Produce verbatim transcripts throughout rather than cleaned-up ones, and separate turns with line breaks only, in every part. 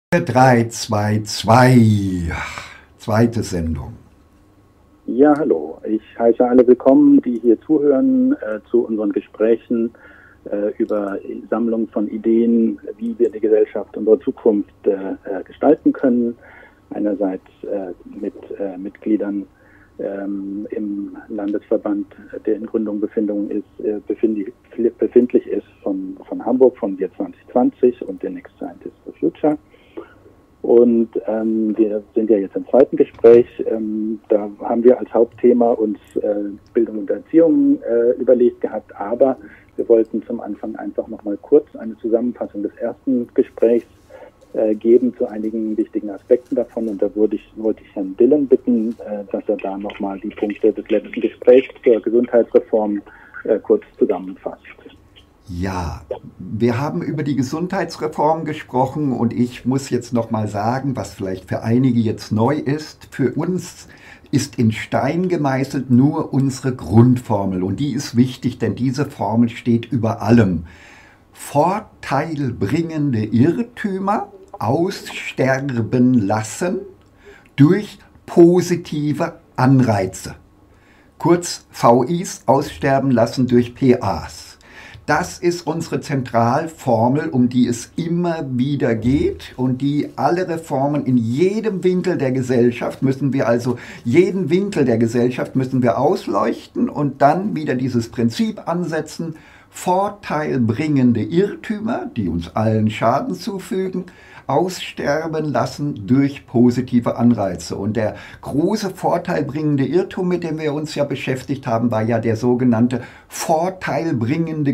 drei zwei zwei, zweite Sendung.
Ja, hallo. Ich heiße alle willkommen, die hier zuhören äh, zu unseren Gesprächen äh, über Sammlung von Ideen, wie wir die Gesellschaft unserer Zukunft äh, gestalten können. Einerseits äh, mit äh, Mitgliedern ähm, im Landesverband, der in Gründung Befindung ist, äh, befindlich, befindlich ist von, von Hamburg, von Wir zwanzig zwanzig und der Next Scientist for Future. Und ähm, wir sind ja jetzt im zweiten Gespräch. Ähm, da haben wir als Hauptthema uns äh, Bildung und Erziehung äh, überlegt gehabt, aber wir wollten zum Anfang einfach nochmal kurz eine Zusammenfassung des ersten Gesprächs äh, geben zu einigen wichtigen Aspekten davon. Und da würde ich, wollte ich Herrn Dillen bitten, äh, dass er da nochmal die Punkte des letzten Gesprächs zur Gesundheitsreform äh, kurz zusammenfasst.
Ja, wir haben über die Gesundheitsreform gesprochen und ich muss jetzt noch mal sagen, was vielleicht für einige jetzt neu ist, für uns ist in Stein gemeißelt nur unsere Grundformel und die ist wichtig, denn diese Formel steht über allem. Vorteilbringende Irrtümer aussterben lassen durch positive Anreize. Kurz V Is aussterben lassen durch P As. Das ist unsere Zentralformel, um die es immer wieder geht und die alle Reformen in jedem Winkel der Gesellschaft müssen wir also, jeden Winkel der Gesellschaft müssen wir ausleuchten und dann wieder dieses Prinzip ansetzen, vorteilbringende Irrtümer, die uns allen Schaden zufügen, aussterben lassen durch positive Anreize. Und der große vorteilbringende Irrtum, mit dem wir uns ja beschäftigt haben, war ja der sogenannte vorteilbringende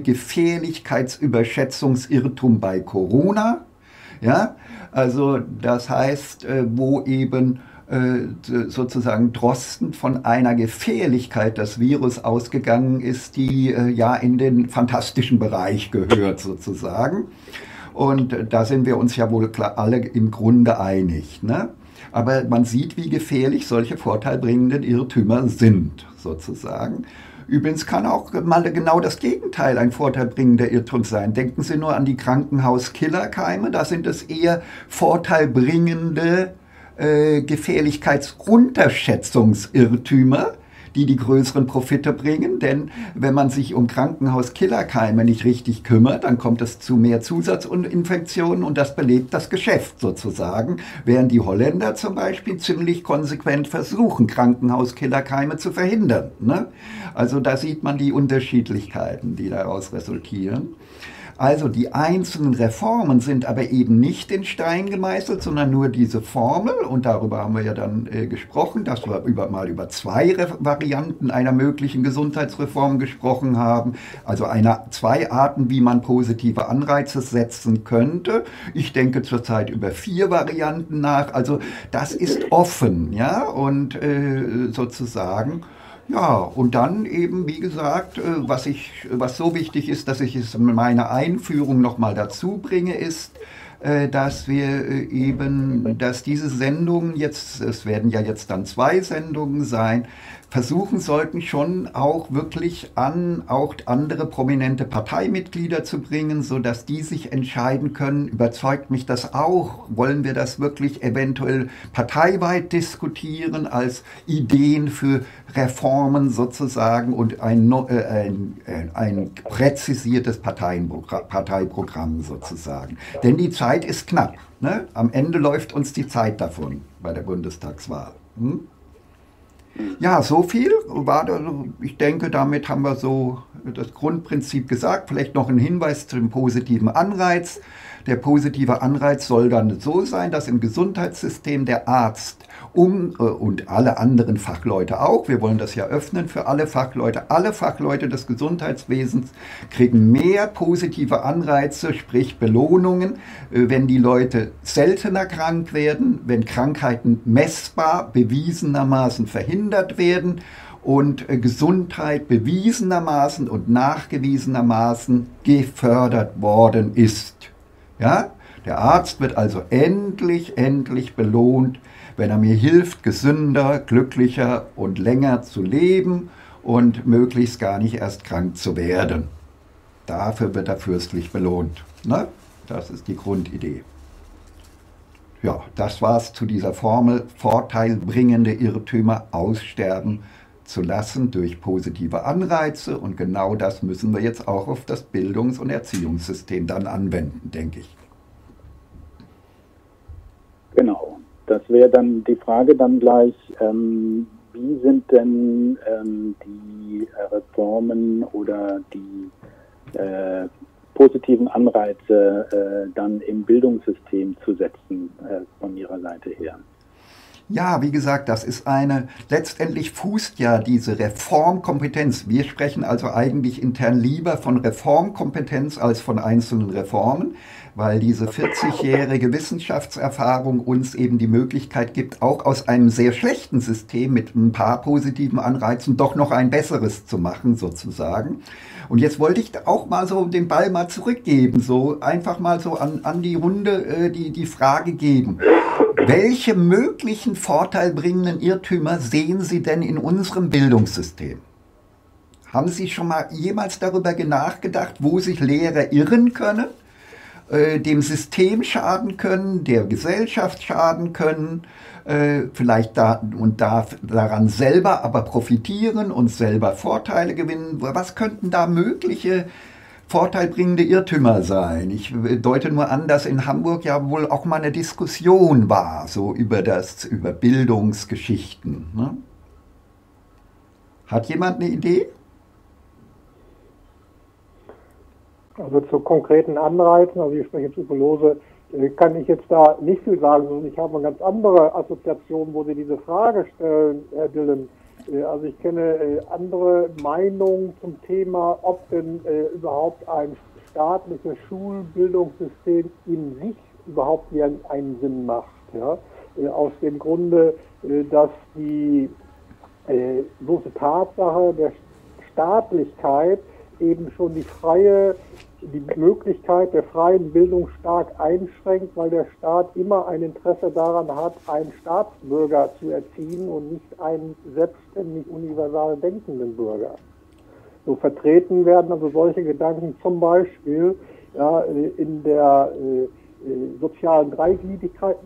Gefährlichkeitsüberschätzungsirrtum bei Corona. Ja, also das heißt, wo eben sozusagen Drosten von einer Gefährlichkeit des Virus ausgegangen ist, die ja in den fantastischen Bereich gehört sozusagen. Und da sind wir uns ja wohl alle im Grunde einig, ne? Aber man sieht, wie gefährlich solche vorteilbringenden Irrtümer sind, sozusagen. Übrigens kann auch mal genau das Gegenteil ein vorteilbringender Irrtum sein. Denken Sie nur an die Krankenhauskillerkeime, da sind es eher vorteilbringende äh, Gefährlichkeitsunterschätzungsirrtümer, die die größeren Profite bringen, denn wenn man sich um Krankenhauskillerkeime nicht richtig kümmert, dann kommt es zu mehr Zusatzinfektionen und das belebt das Geschäft sozusagen, während die Holländer zum Beispiel ziemlich konsequent versuchen, Krankenhauskillerkeime zu verhindern, ne? Also da sieht man die Unterschiedlichkeiten, die daraus resultieren. Also die einzelnen Reformen sind aber eben nicht in Stein gemeißelt, sondern nur diese Formel und darüber haben wir ja dann äh, gesprochen, dass wir über, mal über zwei Re- Varianten einer möglichen Gesundheitsreform gesprochen haben, also einer, zwei Arten, wie man positive Anreize setzen könnte. Ich denke zurzeit über vier Varianten nach, also das ist offen, ja, und äh, sozusagen. Ja, und dann eben, wie gesagt, was, ich, was so wichtig ist, dass ich es in meiner Einführung nochmal dazu bringe, ist, dass wir eben, dass diese Sendungen jetzt, es werden ja jetzt dann zwei Sendungen sein, versuchen sollten schon auch wirklich an auch andere prominente Parteimitglieder zu bringen, sodass die sich entscheiden können, überzeugt mich das auch, wollen wir das wirklich eventuell parteiweit diskutieren als Ideen für Reformen sozusagen und ein, äh, ein, ein präzisiertes Parteiprogramm sozusagen. Denn die Zeit ist knapp. Ne? Am Ende läuft uns die Zeit davon bei der Bundestagswahl. Hm? Ja, so viel war da, ich denke, damit haben wir so das Grundprinzip gesagt. Vielleicht noch ein Hinweis zu dem positiven Anreiz. Der positive Anreiz soll dann so sein, dass im Gesundheitssystem der Arzt um, äh, und alle anderen Fachleute auch, wir wollen das ja öffnen für alle Fachleute, alle Fachleute des Gesundheitswesens kriegen mehr positive Anreize, sprich Belohnungen, äh, wenn die Leute seltener krank werden, wenn Krankheiten messbar, bewiesenermaßen verhindert werden und äh, Gesundheit bewiesenermaßen und nachgewiesenermaßen gefördert worden ist. Ja? Der Arzt wird also endlich, endlich belohnt, wenn er mir hilft, gesünder, glücklicher und länger zu leben und möglichst gar nicht erst krank zu werden. Dafür wird er fürstlich belohnt. Ne? Das ist die Grundidee. Ja, das war's zu dieser Formel, vorteilbringende Irrtümer aussterben zu lassen durch positive Anreize. Und genau das müssen wir jetzt auch auf das Bildungs- und Erziehungssystem dann anwenden, denke ich.
Genau, das wäre dann die Frage dann gleich, ähm, wie sind denn ähm, die Reformen oder die äh, positiven Anreize äh, dann im Bildungssystem zu setzen äh, von Ihrer Seite her?
Ja, wie gesagt, das ist eine, letztendlich fußt ja diese Reformkompetenz. Wir sprechen also eigentlich intern lieber von Reformkompetenz als von einzelnen Reformen, weil diese vierzigjährige Wissenschaftserfahrung uns eben die Möglichkeit gibt, auch aus einem sehr schlechten System mit ein paar positiven Anreizen doch noch ein besseres zu machen, sozusagen. Und jetzt wollte ich auch mal so den Ball mal zurückgeben, so einfach mal so an, an die Runde äh, die, die Frage geben. Welche möglichen vorteilbringenden Irrtümer sehen Sie denn in unserem Bildungssystem? Haben Sie schon mal jemals darüber nachgedacht, wo sich Lehrer irren können, äh, dem System schaden können, der Gesellschaft schaden können, äh, vielleicht da und da, daran selber aber profitieren und selber Vorteile gewinnen? Was könnten da mögliche vorteilbringende Irrtümer sein? Ich deute nur an, dass in Hamburg ja wohl auch mal eine Diskussion war, so über das, über Bildungsgeschichten. Ne? Hat jemand eine Idee?
Also zu konkreten Anreizen, also ich spreche jetzt über Lose, kann ich jetzt da nicht viel sagen, sondern ich habe eine ganz andere Assoziation, wo Sie diese Frage stellen, Herr Dillen. Also ich kenne andere Meinungen zum Thema, ob denn überhaupt ein staatliches Schulbildungssystem in sich überhaupt einen Sinn macht. Ja? Aus dem Grunde, dass die bloße Tatsache der Staatlichkeit eben schon die freie, die Möglichkeit der freien Bildung stark einschränkt, weil der Staat immer ein Interesse daran hat, einen Staatsbürger zu erziehen und nicht einen selbstständig universal denkenden Bürger. So vertreten werden also solche Gedanken zum Beispiel ja, in der äh, sozialen Dreigliedrigkeit,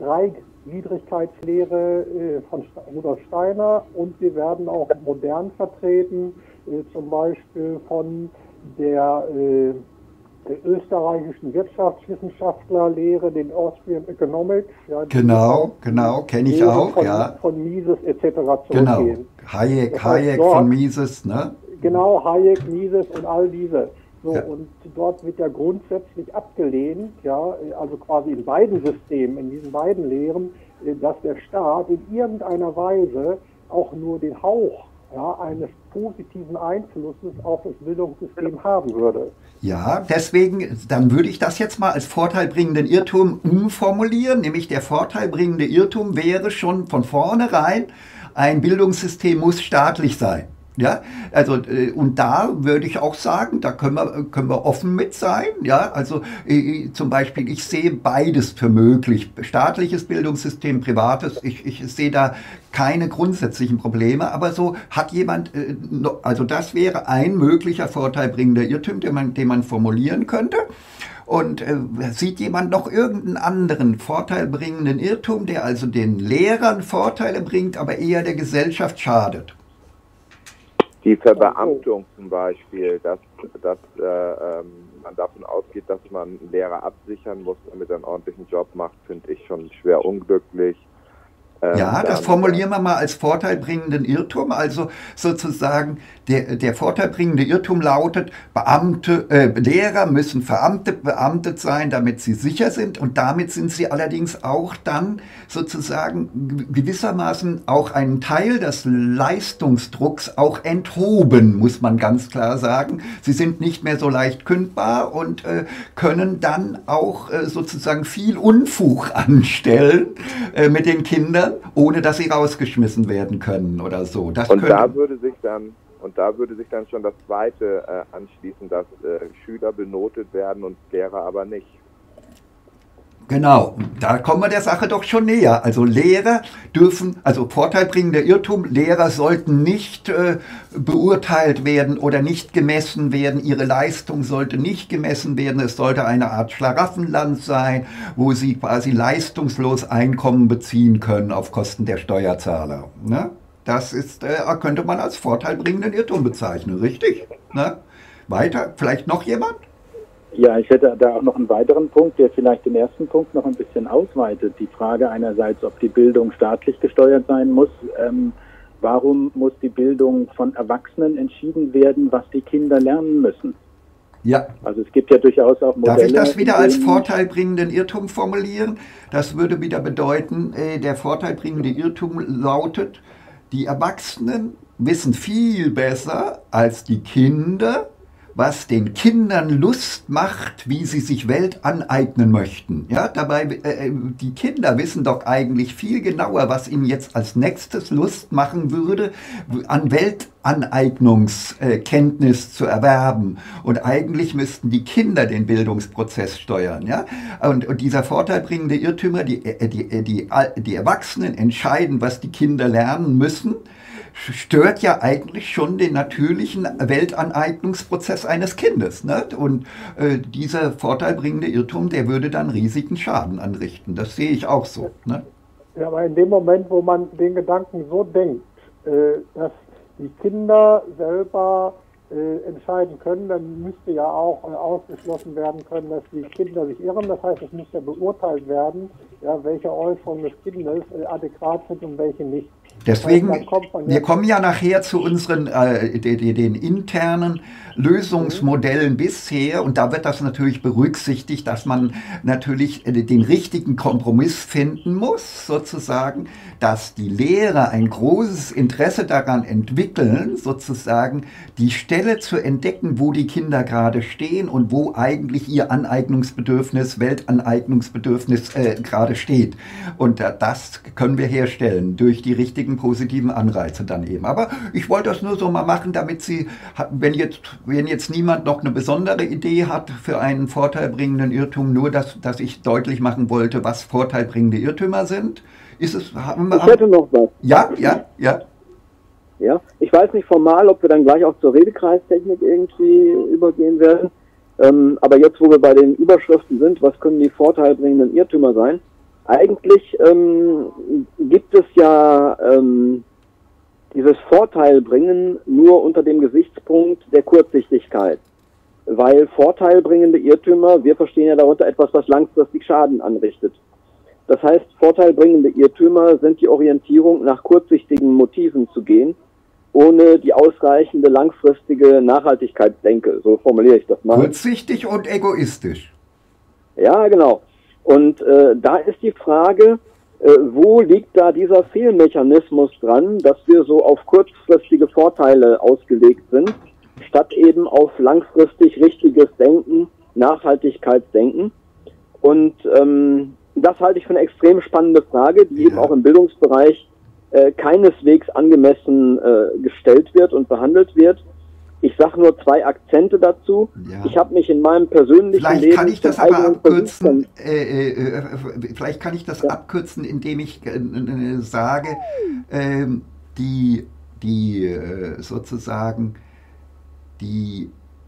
Dreigliedrigkeitslehre äh, von Rudolf Steiner, und wir werden auch modern vertreten, äh, zum Beispiel von der, äh, der österreichischen Wirtschaftswissenschaftlerlehre, den Austrian Economics. Ja,
genau, genau, kenne ich
Lehre
auch,
von,
ja.
Von Mises et cetera
Genau,
zurückgehen.
Hayek,
Das heißt,
Hayek
dort,
von Mises, ne?
Genau, Hayek, Mises und all diese. So,
Ja.
und dort wird ja grundsätzlich abgelehnt, ja, also quasi in beiden Systemen, in diesen beiden Lehren, dass der Staat in irgendeiner Weise auch nur den Hauch ja, eines positiven Einflusses auf das Bildungssystem haben würde.
Ja, deswegen, dann würde ich das jetzt mal als vorteilbringenden Irrtum umformulieren, nämlich der vorteilbringende Irrtum wäre schon von vornherein, ein Bildungssystem muss staatlich sein. Ja, also äh, und da würde ich auch sagen, da können wir, können wir offen mit sein. Ja, also äh, zum Beispiel, ich sehe beides für möglich. Staatliches Bildungssystem, privates, ich, ich sehe da keine grundsätzlichen Probleme, aber so hat jemand, äh, no, also das wäre ein möglicher vorteilbringender Irrtum, den man, den man formulieren könnte. Und äh, sieht jemand noch irgendeinen anderen vorteilbringenden Irrtum, der also den Lehrern Vorteile bringt, aber eher der Gesellschaft schadet?
Die Verbeamtung zum Beispiel, dass, dass äh, ähm, man davon ausgeht, dass man einen Lehrer absichern muss, damit er einen ordentlichen Job macht, finde ich schon schwer unglücklich. Ähm,
ja, das
dann,
formulieren wir mal als vorteilbringenden Irrtum. Also sozusagen der, der vorteilbringende Irrtum lautet, Beamte, äh, Lehrer müssen verbeamtet, beamtet sein, damit sie sicher sind. Und damit sind sie allerdings auch dann sozusagen gewissermaßen auch einen Teil des Leistungsdrucks auch enthoben, muss man ganz klar sagen. Sie sind nicht mehr so leicht kündbar und äh, können dann auch äh, sozusagen viel Unfug anstellen äh, mit den Kindern, ohne dass sie rausgeschmissen werden können oder so. Das
und
könnte,
da würde sich dann und da würde sich dann schon das Zweite äh, anschließen, dass äh, Schüler benotet werden und Lehrer aber nicht.
Genau, da kommen wir der Sache doch schon näher. Also Lehrer dürfen, also vorteilbringender Irrtum, Lehrer sollten nicht äh, beurteilt werden oder nicht gemessen werden. Ihre Leistung sollte nicht gemessen werden. Es sollte eine Art Schlaraffenland sein, wo sie quasi leistungslos Einkommen beziehen können auf Kosten der Steuerzahler. Ne? Das ist, äh, könnte man als vorteilbringenden Irrtum bezeichnen, richtig? Ne? Weiter, vielleicht noch jemand?
Ja, ich hätte da auch noch einen weiteren Punkt, der vielleicht den ersten Punkt noch ein bisschen ausweitet. Die Frage einerseits, ob die Bildung staatlich gesteuert sein muss. Ähm, warum muss die Bildung von Erwachsenen entschieden werden, was die Kinder lernen müssen?
Ja.
Also es gibt ja durchaus auch Modelle.
Darf ich das wieder als vorteilbringenden Irrtum formulieren? Das würde wieder bedeuten, äh, der vorteilbringende Irrtum lautet, die Erwachsenen wissen viel besser als die Kinder, was den Kindern Lust macht, wie sie sich Welt aneignen möchten. Ja, dabei, äh, die Kinder wissen doch eigentlich viel genauer, was ihnen jetzt als nächstes Lust machen würde, an Weltaneignungskenntnis äh, zu erwerben. Und eigentlich müssten die Kinder den Bildungsprozess steuern. Ja? Und, und dieser vorteilbringende Irrtümer, die, die, die, die Erwachsenen entscheiden, was die Kinder lernen müssen, stört ja eigentlich schon den natürlichen Weltaneignungsprozess eines Kindes. Ne? Und äh, dieser vorteilbringende Irrtum, der würde dann riesigen Schaden anrichten. Das sehe ich auch so. Ne?
Ja, aber in dem Moment, wo man den Gedanken so denkt, äh, dass die Kinder selber äh, entscheiden können, dann müsste ja auch äh, ausgeschlossen werden können, dass die Kinder sich irren. Das heißt, es muss ja beurteilt werden, ja, welche Äußerungen des Kindes äh, adäquat sind und welche nicht.
Deswegen, wir kommen ja nachher zu unseren, äh, den, den internen Lösungsmodellen bisher, und da wird das natürlich berücksichtigt, dass man natürlich den richtigen Kompromiss finden muss, sozusagen, dass die Lehrer ein großes Interesse daran entwickeln, sozusagen die Stelle zu entdecken, wo die Kinder gerade stehen und wo eigentlich ihr Aneignungsbedürfnis, Weltaneignungsbedürfnis äh, gerade steht. Und äh, das können wir herstellen durch die richtigen positiven Anreize dann eben. Aber ich wollte das nur so mal machen, damit Sie, wenn jetzt, wenn jetzt niemand noch eine besondere Idee hat für einen vorteilbringenden Irrtum, nur dass, dass ich deutlich machen wollte, was vorteilbringende Irrtümer sind. Ist es, haben wir,
ich hätte noch was.
Ja, ja, ja.
Ja, ich weiß nicht formal, ob wir dann gleich auch zur Redekreistechnik irgendwie übergehen werden. Ähm, aber jetzt, wo wir bei den Überschriften sind, was können die vorteilbringenden Irrtümer sein? Eigentlich ähm, gibt es ja ähm, dieses Vorteilbringen nur unter dem Gesichtspunkt der Kurzsichtigkeit. Weil vorteilbringende Irrtümer, wir verstehen ja darunter etwas, was langfristig Schaden anrichtet. Das heißt, vorteilbringende Irrtümer sind die Orientierung, nach kurzsichtigen Motiven zu gehen, ohne die ausreichende langfristige Nachhaltigkeitsdenke. So formuliere ich das mal.
Kurzsichtig und egoistisch.
Ja, genau. Und äh, da ist die Frage, äh, wo liegt da dieser Fehlmechanismus dran, dass wir so auf kurzfristige Vorteile ausgelegt sind, statt eben auf langfristig richtiges Denken, Nachhaltigkeitsdenken. Und ähm, das halte ich für eine extrem spannende Frage, die ja. eben auch im Bildungsbereich äh, keineswegs angemessen äh, gestellt wird und behandelt wird. Ich sage nur zwei Akzente dazu. Ja. Ich habe mich in meinem persönlichen
vielleicht
Leben...
Kann ich das aber abkürzen, äh, äh, vielleicht kann ich das ja. abkürzen, indem ich äh, äh, sage, äh, die, die äh, sozusagen die,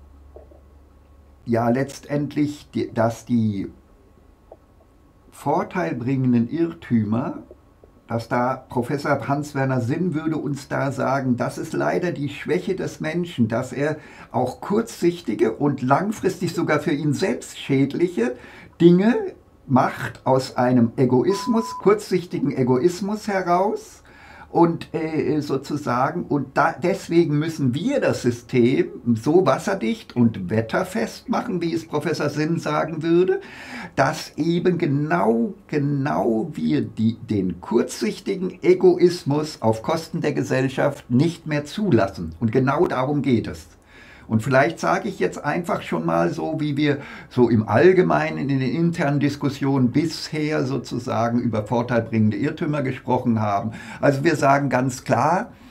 ja letztendlich, die, dass die vorteilbringenden Irrtümer, dass da Professor Hans-Werner Sinn würde uns da sagen, das ist leider die Schwäche des Menschen, dass er auch kurzsichtige und langfristig sogar für ihn selbst schädliche Dinge macht aus einem Egoismus, kurzsichtigen Egoismus heraus. Und äh, sozusagen, und da, deswegen müssen wir das System so wasserdicht und wetterfest machen, wie es Professor Sinn sagen würde, dass eben genau, genau wir die, den kurzsichtigen Egoismus auf Kosten der Gesellschaft nicht mehr zulassen. Und genau darum geht es. Und vielleicht sage ich jetzt einfach schon mal so, wie wir so im Allgemeinen in den internen Diskussionen bisher sozusagen über vorteilbringende Irrtümer gesprochen haben. Also wir sagen ganz klar,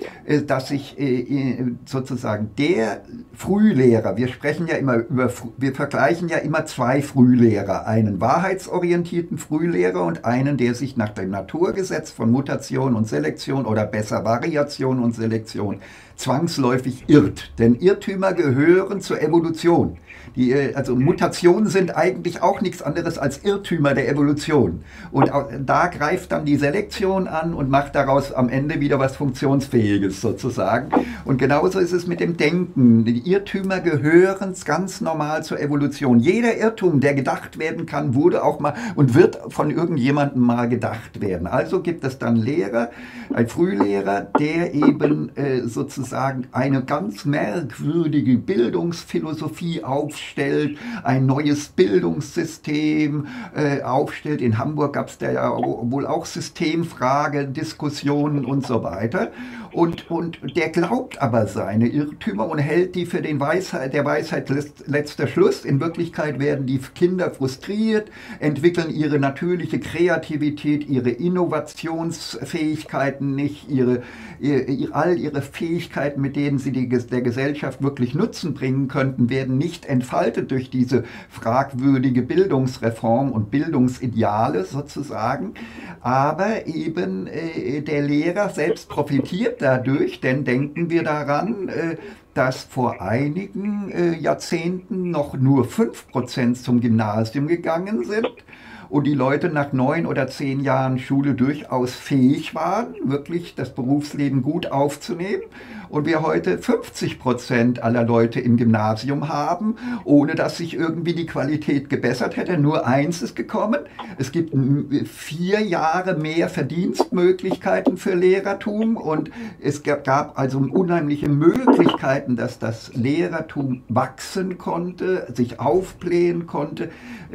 dass sich sozusagen der Frühlehrer, wir sprechen ja immer über, wir vergleichen ja immer zwei Frühlehrer, einen wahrheitsorientierten Frühlehrer und einen, der sich nach dem Naturgesetz von Mutation und Selektion oder besser Variation und Selektion zwangsläufig irrt. Denn Irrtümer gehören zur Evolution. Die, also Mutationen sind eigentlich auch nichts anderes als Irrtümer der Evolution. Und da greift dann die Selektion an und macht daraus am Ende wieder was Funktionsfähiges sozusagen. Und genauso ist es mit dem Denken. Die Irrtümer gehören ganz normal zur Evolution. Jeder Irrtum, der gedacht werden kann, wurde auch mal und wird von irgendjemandem mal gedacht werden. Also gibt es dann Lehrer, ein Frühlehrer, der eben äh, sozusagen eine ganz merkwürdige Bildungsphilosophie aufstellt, stellt, ein neues Bildungssystem äh, aufstellt. In Hamburg gab es da ja wohl auch Systemfrage, Diskussionen und so weiter. Und, und der glaubt aber seine Irrtümer und hält die für den Weisheit, der Weisheit letzter Schluss. In Wirklichkeit werden die Kinder frustriert, entwickeln ihre natürliche Kreativität, ihre Innovationsfähigkeiten nicht, ihre, ihre, all ihre Fähigkeiten, mit denen sie die, der Gesellschaft wirklich Nutzen bringen könnten, werden nicht entfaltet durch diese fragwürdige Bildungsreform und Bildungsideale sozusagen. Aber eben äh, der Lehrer selbst profitiert dadurch, denn denken wir daran, äh, dass vor einigen äh, Jahrzehnten noch nur fünf Prozent zum Gymnasium gegangen sind und die Leute nach neun oder zehn Jahren Schule durchaus fähig waren, wirklich das Berufsleben gut aufzunehmen. Und wir heute fünfzig Prozent aller Leute im Gymnasium haben, ohne dass sich irgendwie die Qualität gebessert hätte. Nur eins ist gekommen. Es gibt vier Jahre mehr Verdienstmöglichkeiten für Lehrertum und es gab also unheimliche Möglichkeiten, dass das Lehrertum wachsen konnte, sich aufblähen konnte.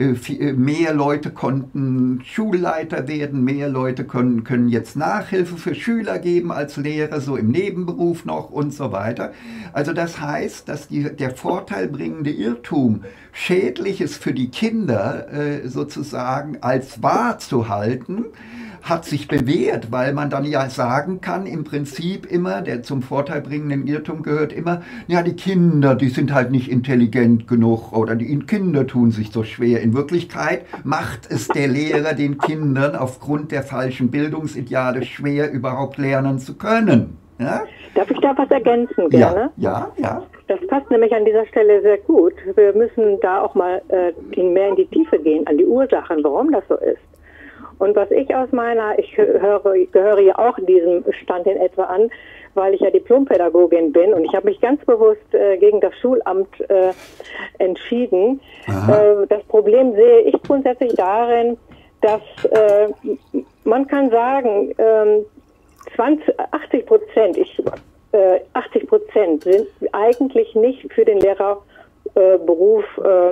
Mehr Leute konnten Schulleiter werden, mehr Leute können, können jetzt Nachhilfe für Schüler geben als Lehrer, so im Nebenberuf noch und so weiter. Also das heißt, dass die, der vorteilbringende Irrtum, Schädliches für die Kinder äh, sozusagen als wahr zu halten, hat sich bewährt, weil man dann ja sagen kann, im Prinzip immer, der zum vorteilbringenden Irrtum gehört immer, ja, die Kinder, die sind halt nicht intelligent genug oder die Kinder tun sich so schwer. In Wirklichkeit macht es der Lehrer den Kindern aufgrund der falschen Bildungsideale schwer, überhaupt lernen zu können. Ja?
Darf ich da was ergänzen gerne?
Ja, ja, ja.
Das passt nämlich an dieser Stelle sehr gut. Wir müssen da auch mal äh, mehr in die Tiefe gehen, an die Ursachen, warum das so ist. Und was ich aus meiner, ich höre, gehöre ja auch diesem Stand in etwa an, weil ich ja Diplompädagogin bin und ich habe mich ganz bewusst äh, gegen das Schulamt äh, entschieden. Äh, das Problem sehe ich grundsätzlich darin, dass äh, man kann sagen, äh, zwanzig, achtzig Prozent, ich, äh, achtzig Prozent sind eigentlich nicht für den Lehrerberuf äh,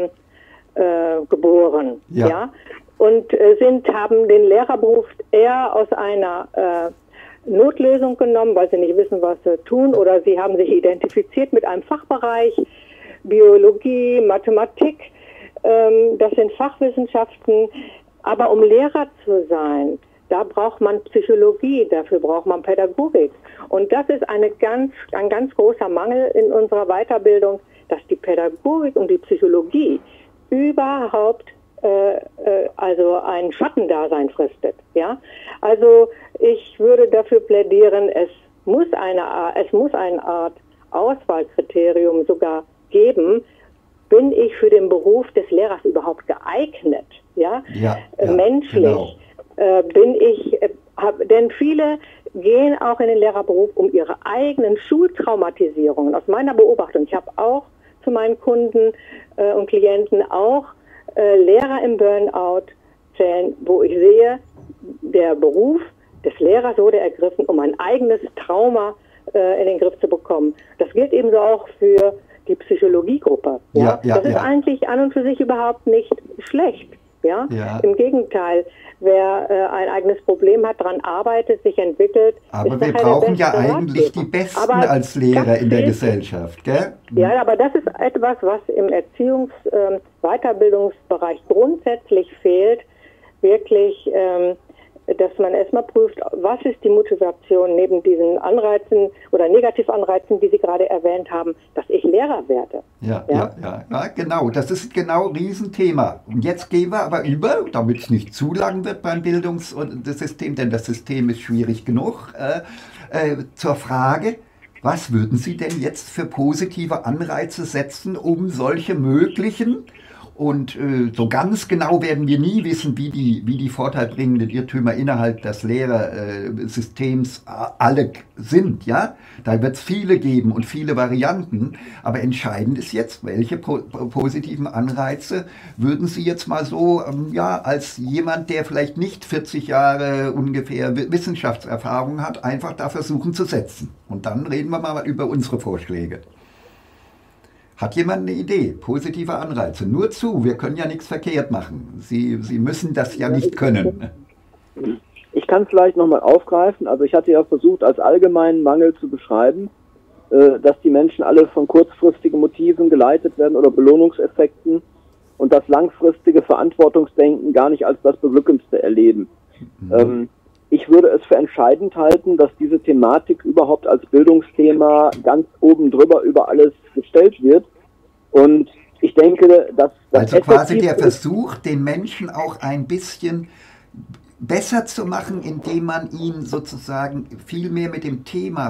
äh, geboren, ja. ja? Und äh, sind, haben den Lehrerberuf eher aus einer äh, Notlösung genommen, weil sie nicht wissen, was sie tun, oder sie haben sich identifiziert mit einem Fachbereich, Biologie, Mathematik, ähm, das sind Fachwissenschaften, aber um Lehrer zu sein, da braucht man Psychologie, dafür braucht man Pädagogik. Und das ist eine ganz, ein ganz großer Mangel in unserer Weiterbildung, dass die Pädagogik und die Psychologie überhaupt äh, äh, also ein Schattendasein fristet. Ja? Also ich würde dafür plädieren, es muss eine, es muss eine Art Auswahlkriterium sogar geben. Bin ich für den Beruf des Lehrers überhaupt geeignet? Ja,
ja, ja
menschlich.
Genau.
Äh, bin ich, äh, hab, denn viele gehen auch in den Lehrerberuf um ihre eigenen Schultraumatisierungen. Aus meiner Beobachtung, ich habe auch zu meinen Kunden äh, und Klienten auch äh, Lehrer im Burnout zählen, wo ich sehe, der Beruf des Lehrers wurde ergriffen, um ein eigenes Trauma äh, in den Griff zu bekommen. Das gilt ebenso auch für die Psychologiegruppe. Ja?
Ja, ja,
das ist
ja.
eigentlich an und für sich überhaupt nicht schlecht. Ja?
Ja.
Im Gegenteil, wer äh, ein eigenes Problem hat, daran arbeitet, sich entwielt.
Aber wir brauchen ja eigentlich die Besten
aber
als Lehrer in der Gesellschaft, gell?
Ja, aber das ist etwas, was im Erziehungs-, ähm, Weiterbildungsbereich grundsätzlich fehlt, wirklich ähm, dass man erstmal prüft, was ist die Motivation neben diesen Anreizen oder Negativanreizen, die Sie gerade erwähnt haben, dass ich Lehrer werde.
Ja, ja, ja, ja, ja, genau. Das ist genau ein Riesenthema. Und jetzt gehen wir aber über, damit es nicht zu lang wird beim Bildungssystem, denn das System ist schwierig genug, äh, äh, zur Frage, was würden Sie denn jetzt für positive Anreize setzen, um solche möglichen, und äh, so ganz genau werden wir nie wissen, wie die, wie die vorteilbringenden Irrtümer innerhalb des Lehrersystems äh, alle sind, ja? Da wird es viele geben und viele Varianten, aber entscheidend ist jetzt, welche po positiven Anreize würden Sie jetzt mal so, ähm, ja, als jemand, der vielleicht nicht vierzig Jahre ungefähr Wissenschaftserfahrung hat, einfach da versuchen zu setzen. Und dann reden wir mal über unsere Vorschläge. Hat jemand eine Idee? Positive Anreize. Nur zu, wir können ja nichts verkehrt machen. Sie, Sie müssen das ja nicht können.
Ich kann vielleicht nochmal aufgreifen. Also ich hatte ja versucht, als allgemeinen Mangel zu beschreiben, äh, dass die Menschen alle von kurzfristigen Motiven geleitet werden oder Belohnungseffekten und das langfristige Verantwortungsdenken gar nicht als das Beglückendste erleben. Mhm. Ähm, ich würde es für entscheidend halten, dass diese Thematik überhaupt als Bildungsthema ganz oben drüber über alles gestellt wird. Und ich denke, dass das
also quasi der Versuch, den Menschen auch ein bisschen besser zu machen, indem man ihn sozusagen viel mehr mit dem Thema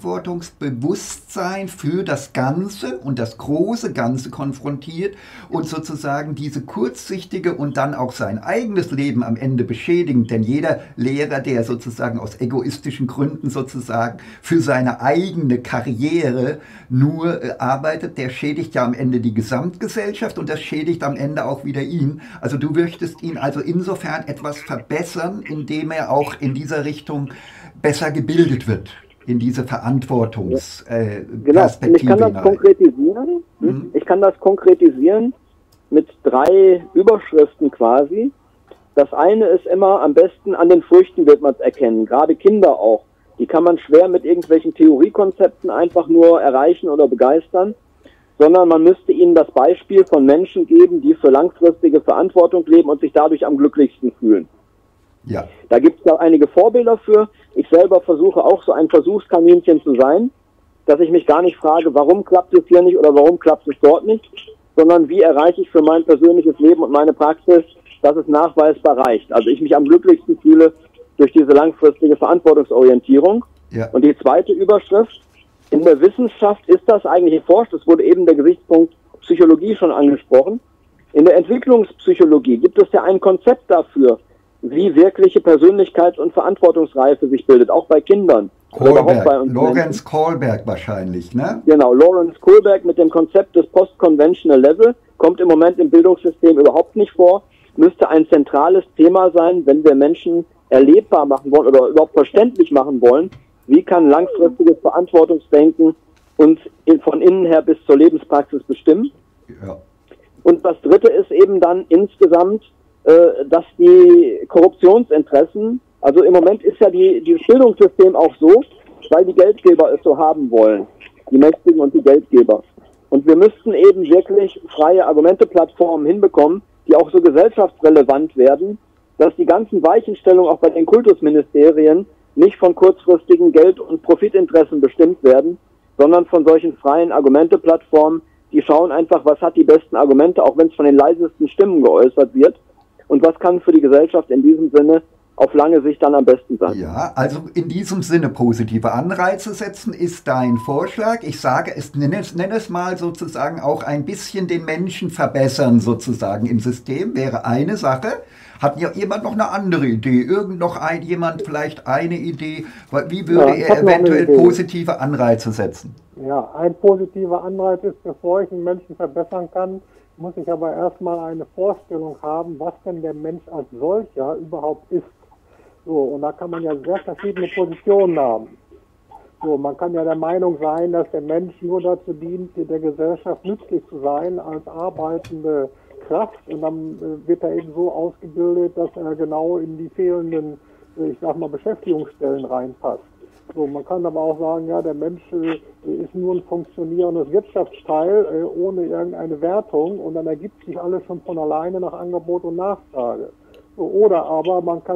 Verantwortungsbewusstsein für das Ganze und das große Ganze konfrontiert und sozusagen diese kurzsichtige und dann auch sein eigenes Leben am Ende beschädigend, denn jeder Lehrer, der sozusagen aus egoistischen Gründen sozusagen für seine eigene Karriere nur äh, arbeitet, der schädigt ja am Ende die Gesamtgesellschaft und das schädigt am Ende auch wieder ihn. Also du möchtest ihn also insofern etwas verbessern, indem er auch in dieser Richtung besser gebildet wird, in diese Verantwortungsperspektive. Äh,
genau, und ich kann das konkretisieren. Mhm. Ich kann das konkretisieren mit drei Überschriften quasi. Das eine ist immer, am besten an den Früchten wird man es erkennen, gerade Kinder auch. Die kann man schwer mit irgendwelchen Theoriekonzepten einfach nur erreichen oder begeistern, sondern man müsste ihnen das Beispiel von Menschen geben, die für langfristige Verantwortung leben und sich dadurch am glücklichsten fühlen.
Ja.
Da gibt es da einige Vorbilder für. Ich selber versuche auch so ein Versuchskaninchen zu sein, dass ich mich gar nicht frage, warum klappt es hier nicht oder warum klappt es dort nicht, sondern wie erreiche ich für mein persönliches Leben und meine Praxis, dass es nachweisbar reicht. Also ich mich am glücklichsten fühle durch diese langfristige Verantwortungsorientierung.
Ja.
Und die zweite Überschrift, in der Wissenschaft ist das eigentlich erforscht, es wurde eben der Gesichtspunkt Psychologie schon angesprochen. In der Entwicklungspsychologie gibt es ja ein Konzept dafür, wie wirkliche Persönlichkeits- und Verantwortungsreife sich bildet, auch bei Kindern.
Kohlberg, bei uns Lawrence Kohlberg wahrscheinlich, ne?
Genau, Lawrence Kohlberg mit dem Konzept des Post-Conventional Level, kommt im Moment im Bildungssystem überhaupt nicht vor, müsste ein zentrales Thema sein, wenn wir Menschen erlebbar machen wollen oder überhaupt verständlich machen wollen, wie kann langfristiges Verantwortungsdenken uns von innen her bis zur Lebenspraxis bestimmen.
Ja.
Und das Dritte ist eben dann insgesamt, dass die Korruptionsinteressen, also im Moment ist ja die, dieses Bildungssystem auch so, weil die Geldgeber es so haben wollen, die Mächtigen und die Geldgeber. Und wir müssten eben wirklich freie Argumente-Plattformen hinbekommen, die auch so gesellschaftsrelevant werden, dass die ganzen Weichenstellungen auch bei den Kultusministerien nicht von kurzfristigen Geld- und Profitinteressen bestimmt werden, sondern von solchen freien Argumente-Plattformen, die schauen einfach, was hat die besten Argumente, auch wenn es von den leisesten Stimmen geäußert wird. Und was kann für die Gesellschaft in diesem Sinne auf lange Sicht dann am besten sein?
Ja, also in diesem Sinne positive Anreize setzen ist dein Vorschlag. Ich sage, es nenne es, nenne es mal sozusagen auch ein bisschen den Menschen verbessern sozusagen im System, wäre eine Sache. Hat ja jemand noch eine andere Idee? Irgend noch ein, jemand vielleicht eine Idee? Wie würde
ja,
er eventuell positive Anreize setzen?
Ja, ein positiver Anreiz ist, bevor ich einen Menschen verbessern kann, muss ich aber erstmal eine Vorstellung haben, was denn der Mensch als solcher überhaupt ist. So, und da kann man ja sehr verschiedene Positionen haben. So, man kann ja der Meinung sein, dass der Mensch nur dazu dient, der Gesellschaft nützlich zu sein als arbeitende Kraft, und dann äh, wird er eben so ausgebildet, dass er genau in die fehlenden, äh, ich sag mal, Beschäftigungsstellen reinpasst. So, man kann aber auch sagen, ja, der Mensch äh, ist nur ein funktionierendes Wirtschaftsteil äh, ohne irgendeine Wertung, und dann ergibt sich alles schon von alleine nach Angebot und Nachfrage. So, oder aber man kann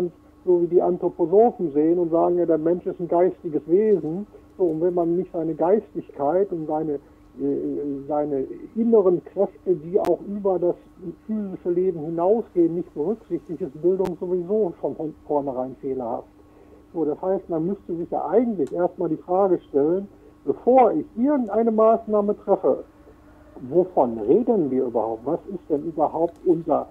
so wie die Anthroposophen sehen und sagen, ja, der Mensch ist ein geistiges Wesen. So, und wenn man nicht seine Geistigkeit und seine, äh, seine inneren Kräfte, die auch über das physische Leben hinausgehen, nicht berücksichtigt, ist Bildung sowieso von vornherein fehlerhaft. So, das heißt, man müsste sich ja eigentlich erstmal die Frage stellen, bevor ich irgendeine Maßnahme treffe, wovon reden wir überhaupt? Was ist denn überhaupt unser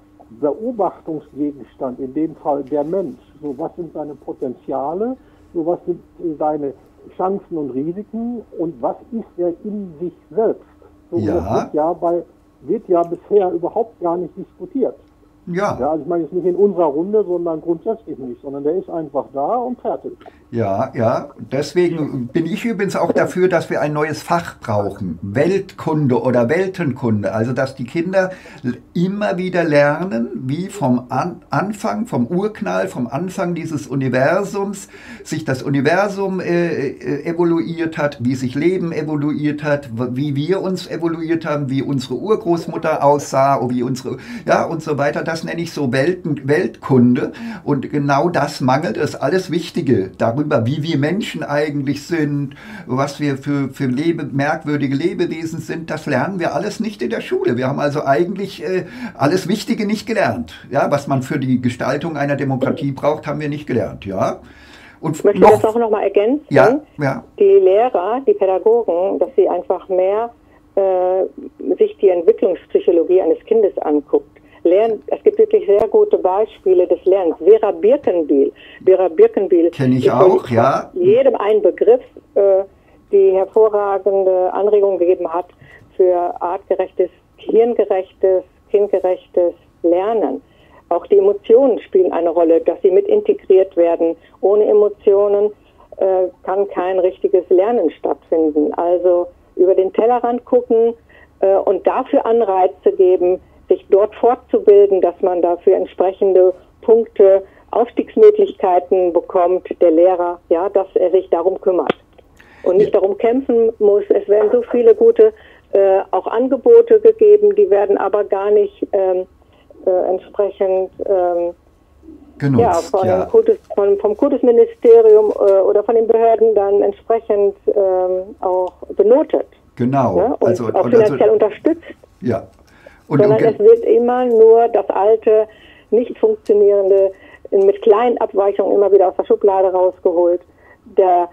Beobachtungsgegenstand, in dem Fall der Mensch? So, was sind seine Potenziale? So, was sind seine Chancen und Risiken? Und was ist er in sich selbst? So,
ja.
Das wird ja, bei, wird ja bisher überhaupt gar nicht diskutiert.
Ja.
Ja, also ich meine jetzt nicht in unserer Runde, sondern grundsätzlich nicht, sondern der ist einfach da und fertig.
Ja, ja, deswegen bin ich übrigens auch dafür, dass wir ein neues Fach brauchen, Weltkunde oder Weltenkunde, also dass die Kinder immer wieder lernen, wie vom An Anfang, vom Urknall, vom Anfang dieses Universums sich das Universum äh, evoluiert hat, wie sich Leben evoluiert hat, wie wir uns evoluiert haben, wie unsere Urgroßmutter aussah, wie unsere, ja und so weiter. Das nenne ich so Welten, Weltkunde, und genau das mangelt es, alles Wichtige darüber, wie wir Menschen eigentlich sind, was wir für, für Lebe, merkwürdige Lebewesen sind, das lernen wir alles nicht in der Schule. Wir haben also eigentlich äh, alles Wichtige nicht gelernt. Ja, was man für die Gestaltung einer Demokratie braucht, haben wir nicht gelernt. Ja. Und
ich möchte
noch,
das auch noch mal ergänzen.
Ja, ja.
Die Lehrer, die Pädagogen, dass sie einfach mehr äh, sich die Entwicklungspsychologie eines Kindes anguckt. Lernen, es gibt wirklich sehr gute Beispiele des Lernens. Vera Birkenbiel. Vera Birkenbiel.
Kenne ich auch, ja.
Jedem ein Begriff, äh, die hervorragende Anregungen gegeben hat für artgerechtes, hirngerechtes, kindgerechtes Lernen. Auch die Emotionen spielen eine Rolle, dass sie mit integriert werden. Ohne Emotionen äh, kann kein richtiges Lernen stattfinden. Also über den Tellerrand gucken äh, und dafür Anreize geben, sich dort fortzubilden, dass man dafür entsprechende Punkte, Aufstiegsmöglichkeiten bekommt, der Lehrer, ja, dass er sich darum kümmert und nicht darum kämpfen muss. Es werden so viele gute äh, auch Angebote gegeben, die werden aber gar nicht ähm, äh, entsprechend ähm,
genutzt,
ja, von
ja.
Kultus, von, vom Kultusministerium äh, oder von den Behörden dann entsprechend ähm, auch benotet.
Genau.
Ne? Und
also,
auch
und
finanziell
also,
unterstützt.
Ja. Und,
sondern
und,
es wird immer nur das alte, nicht funktionierende, mit kleinen Abweichungen immer wieder aus der Schublade rausgeholt. Der,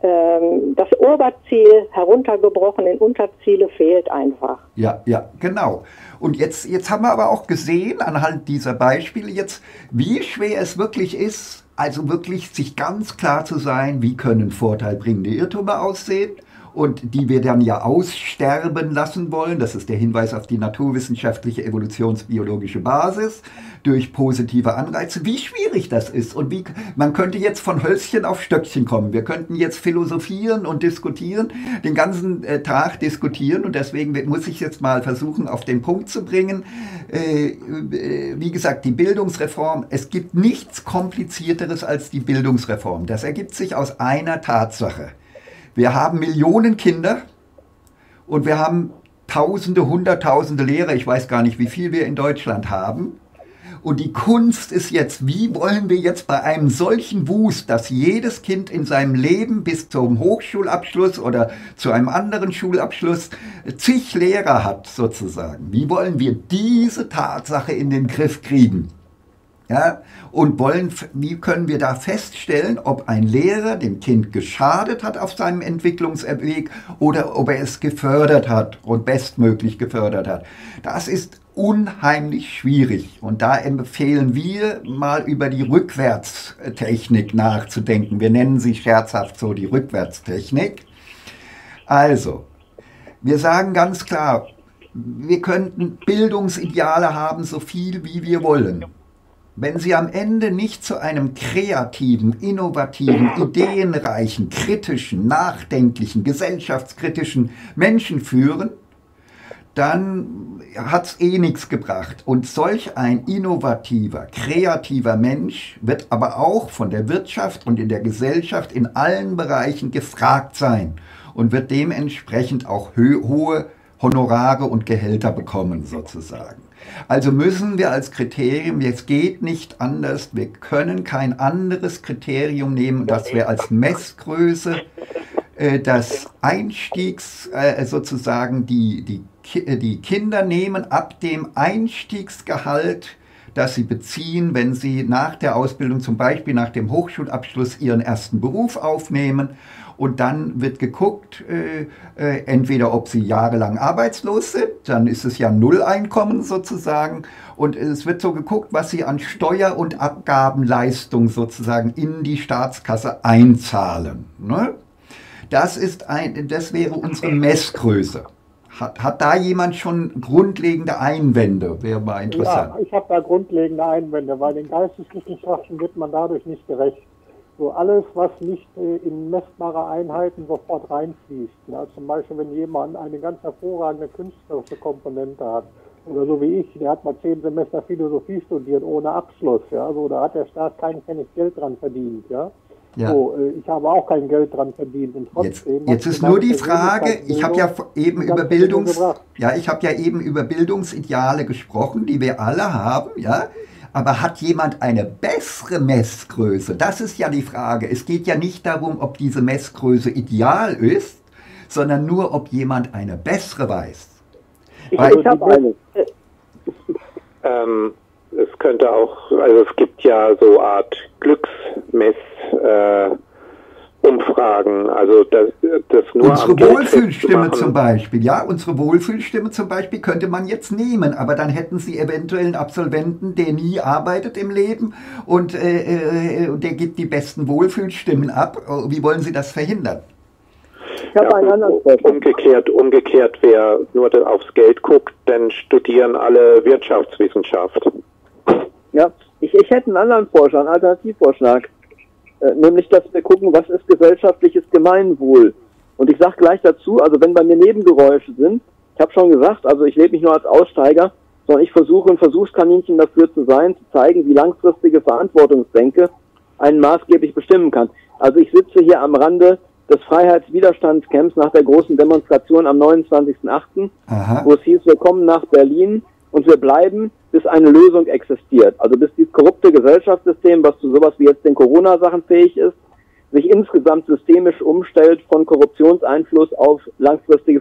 ähm, das Oberziel heruntergebrochen in Unterziele fehlt einfach.
Ja, ja, genau. Und jetzt, jetzt haben wir aber auch gesehen, anhand dieser Beispiele jetzt, wie schwer es wirklich ist, also wirklich sich ganz klar zu sein, wie können vorteilbringende Irrtümer aussehen, und die wir dann ja aussterben lassen wollen, das ist der Hinweis auf die naturwissenschaftliche evolutionsbiologische Basis, durch positive Anreize, wie schwierig das ist. Und wie, man könnte jetzt von Hölzchen auf Stöckchen kommen. Wir könnten jetzt philosophieren und diskutieren, den ganzen äh, Tag diskutieren, und deswegen muss ich jetzt mal versuchen, auf den Punkt zu bringen. Äh, äh, wie gesagt, die Bildungsreform, es gibt nichts Komplizierteres als die Bildungsreform. Das ergibt sich aus einer Tatsache. Wir haben Millionen Kinder und wir haben Tausende, Hunderttausende Lehrer. Ich weiß gar nicht, wie viel wir in Deutschland haben. Und die Kunst ist jetzt, wie wollen wir jetzt bei einem solchen Wust, dass jedes Kind in seinem Leben bis zum Hochschulabschluss oder zu einem anderen Schulabschluss zig Lehrer hat, sozusagen. Wie wollen wir diese Tatsache in den Griff kriegen? Ja, und wollen, wie können wir da feststellen, ob ein Lehrer dem Kind geschadet hat auf seinem Entwicklungsweg oder ob er es gefördert hat und bestmöglich gefördert hat. Das ist unheimlich schwierig, und da empfehlen wir mal über die Rückwärtstechnik nachzudenken. Wir nennen sie scherzhaft so die Rückwärtstechnik. Also, wir sagen ganz klar, wir könnten Bildungsideale haben, so viel wie wir wollen. Wenn sie am Ende nicht zu einem kreativen, innovativen, ideenreichen, kritischen, nachdenklichen, gesellschaftskritischen Menschen führen, dann hat es eh nichts gebracht. Und solch ein innovativer, kreativer Mensch wird aber auch von der Wirtschaft und in der Gesellschaft in allen Bereichen gefragt sein und wird dementsprechend auch hohe Honorare und Gehälter bekommen sozusagen. Also müssen wir als Kriterium, es geht nicht anders, wir können kein anderes Kriterium nehmen, dass wir als Messgröße äh, das Einstiegs, äh, sozusagen die, die, die Kinder nehmen ab dem Einstiegsgehalt, das sie beziehen, wenn sie nach der Ausbildung, zum Beispiel nach dem Hochschulabschluss, ihren ersten Beruf aufnehmen. Und dann wird geguckt, äh, äh, entweder ob sie jahrelang arbeitslos sind, dann ist es ja Nulleinkommen sozusagen. Und es wird so geguckt, was sie an Steuer- und Abgabenleistung sozusagen in die Staatskasse einzahlen. Ne? Das ist ein, das wäre unsere Messgröße. Hat, hat da jemand schon grundlegende Einwände? Wäre mal interessant.
Ja, ich habe da grundlegende Einwände, weil den Geisteswissenschaften wird man dadurch nicht gerecht. So alles, was nicht äh, in messbare Einheiten sofort reinfließt. Ja, zum Beispiel, wenn jemand eine ganz hervorragende künstlerische Komponente hat, oder so wie ich, der hat mal zehn Semester Philosophie studiert ohne Abschluss. Ja, also da hat der Staat kein Pfennig Geld dran verdient. Ja. Ja. So, äh, ich habe auch kein Geld dran verdient und trotzdem.
Jetzt, jetzt ist nur die Frage, ich habe ja eben über Bildungs, ja, ich habe ja eben über Bildungsideale gesprochen, die wir alle haben, ja. Aber hat jemand eine bessere Messgröße? Das ist ja die Frage. Es geht ja nicht darum, ob diese Messgröße ideal ist, sondern nur, ob jemand eine bessere weiß.
Ich, ich habe eine.
Ähm, es könnte auch, also es gibt ja so Art Glücksmess äh, Umfragen, also das, das nur
unsere Wohlfühlstimme zum Beispiel, ja, unsere Wohlfühlstimme zum Beispiel könnte man jetzt nehmen, aber dann hätten Sie eventuell einen Absolventen, der nie arbeitet im Leben und äh, äh, der gibt die besten Wohlfühlstimmen ab. Wie wollen Sie das verhindern?
Ich habe einen anderen Vorschlag.
Umgekehrt, umgekehrt, wer nur aufs Geld guckt, dann studieren alle Wirtschaftswissenschaft.
Ja, ich, ich hätte einen anderen Vorschlag, einen Alternativvorschlag. Äh, nämlich, dass wir gucken, was ist gesellschaftliches Gemeinwohl. Und ich sage gleich dazu, also wenn bei mir Nebengeräusche sind, ich habe schon gesagt, also ich lebe nicht nur als Aussteiger, sondern ich versuche ein Versuchskaninchen dafür zu sein, zu zeigen, wie langfristige Verantwortungsdenke einen maßgeblich bestimmen kann. Also ich sitze hier am Rande des Freiheitswiderstandscamps nach der großen Demonstration am neunundzwanzigsten achten, wo es hieß, wir kommen nach Berlin und wir bleiben, bis eine Lösung existiert. Also bis dieses korrupte Gesellschaftssystem, was zu sowas wie jetzt den Corona-Sachen fähig ist, sich insgesamt systemisch umstellt von Korruptionseinfluss auf langfristige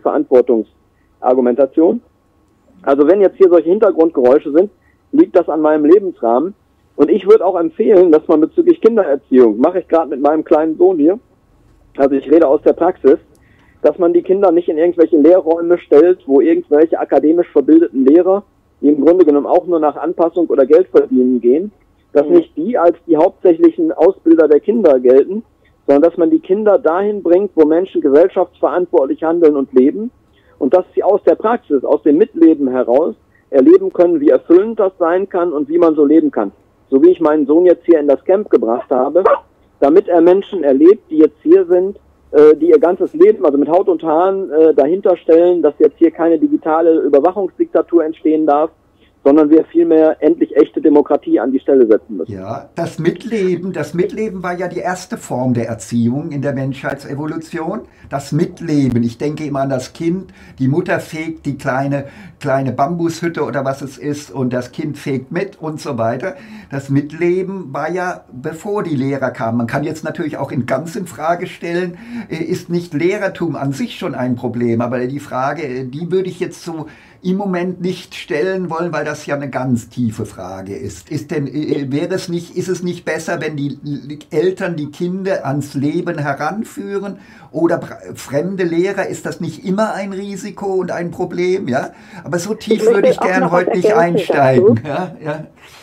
Verantwortungsargumentation. Also wenn jetzt hier solche Hintergrundgeräusche sind, liegt das an meinem Lebensrahmen. Und ich würde auch empfehlen, dass man bezüglich Kindererziehung, mache ich gerade mit meinem kleinen Sohn hier, also ich rede aus der Praxis, dass man die Kinder nicht in irgendwelche Lehrräume stellt, wo irgendwelche akademisch verbildeten Lehrer, die im Grunde genommen auch nur nach Anpassung oder Geld verdienen gehen, dass nicht die als die hauptsächlichen Ausbilder der Kinder gelten, sondern dass man die Kinder dahin bringt, wo Menschen gesellschaftsverantwortlich handeln und leben und dass sie aus der Praxis, aus dem Mitleben heraus erleben können, wie erfüllend das sein kann und wie man so leben kann. So wie ich meinen Sohn jetzt hier in das Camp gebracht habe, damit er Menschen erlebt, die jetzt hier sind, äh, die ihr ganzes Leben, also mit Haut und Haaren äh, dahinter stellen, dass jetzt hier keine digitale Überwachungsdiktatur entstehen darf, sondern wir vielmehr endlich echte Demokratie an die Stelle setzen müssen.
Ja, das Mitleben, das Mitleben war ja die erste Form der Erziehung in der Menschheitsevolution. Das Mitleben, ich denke immer an das Kind, die Mutter fegt die kleine, kleine Bambushütte oder was es ist und das Kind fegt mit und so weiter. Das Mitleben war ja bevor die Lehrer kamen. Man kann jetzt natürlich auch in ganz in Frage stellen, ist nicht Lehrertum an sich schon ein Problem, aber die Frage, die würde ich jetzt so im Moment nicht stellen wollen, weil das ja eine ganz tiefe Frage ist. Ist denn, wäre es nicht, ist es nicht besser, wenn die Eltern die Kinder ans Leben heranführen oder fremde Lehrer? Ist das nicht immer ein Risiko und ein Problem? Ja, aber so tief ich würde ich gern heute nicht einsteigen. Ja, ja.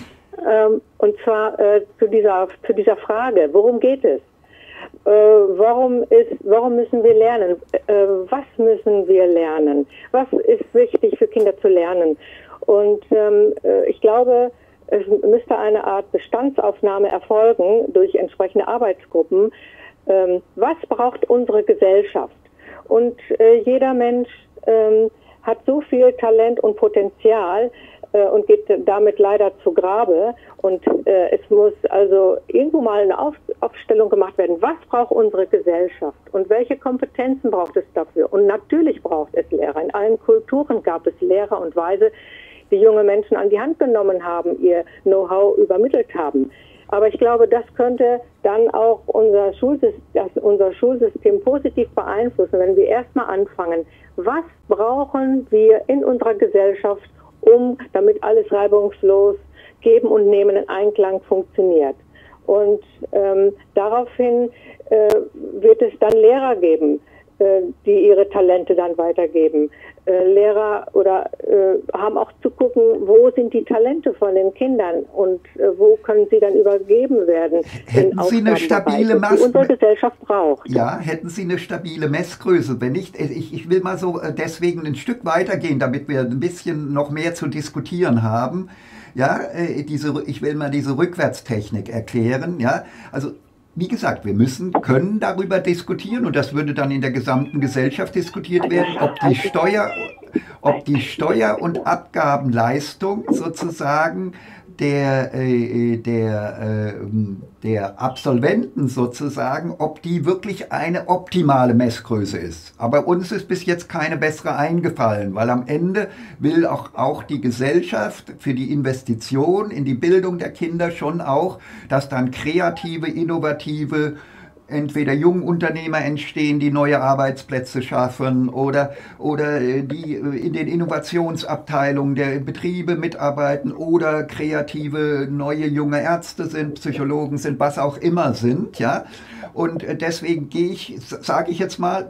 Ähm, und zwar äh, zu dieser zu dieser Frage: Worum geht es? Äh, warum ist, warum müssen wir lernen? Äh, was müssen wir lernen? Was ist wichtig für Kinder zu lernen? Und ähm, äh, ich glaube, es müsste eine Art Bestandsaufnahme erfolgen durch entsprechende Arbeitsgruppen. Ähm, was braucht unsere Gesellschaft? Und äh, jeder Mensch ähm, hat so viel Talent und Potenzial. äh, und geht damit leider zu Grabe. Und äh, es muss also irgendwo mal eine Auf Aufstellung gemacht werden. Was braucht unsere Gesellschaft und welche Kompetenzen braucht es dafür? Und natürlich braucht es Lehrer. In allen Kulturen gab es Lehrer und Weise, die junge Menschen an die Hand genommen haben, ihr Know-how übermittelt haben. Aber ich glaube, das könnte dann auch unser Schulsystem, das unser Schulsystem positiv beeinflussen, wenn wir erstmal anfangen, was brauchen wir in unserer Gesellschaft, um, damit alles reibungslos Geben und Nehmen in Einklang funktioniert. Und ähm, daraufhin äh, wird es dann Lehrer geben, äh, die ihre Talente dann weitergeben. Äh, Lehrer oder äh, haben auch zu gucken, wo sind die Talente von den Kindern und äh, wo können sie dann übergeben werden.
Hätten Sie eine stabile Masse,
die unsere Gesellschaft braucht.
Ja, hätten Sie eine stabile Messgröße. Wenn nicht, ich, ich will mal so deswegen ein Stück weitergehen, damit wir ein bisschen noch mehr zu diskutieren haben. Ja, äh, diese, ich will mal diese Rückwärtstechnik erklären. Ja, also wie gesagt, wir müssen, können darüber diskutieren und das würde dann in der gesamten Gesellschaft diskutiert werden, ob die Steuer, ob die Steuer- und Abgabenleistung sozusagen der, äh, der, äh, der Absolventen sozusagen, ob die wirklich eine optimale Messgröße ist. Aber uns ist bis jetzt keine bessere eingefallen, weil am Ende will auch, auch die Gesellschaft für die Investition in die Bildung der Kinder schon auch, dass dann kreative, innovative, entweder Jungunternehmer entstehen, die neue Arbeitsplätze schaffen oder, oder die in den Innovationsabteilungen der Betriebe mitarbeiten oder kreative neue junge Ärzte sind, Psychologen sind, was auch immer sind. Ja? Und deswegen gehe ich, sage ich jetzt mal,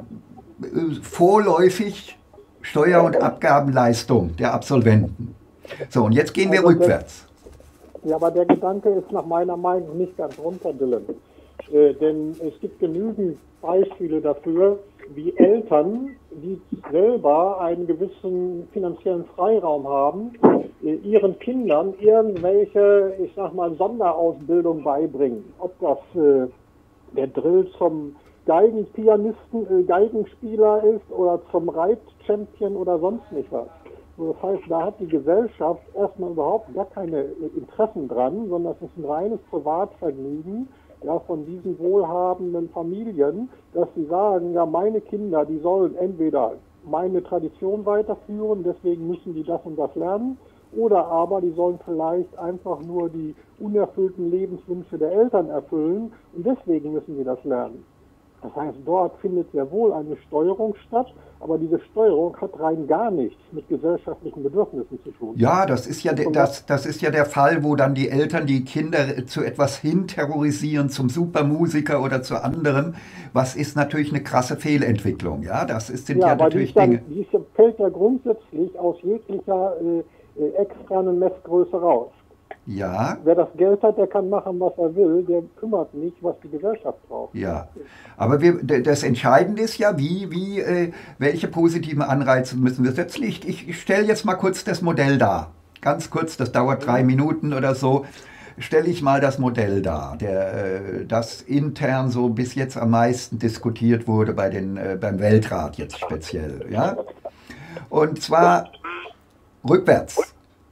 vorläufig Steuer- und Abgabenleistung der Absolventen. So, und jetzt gehen wir
also
rückwärts.
Der, ja, aber der Gedanke ist nach meiner Meinung nicht ganz runter, Dylan. Äh, denn es gibt genügend Beispiele dafür, wie Eltern, die selber einen gewissen finanziellen Freiraum haben, äh, ihren Kindern irgendwelche, ich sag mal, Sonderausbildung beibringen. Ob das äh, der Drill zum Geigenpianisten, äh, Geigenspieler ist oder zum Reitchampion oder sonst nicht was. Das heißt, da hat die Gesellschaft erstmal überhaupt gar keine Interessen dran, sondern es ist ein reines Privatvergnügen, ja, von diesen wohlhabenden Familien, dass sie sagen, ja, meine Kinder, die sollen entweder meine Tradition weiterführen, deswegen müssen die das und das lernen, oder aber die sollen vielleicht einfach nur die unerfüllten Lebenswünsche der Eltern erfüllen und deswegen müssen sie das lernen. Das heißt, dort findet sehr wohl eine Steuerung statt, aber diese Steuerung hat rein gar nichts mit gesellschaftlichen Bedürfnissen zu tun.
Ja, das ist ja, de, das, das ist ja der Fall, wo dann die Eltern die Kinder zu etwas hin terrorisieren, zum Supermusiker oder zu anderem. Was ist natürlich eine krasse Fehlentwicklung. Ja, das ist, sind ja, ja natürlich
die dann,
Dinge.
Die fällt ja grundsätzlich aus jeglicher äh, äh, externen Messgröße raus.
Ja.
Wer das Geld hat, der kann machen, was er will, der kümmert nicht, was die Gesellschaft braucht.
Ja, aber wir, das Entscheidende ist ja, wie, wie, äh, welche positiven Anreize müssen wir setzen. Ich, ich stelle jetzt mal kurz das Modell dar. Ganz kurz, das dauert drei Minuten oder so. Stelle ich mal das Modell dar, der, äh, das intern so bis jetzt am meisten diskutiert wurde bei den, äh, beim Weltrat jetzt speziell. Ja? Und zwar rückwärts.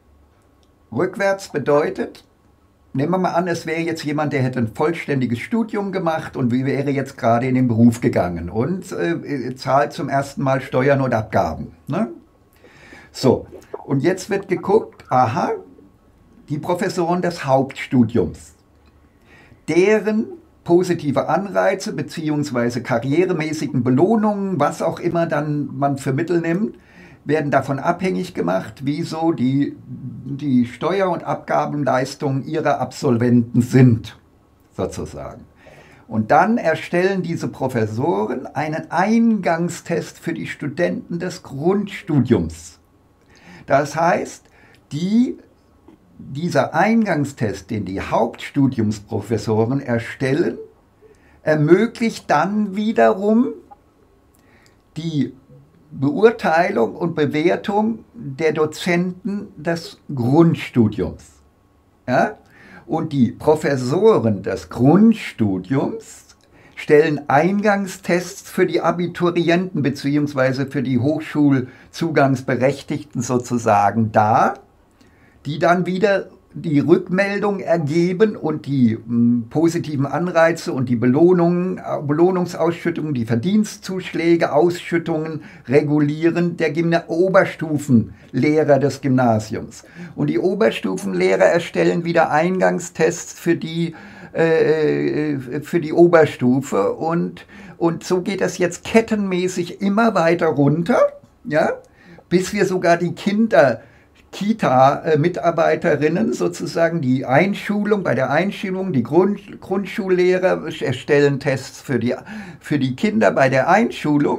Rückwärts bedeutet, nehmen wir mal an, es wäre jetzt jemand, der hätte ein vollständiges Studium gemacht und wäre jetzt gerade in den Beruf gegangen und äh, zahlt zum ersten Mal Steuern und Abgaben. Ne? So, und jetzt wird geguckt, aha, die Professoren des Hauptstudiums, deren positive Anreize bzw. karrieremäßigen Belohnungen, was auch immer dann man für Mittel nimmt, werden davon abhängig gemacht, wieso die, die Steuer- und Abgabenleistungen ihrer Absolventen sind, sozusagen. Und dann erstellen diese Professoren einen Eingangstest für die Studenten des Grundstudiums. Das heißt, die, dieser Eingangstest, den die Hauptstudiumsprofessoren erstellen, ermöglicht dann wiederum die Beurteilung und Bewertung der Dozenten des Grundstudiums. Ja? Und die Professoren des Grundstudiums stellen Eingangstests für die Abiturienten bzw. für die Hochschulzugangsberechtigten sozusagen dar, die dann wieder die Rückmeldung ergeben und die m, positiven Anreize und die Belohnungen, Belohnungsausschüttungen, die Verdienstzuschläge, Ausschüttungen regulieren der Gymna- Oberstufenlehrer des Gymnasiums. Und die Oberstufenlehrer erstellen wieder Eingangstests für die, äh, für die Oberstufe und, und so geht es jetzt kettenmäßig immer weiter runter, ja, bis wir sogar die Kinder Kita-Mitarbeiterinnen sozusagen die Einschulung, bei der Einschulung, die Grund, Grundschullehrer erstellen Tests für die, für die Kinder bei der Einschulung.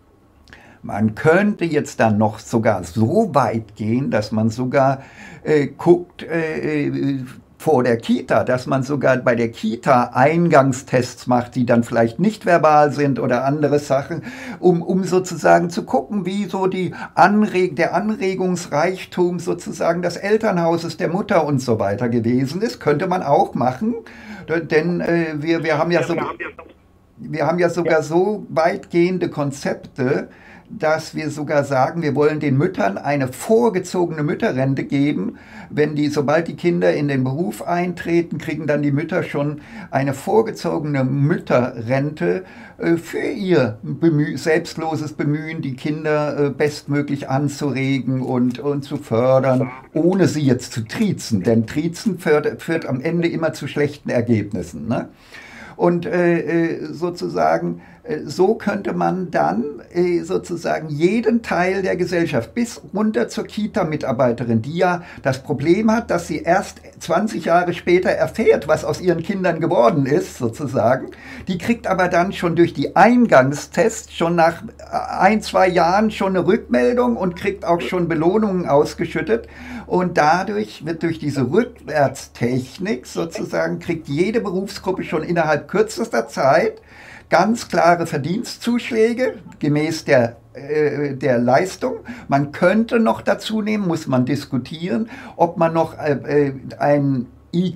Man könnte jetzt dann noch sogar so weit gehen, dass man sogar äh, guckt, äh, vor der Kita, dass man sogar bei der Kita Eingangstests macht, die dann vielleicht nicht verbal sind oder andere Sachen, um, um sozusagen zu gucken, wie so die Anreg der Anregungsreichtum sozusagen des Elternhauses, der Mutter und so weiter gewesen ist. Könnte man auch machen, denn äh, wir, wir haben ja so, wir haben ja sogar so weitgehende Konzepte, dass wir sogar sagen, wir wollen den Müttern eine vorgezogene Mütterrente geben. Wenn die, sobald die Kinder in den Beruf eintreten, kriegen dann die Mütter schon eine vorgezogene Mütterrente äh, für ihr bemüh selbstloses Bemühen, die Kinder äh, bestmöglich anzuregen und, und zu fördern, ohne sie jetzt zu triezen. Denn triezen führt, führt am Ende immer zu schlechten Ergebnissen, ne? Und äh, sozusagen, äh, so könnte man dann äh, sozusagen jeden Teil der Gesellschaft bis runter zur Kita-Mitarbeiterin, die ja das Problem hat, dass sie erst zwanzig Jahre später erfährt, was aus ihren Kindern geworden ist, sozusagen. Die kriegt aber dann schon durch die Eingangstests schon nach ein, zwei Jahren schon eine Rückmeldung und kriegt auch schon Belohnungen ausgeschüttet. Und dadurch wird durch diese Rückwärtstechnik sozusagen, kriegt jede Berufsgruppe schon innerhalb kürzester Zeit ganz klare Verdienstzuschläge gemäß der, äh, der Leistung. Man könnte noch dazu nehmen, muss man diskutieren, ob man noch äh, ein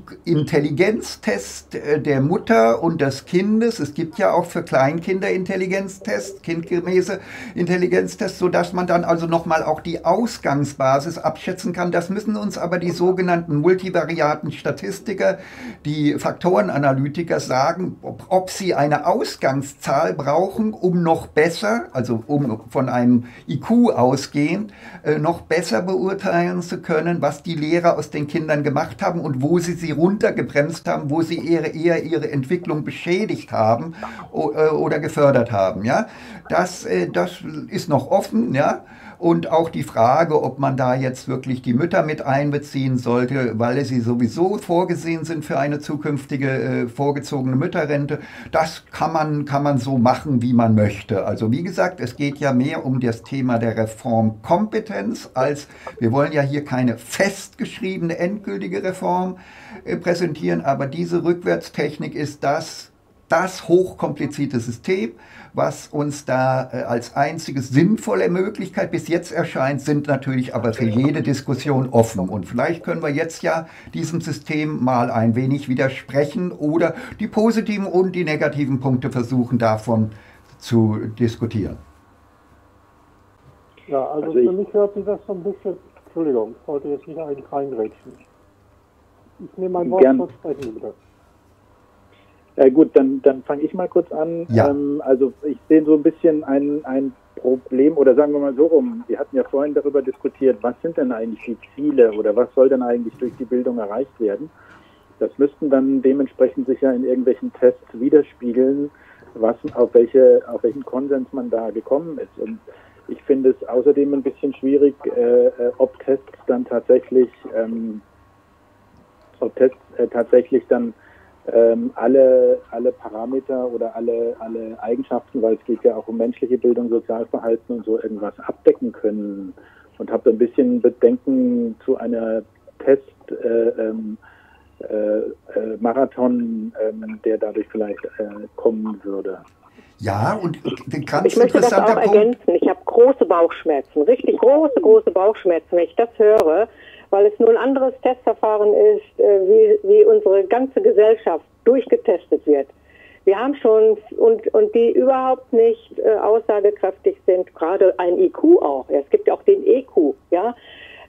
Intelligenztest der Mutter und des Kindes. Es gibt ja auch für Kleinkinder Intelligenztests, kindgemäße Intelligenztests, sodass man dann also nochmal auch die Ausgangsbasis abschätzen kann. Das müssen uns aber die sogenannten multivariaten Statistiker, die Faktorenanalytiker sagen, ob, ob sie eine Ausgangszahl brauchen, um noch besser, also um von einem I Q ausgehend, äh, noch besser beurteilen zu können, was die Lehrer aus den Kindern gemacht haben und wo sie sie sie runtergebremst haben, wo sie eher, eher ihre Entwicklung beschädigt haben oder gefördert haben. Ja? Das, das ist noch offen, ja. Und auch die Frage, ob man da jetzt wirklich die Mütter mit einbeziehen sollte, weil sie sowieso vorgesehen sind für eine zukünftige äh, vorgezogene Mütterrente, das kann man, kann man so machen, wie man möchte. Also wie gesagt, es geht ja mehr um das Thema der Reformkompetenz, als wir wollen ja hier keine festgeschriebene, endgültige Reform äh, präsentieren, aber diese Rückwärtstechnik ist das, das hochkomplizierte System, was uns da äh, als einziges sinnvolle Möglichkeit bis jetzt erscheint, sind natürlich aber für jede Diskussion offen. Und vielleicht können wir jetzt ja diesem System mal ein wenig widersprechen oder die positiven und die negativen Punkte versuchen, davon zu diskutieren.
Ja, also, also für mich hört sich das so ein bisschen, Entschuldigung, ich wollte jetzt nicht eigentlich reingrätschen. Ich nehme mein Wort kurz sprechen, bitte.
Ja gut, dann, dann fange ich mal kurz an.
Ja.
Ähm, also ich sehe so ein bisschen ein, ein Problem, oder sagen wir mal so rum, wir hatten ja vorhin darüber diskutiert, was sind denn eigentlich die Ziele oder was soll denn eigentlich durch die Bildung erreicht werden? Das müssten dann dementsprechend sich ja in irgendwelchen Tests widerspiegeln, was, auf, welche, auf welchen Konsens man da gekommen ist. Und ich finde es außerdem ein bisschen schwierig, äh, ob Tests dann tatsächlich, ähm, ob Tests äh, tatsächlich dann Ähm, alle, alle Parameter oder alle, alle Eigenschaften, weil es geht ja auch um menschliche Bildung, Sozialverhalten und so irgendwas abdecken können. Und habe ein bisschen Bedenken zu einer Test äh, ähm, äh, Marathon, ähm, der dadurch vielleicht äh, kommen würde.
Ja, und ganz
ich möchte das auch
Punkt.
ergänzen. Ich habe große Bauchschmerzen, richtig große, große Bauchschmerzen, wenn ich das höre, weil es nur ein anderes Testverfahren ist, wie, wie unsere ganze Gesellschaft durchgetestet wird. Wir haben schon, und, und die überhaupt nicht äh, aussagekräftig sind, gerade ein I Q auch. Es gibt ja auch den E Q, ja.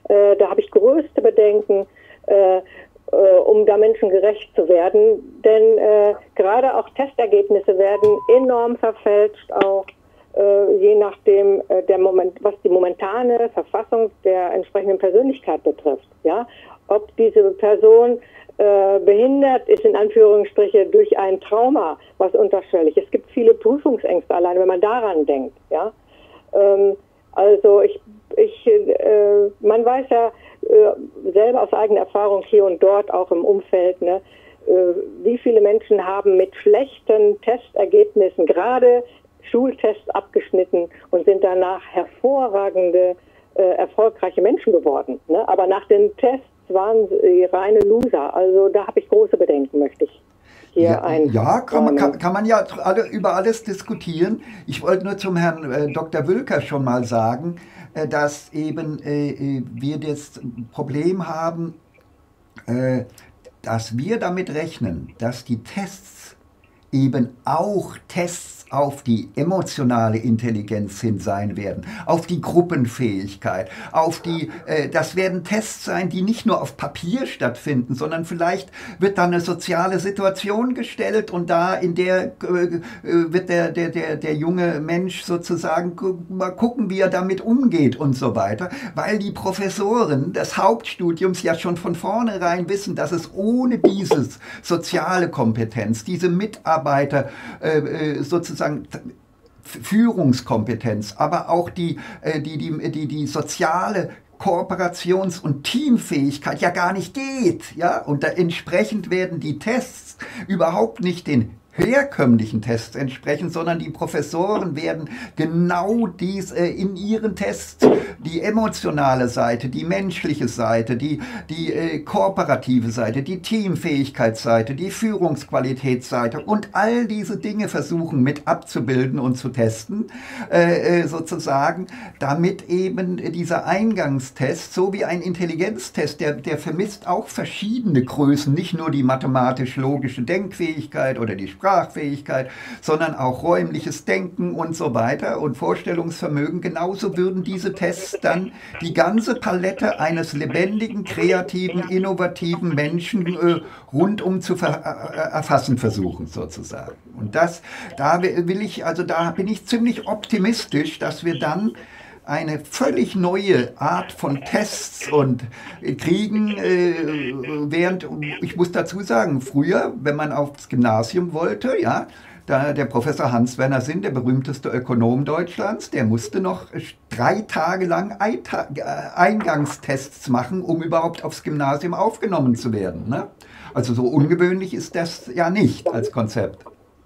Äh, da habe ich größte Bedenken, äh, um da menschengerecht zu werden, denn äh, gerade auch Testergebnisse werden enorm verfälscht, auch äh, je nachdem äh, der Moment, was die momentane Verfassung der entsprechenden Persönlichkeit betrifft, ja, ob diese Person äh, behindert ist in Anführungsstriche durch ein Trauma, was unterschwellig. Es gibt viele Prüfungsängste allein, wenn man daran denkt, ja. Ähm, also ich, ich, äh, man weiß ja äh, selber aus eigener Erfahrung hier und dort auch im Umfeld, ne, äh, wie viele Menschen haben mit schlechten Testergebnissen gerade Schultests abgeschnitten und sind danach hervorragende, äh, erfolgreiche Menschen geworden. Ne? Aber nach den Tests waren sie reine Loser. Also da habe ich große Bedenken, möchte ich.
Ja, ja kann, man, kann, kann man ja alle, über alles diskutieren. Ich wollte nur zum Herrn äh, Doktor Wülker schon mal sagen, äh, dass eben äh, wir das Problem haben, äh, dass wir damit rechnen, dass die Tests eben auch Tests auf die emotionale Intelligenz hin sein werden, auf die Gruppenfähigkeit, auf die, äh, das werden Tests sein, die nicht nur auf Papier stattfinden, sondern vielleicht wird da eine soziale Situation gestellt und da in der äh, wird der, der, der, der junge Mensch sozusagen mal gucken, wie er damit umgeht und so weiter, weil die Professoren des Hauptstudiums ja schon von vornherein wissen, dass es ohne dieses soziale Kompetenz, diese Mitarbeiter äh, sozusagen Führungskompetenz, aber auch die, die, die, die, die soziale Kooperations- und Teamfähigkeit ja gar nicht geht. Ja? Und da entsprechend werden die Tests überhaupt nicht den herkömmlichen Tests entsprechen, sondern die Professoren werden genau dies äh, in ihren Tests, die emotionale Seite, die menschliche Seite, die, die äh, kooperative Seite, die Teamfähigkeitsseite, die Führungsqualitätsseite und all diese Dinge versuchen mit abzubilden und zu testen, äh, sozusagen, damit eben dieser Eingangstest, so wie ein Intelligenztest, der, der vermisst auch verschiedene Größen, nicht nur die mathematisch-logische Denkfähigkeit oder die Sprachfähigkeit, sondern auch räumliches Denken und so weiter und Vorstellungsvermögen. Genauso würden diese Tests dann die ganze Palette eines lebendigen, kreativen, innovativen Menschen äh, rundum zu ver äh, erfassen versuchen, sozusagen. Und das, da will ich, also da bin ich ziemlich optimistisch, dass wir dann eine völlig neue Art von Tests und kriegen, äh, während, ich muss dazu sagen, früher, wenn man aufs Gymnasium wollte, ja, da der Professor Hans-Werner Sinn, der berühmteste Ökonom Deutschlands, der musste noch drei Tage lang Eingangstests machen, um überhaupt aufs Gymnasium aufgenommen zu werden. Ne? Also so ungewöhnlich ist das ja nicht als Konzept.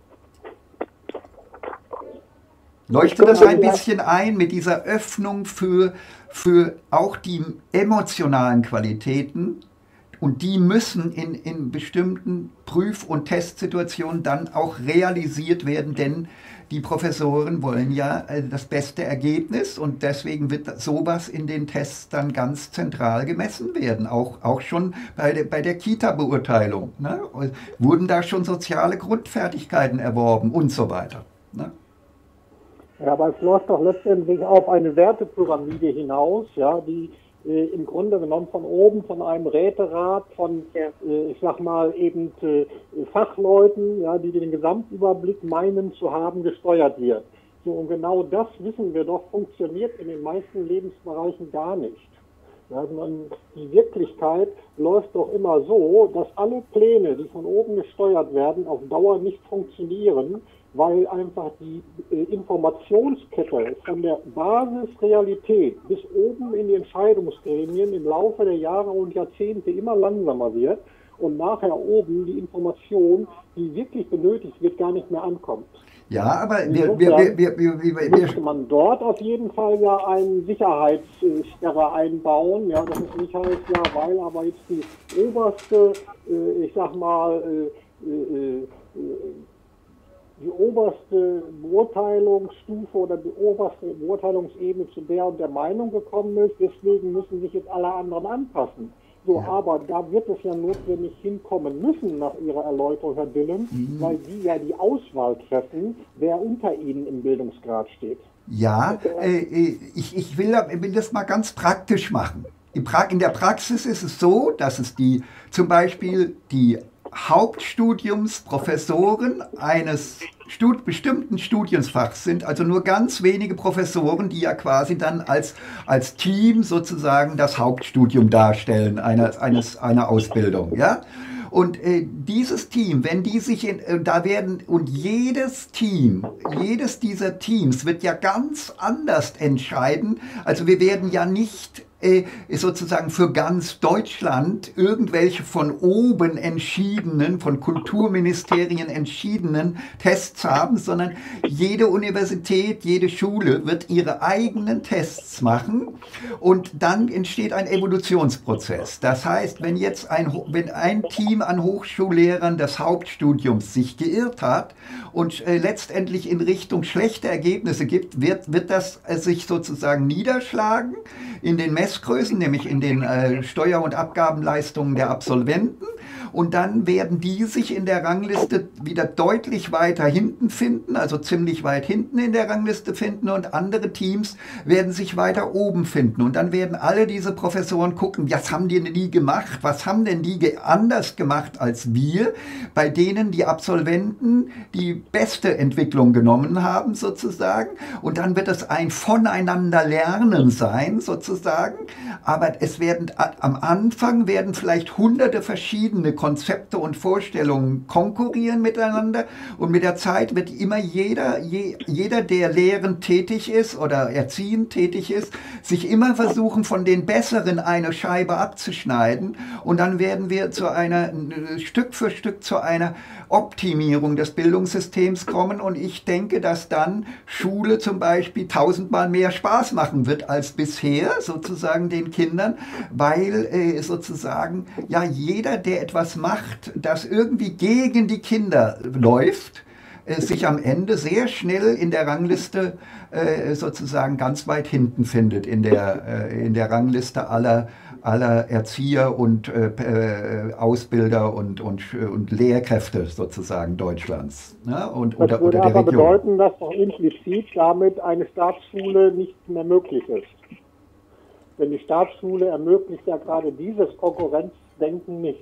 Leuchtet das ein bisschen ein mit dieser Öffnung für, für auch die emotionalen Qualitäten, und die müssen in, in bestimmten Prüf- und Testsituationen dann auch realisiert werden, denn die Professoren wollen ja das beste Ergebnis und deswegen wird sowas in den Tests dann ganz zentral gemessen werden, auch, auch schon bei der, bei der Kita-Beurteilung. Ne? Wurden da schon soziale Grundfertigkeiten erworben und so weiter. Ne?
Ja, aber es läuft doch letztendlich auf eine Wertepyramide hinaus, ja, die äh, im Grunde genommen von oben, von einem Räterat, von, ja. äh, ich sag mal, eben äh, Fachleuten, ja, die den Gesamtüberblick meinen zu haben, gesteuert wird. So, und genau das, wissen wir doch, funktioniert in den meisten Lebensbereichen gar nicht. Ja, sondern die Wirklichkeit läuft doch immer so, dass alle Pläne, die von oben gesteuert werden, auf Dauer nicht funktionieren, weil einfach die äh, Informationskette von der Basisrealität bis oben in die Entscheidungsgremien im Laufe der Jahre und Jahrzehnte immer langsamer wird und nachher oben die Information, die wirklich benötigt wird, gar nicht mehr ankommt.
Ja, aber wir, wir, wir, wir, wir, wir, wir
müsste man dort auf jeden Fall ja eine Sicherheitssperre einbauen. Ja, das ist nicht heißt, ja, weil aber jetzt die oberste, äh, ich sag mal, äh, äh, die oberste Beurteilungsstufe oder die oberste Beurteilungsebene zu der und der Meinung gekommen ist, deswegen müssen sich jetzt alle anderen anpassen. So, ja. Aber da wird es ja notwendig hinkommen müssen, nach Ihrer Erläuterung, Herr Dillem, mhm. weil Sie ja die Auswahl treffen, wer unter Ihnen im Bildungsgrad steht.
Ja, äh, ich, ich will, will das mal ganz praktisch machen. in der Praxis ist es so, dass es die, zum Beispiel die Hauptstudiumsprofessoren eines Stud bestimmten Studienfachs sind, also nur ganz wenige Professoren, die ja quasi dann als, als Team sozusagen das Hauptstudium darstellen, einer, eines, einer Ausbildung, ja. Und äh, dieses Team, wenn die sich, in, äh, da werden, und jedes Team, jedes dieser Teams wird ja ganz anders entscheiden. Also wir werden ja nicht äh, sozusagen für ganz Deutschland irgendwelche von oben entschiedenen, von Kulturministerien entschiedenen Tests haben, sondern jede Universität, jede Schule wird ihre eigenen Tests machen und dann entsteht ein Evolutionsprozess. Das heißt, wenn jetzt ein, wenn ein Team an Hochschullehrern des Hauptstudiums sich geirrt hat und äh, letztendlich in Richtung schlechter Ergebnisse gibt, wird, wird das äh, sich sozusagen niederschlagen in den Messgrößen, nämlich in den äh, Steuer- und Abgabenleistungen der Absolventen. Und dann werden die sich in der Rangliste wieder deutlich weiter hinten finden, also ziemlich weit hinten in der Rangliste finden, und andere Teams werden sich weiter oben finden. Und dann werden alle diese Professoren gucken, was haben die denn die gemacht, was haben denn die ge anders gemacht als wir, bei denen die Absolventen die beste Entwicklung genommen haben sozusagen. Und dann wird es ein Voneinander lernen sein sozusagen, aber es werden am Anfang werden vielleicht hunderte verschiedene Konzepte und Vorstellungen konkurrieren miteinander, und mit der Zeit wird immer jeder, je, jeder, der lehrend tätig ist oder erziehend tätig ist, sich immer versuchen, von den Besseren eine Scheibe abzuschneiden, und dann werden wir zu einer, Stück für Stück zu einer Optimierung des Bildungssystems kommen, und ich denke, dass dann Schule zum Beispiel tausendmal mehr Spaß machen wird als bisher, sozusagen den Kindern, weil äh, sozusagen ja jeder, der etwas macht, das irgendwie gegen die Kinder läuft, äh, sich am Ende sehr schnell in der Rangliste äh, sozusagen ganz weit hinten findet, in der, äh, in der Rangliste aller aller Erzieher und äh, äh, Ausbilder und, und, und Lehrkräfte sozusagen Deutschlands. Ne? Und,
das
oder,
würde
oder der
aber
Region.
bedeuten, dass doch implizit damit eine Staatsschule nicht mehr möglich ist. Denn die Staatsschule ermöglicht ja gerade dieses Konkurrenzdenken nicht.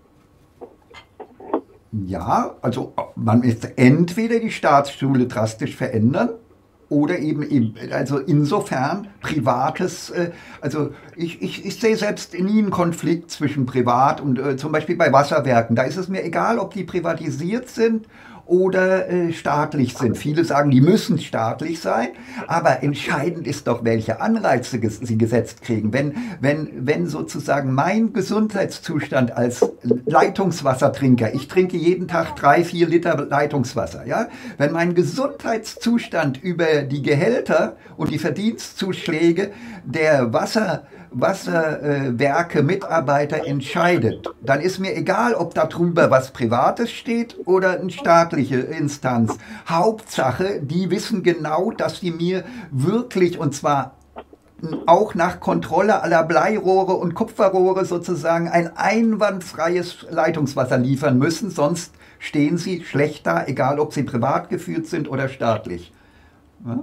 Ja, also man ist entweder die Staatsschule drastisch verändern, oder eben, eben, also insofern privates, äh, also ich, ich, ich sehe selbst nie einen Konflikt zwischen Privat und äh, zum Beispiel bei Wasserwerken. Da ist es mir egal, ob die privatisiert sind oder äh, staatlich sind. Viele sagen, die müssen staatlich sein, aber entscheidend ist doch, welche Anreize ges sie gesetzt kriegen. Wenn, wenn, wenn sozusagen mein Gesundheitszustand als Leitungswassertrinker, ich trinke jeden Tag drei, vier Liter Leitungswasser, ja, wenn mein Gesundheitszustand über die Gehälter und die Verdienstzuschläge der Wasser Wasserwerke, äh, Mitarbeiter entscheidet, dann ist mir egal, ob da drüber was Privates steht oder eine staatliche Instanz. Hauptsache, die wissen genau, dass die mir wirklich, und zwar auch nach Kontrolle aller Bleirohre und Kupferrohre sozusagen, ein einwandfreies Leitungswasser liefern müssen, sonst stehen sie schlecht da, egal ob sie privat geführt sind oder staatlich. Ja?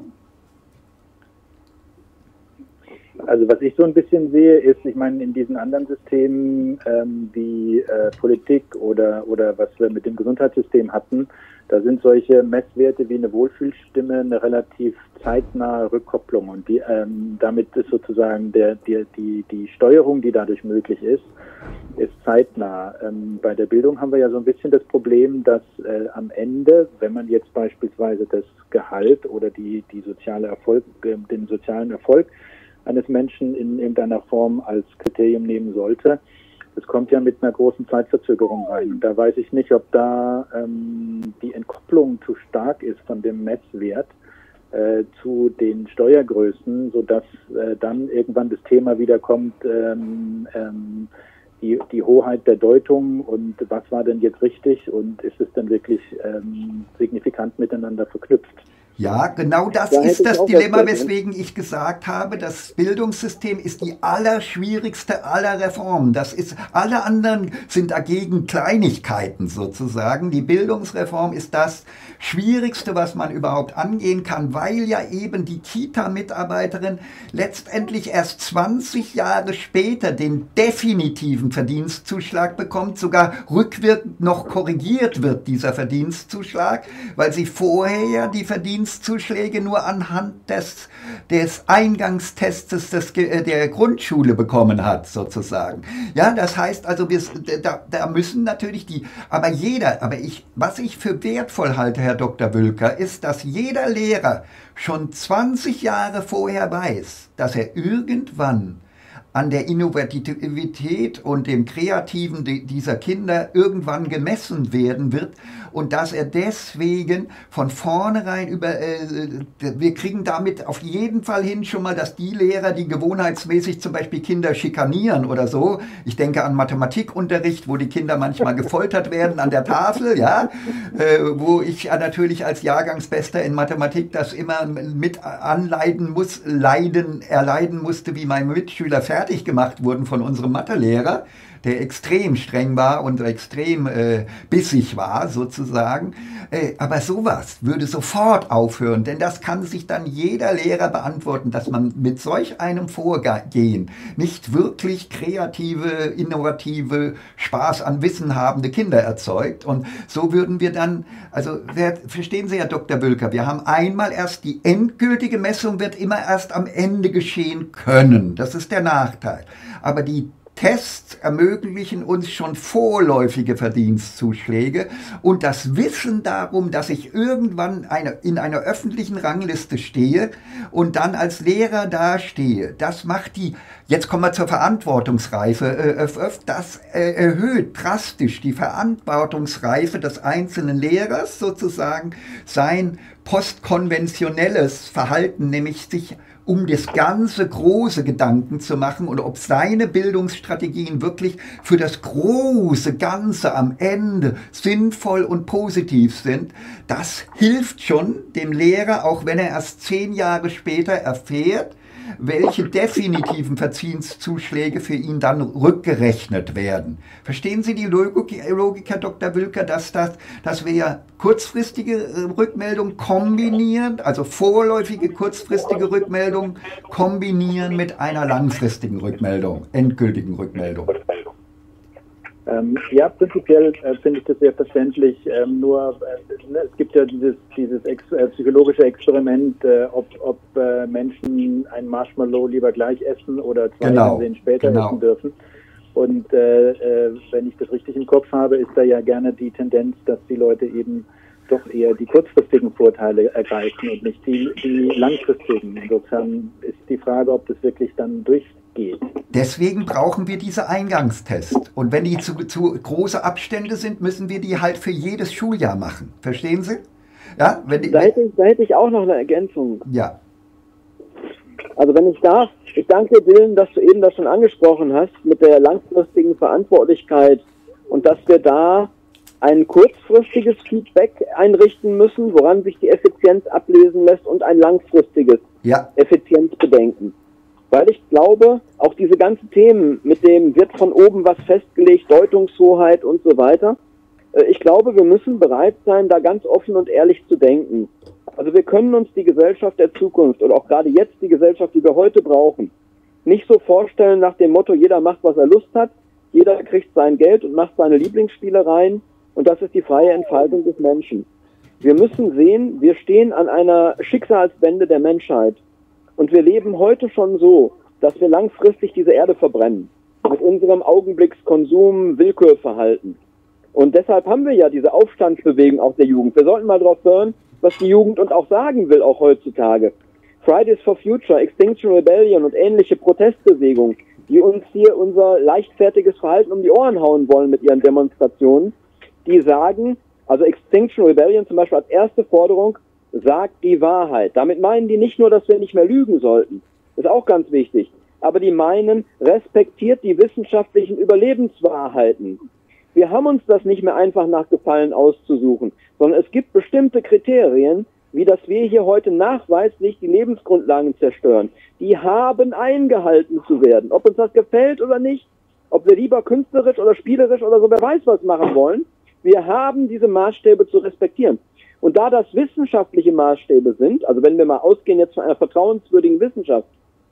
Also was ich so ein bisschen sehe, ist, ich meine, in diesen anderen Systemen ähm, wie äh, Politik oder, oder was wir mit dem Gesundheitssystem hatten, da sind solche Messwerte wie eine Wohlfühlstimme eine relativ zeitnahe Rückkopplung, und die, ähm, damit ist sozusagen der, die, die, die Steuerung, die dadurch möglich ist, ist zeitnah. Ähm, bei der Bildung haben wir ja so ein bisschen das Problem, dass äh, am Ende, wenn man jetzt beispielsweise das Gehalt oder die, die soziale Erfolg, äh, den sozialen Erfolg eines Menschen in irgendeiner Form als Kriterium nehmen sollte, es kommt ja mit einer großen Zeitverzögerung rein. Und da weiß ich nicht, ob da ähm, die Entkopplung zu stark ist von dem Messwert äh, zu den Steuergrößen, sodass äh, dann irgendwann das Thema wieder kommt, ähm, ähm, die, die Hoheit der Deutung und was war denn jetzt richtig und ist es denn wirklich ähm, signifikant miteinander verknüpft.
Ja, genau das
Da
ist
hätte ich
das
auch
Dilemma,
was dagegen.
weswegen ich gesagt habe, das Bildungssystem ist die allerschwierigste aller Reformen. Das ist, alle anderen sind dagegen Kleinigkeiten sozusagen. Die Bildungsreform ist das Schwierigste, was man überhaupt angehen kann, weil ja eben die Kita-Mitarbeiterin letztendlich erst zwanzig Jahre später den definitiven Verdienstzuschlag bekommt, sogar rückwirkend noch korrigiert wird, dieser Verdienstzuschlag, weil sie vorher ja die Verdienstzuschläge nur anhand des, des Eingangstests des, der Grundschule bekommen hat, sozusagen. Ja, das heißt also, wir, da, da müssen natürlich die, aber jeder, aber ich, was ich für wertvoll halte, Herr Doktor Wülker, ist, dass jeder Lehrer schon zwanzig Jahre vorher weiß, dass er irgendwann an der Innovativität und dem Kreativen dieser Kinder irgendwann gemessen werden wird und dass er deswegen von vornherein über, äh, wir kriegen damit auf jeden Fall hin schon mal, dass die Lehrer, die gewohnheitsmäßig zum Beispiel Kinder schikanieren oder so, ich denke an Mathematikunterricht, wo die Kinder manchmal gefoltert werden an der Tafel, ja, äh, wo ich natürlich als Jahrgangsbester in Mathematik das immer mit anleiden muss, leiden, erleiden musste, wie meine Mitschüler fertig gemacht wurden von unserem Mathelehrer, der extrem streng war und extrem äh, bissig war sozusagen. Äh, aber sowas würde sofort aufhören, denn das kann sich dann jeder Lehrer beantworten, dass man mit solch einem Vorgehen nicht wirklich kreative, innovative, Spaß an Wissen habende Kinder erzeugt. Und so würden wir dann, also wer, verstehen Sie, Herr Doktor Wülker, wir haben einmal erst die endgültige Messung wird immer erst am Ende geschehen können. Das ist der Nachteil. Aber die Tests ermöglichen uns schon vorläufige Verdienstzuschläge und das Wissen darum, dass ich irgendwann eine, in einer öffentlichen Rangliste stehe und dann als Lehrer dastehe, das macht die, jetzt kommen wir zur Verantwortungsreife, äh, das äh, erhöht drastisch die Verantwortungsreife des einzelnen Lehrers sozusagen, sein postkonventionelles Verhalten, nämlich sich um das ganze große Gedanken zu machen und ob seine Bildungsstrategien wirklich für das große Ganze am Ende sinnvoll und positiv sind, das hilft schon dem Lehrer, auch wenn er erst zehn Jahre später erfährt, welche definitiven Verdienstzuschläge für ihn dann rückgerechnet werden. Verstehen Sie die Logik, Logik Herr Doktor Wülker, dass, das, dass wir ja kurzfristige Rückmeldungen kombinieren, also vorläufige kurzfristige Rückmeldungen kombinieren mit einer langfristigen Rückmeldung, endgültigen Rückmeldung?
Ähm, ja, prinzipiell äh, finde ich das sehr verständlich. Ähm, nur äh, ne, es gibt ja dieses, dieses ex äh, psychologische Experiment, äh, ob, ob äh, Menschen ein Marshmallow lieber gleich essen oder zwei
genau,
Jahre später
genau.
essen dürfen. Und äh, äh, wenn ich das richtig im Kopf habe, ist da ja gerne die Tendenz, dass die Leute eben doch eher die kurzfristigen Vorteile ergreifen und nicht die, die langfristigen. Insofern ist die Frage, ob das wirklich dann durchgeht.
Deswegen brauchen wir diese Eingangstests. Und wenn die zu, zu große Abstände sind, müssen wir die halt für jedes Schuljahr machen. Verstehen Sie? Ja, wenn die,
da, hätte ich, da hätte ich auch noch eine Ergänzung.
Ja.
Also wenn ich darf, ich danke Dylan, dass du eben das schon angesprochen hast, mit der langfristigen Verantwortlichkeit und dass wir da ein kurzfristiges Feedback einrichten müssen, woran sich die Effizienz ablesen lässt und ein langfristiges
ja.
Effizienzbedenken. Weil ich glaube, auch diese ganzen Themen mit dem wird von oben was festgelegt, Deutungshoheit und so weiter, ich glaube, wir müssen bereit sein, da ganz offen und ehrlich zu denken. Also wir können uns die Gesellschaft der Zukunft oder auch gerade jetzt die Gesellschaft, die wir heute brauchen, nicht so vorstellen nach dem Motto, jeder macht, was er Lust hat, jeder kriegt sein Geld und macht seine Lieblingsspielereien und das ist die freie Entfaltung des Menschen. Wir müssen sehen, wir stehen an einer Schicksalswende der Menschheit. Und wir leben heute schon so, dass wir langfristig diese Erde verbrennen. Mit unserem Augenblickskonsum, Willkürverhalten. Und deshalb haben wir ja diese Aufstandsbewegung auch der Jugend. Wir sollten mal drauf hören, was die Jugend uns auch sagen will, auch heutzutage. Fridays for Future, Extinction Rebellion und ähnliche Protestbewegungen, die uns hier unser leichtfertiges Verhalten um die Ohren hauen wollen mit ihren Demonstrationen, die sagen, also Extinction Rebellion zum Beispiel als erste Forderung, sagt die Wahrheit. Damit meinen die nicht nur, dass wir nicht mehr lügen sollten. Das ist auch ganz wichtig. Aber die meinen, respektiert die wissenschaftlichen Überlebenswahrheiten. Wir haben uns das nicht mehr einfach nach Gefallen auszusuchen, sondern es gibt bestimmte Kriterien, wie dass wir hier heute nachweislich die Lebensgrundlagen zerstören, die haben eingehalten zu werden. Ob uns das gefällt oder nicht, ob wir lieber künstlerisch oder spielerisch oder so, wer weiß was machen wollen, wir haben diese Maßstäbe zu respektieren. Und da das wissenschaftliche Maßstäbe sind, also wenn wir mal ausgehen jetzt von einer vertrauenswürdigen Wissenschaft,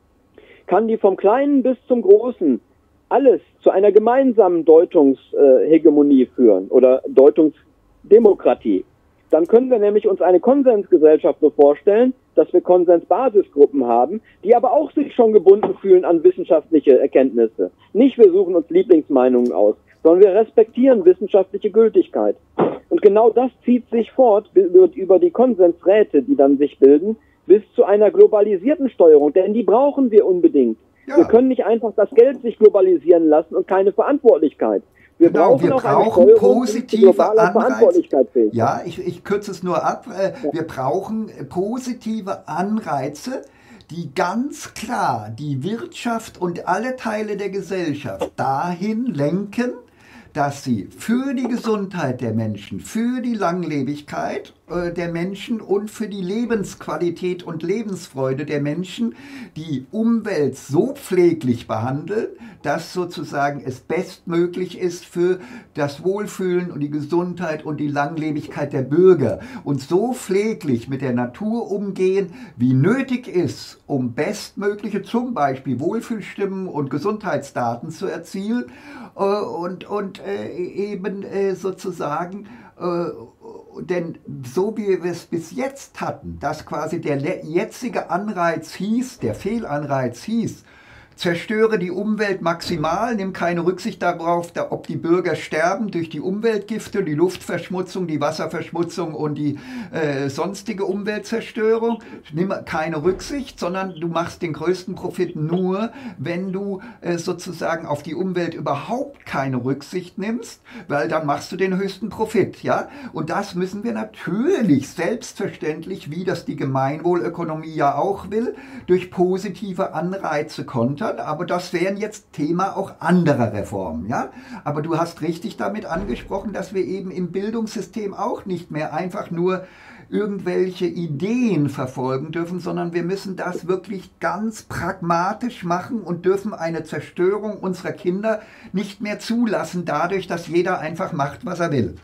kann die vom Kleinen bis zum Großen alles zu einer gemeinsamen Deutungshegemonie führen oder Deutungsdemokratie. Dann können wir nämlich uns eine Konsensgesellschaft so vorstellen, dass wir Konsensbasisgruppen haben, die aber auch sich schon gebunden fühlen an wissenschaftliche Erkenntnisse. Nicht wir suchen uns Lieblingsmeinungen aus, sondern wir respektieren wissenschaftliche Gültigkeit. Und genau das zieht sich fort über die Konsensräte, die dann sich bilden, bis zu einer globalisierten Steuerung, denn die brauchen wir unbedingt. Ja. Wir können nicht einfach das Geld sich globalisieren lassen und keine Verantwortlichkeit. Wir
genau,
brauchen,
wir
auch
brauchen
eine
positive Anreize.
Fähig.
Ja, ich, ich kürze es nur ab. Wir brauchen positive Anreize, die ganz klar die Wirtschaft und alle Teile der Gesellschaft dahin lenken, dass sie für die Gesundheit der Menschen, für die Langlebigkeit äh, der Menschen und für die Lebensqualität und Lebensfreude der Menschen die Umwelt so pfleglich behandeln, dass sozusagen es bestmöglich ist für das Wohlfühlen und die Gesundheit und die Langlebigkeit der Bürger und so pfleglich mit der Natur umgehen, wie nötig ist, um bestmögliche zum Beispiel Wohlfühlstimmen und Gesundheitsdaten zu erzielen äh, und, und äh, eben äh, sozusagen äh, denn so wie wir es bis jetzt hatten, dass quasi der jetzige Anreiz hieß, der Fehlanreiz hieß, zerstöre die Umwelt maximal, nimm keine Rücksicht darauf, ob die Bürger sterben durch die Umweltgifte, die Luftverschmutzung, die Wasserverschmutzung und die äh, sonstige Umweltzerstörung. Nimm keine Rücksicht, sondern du machst den größten Profit nur, wenn du äh, sozusagen auf die Umwelt überhaupt keine Rücksicht nimmst, weil dann machst du den höchsten Profit. Ja? Und das müssen wir natürlich selbstverständlich, wie das die Gemeinwohlökonomie ja auch will, durch positive Anreize kontern. Aber das wären jetzt Thema auch anderer Reformen, ja. Aber du hast richtig damit angesprochen, dass wir eben im Bildungssystem auch nicht mehr einfach nur irgendwelche Ideen verfolgen dürfen, sondern wir müssen das wirklich ganz pragmatisch machen und dürfen eine Zerstörung unserer Kinder nicht mehr zulassen, dadurch, dass jeder einfach macht, was er will.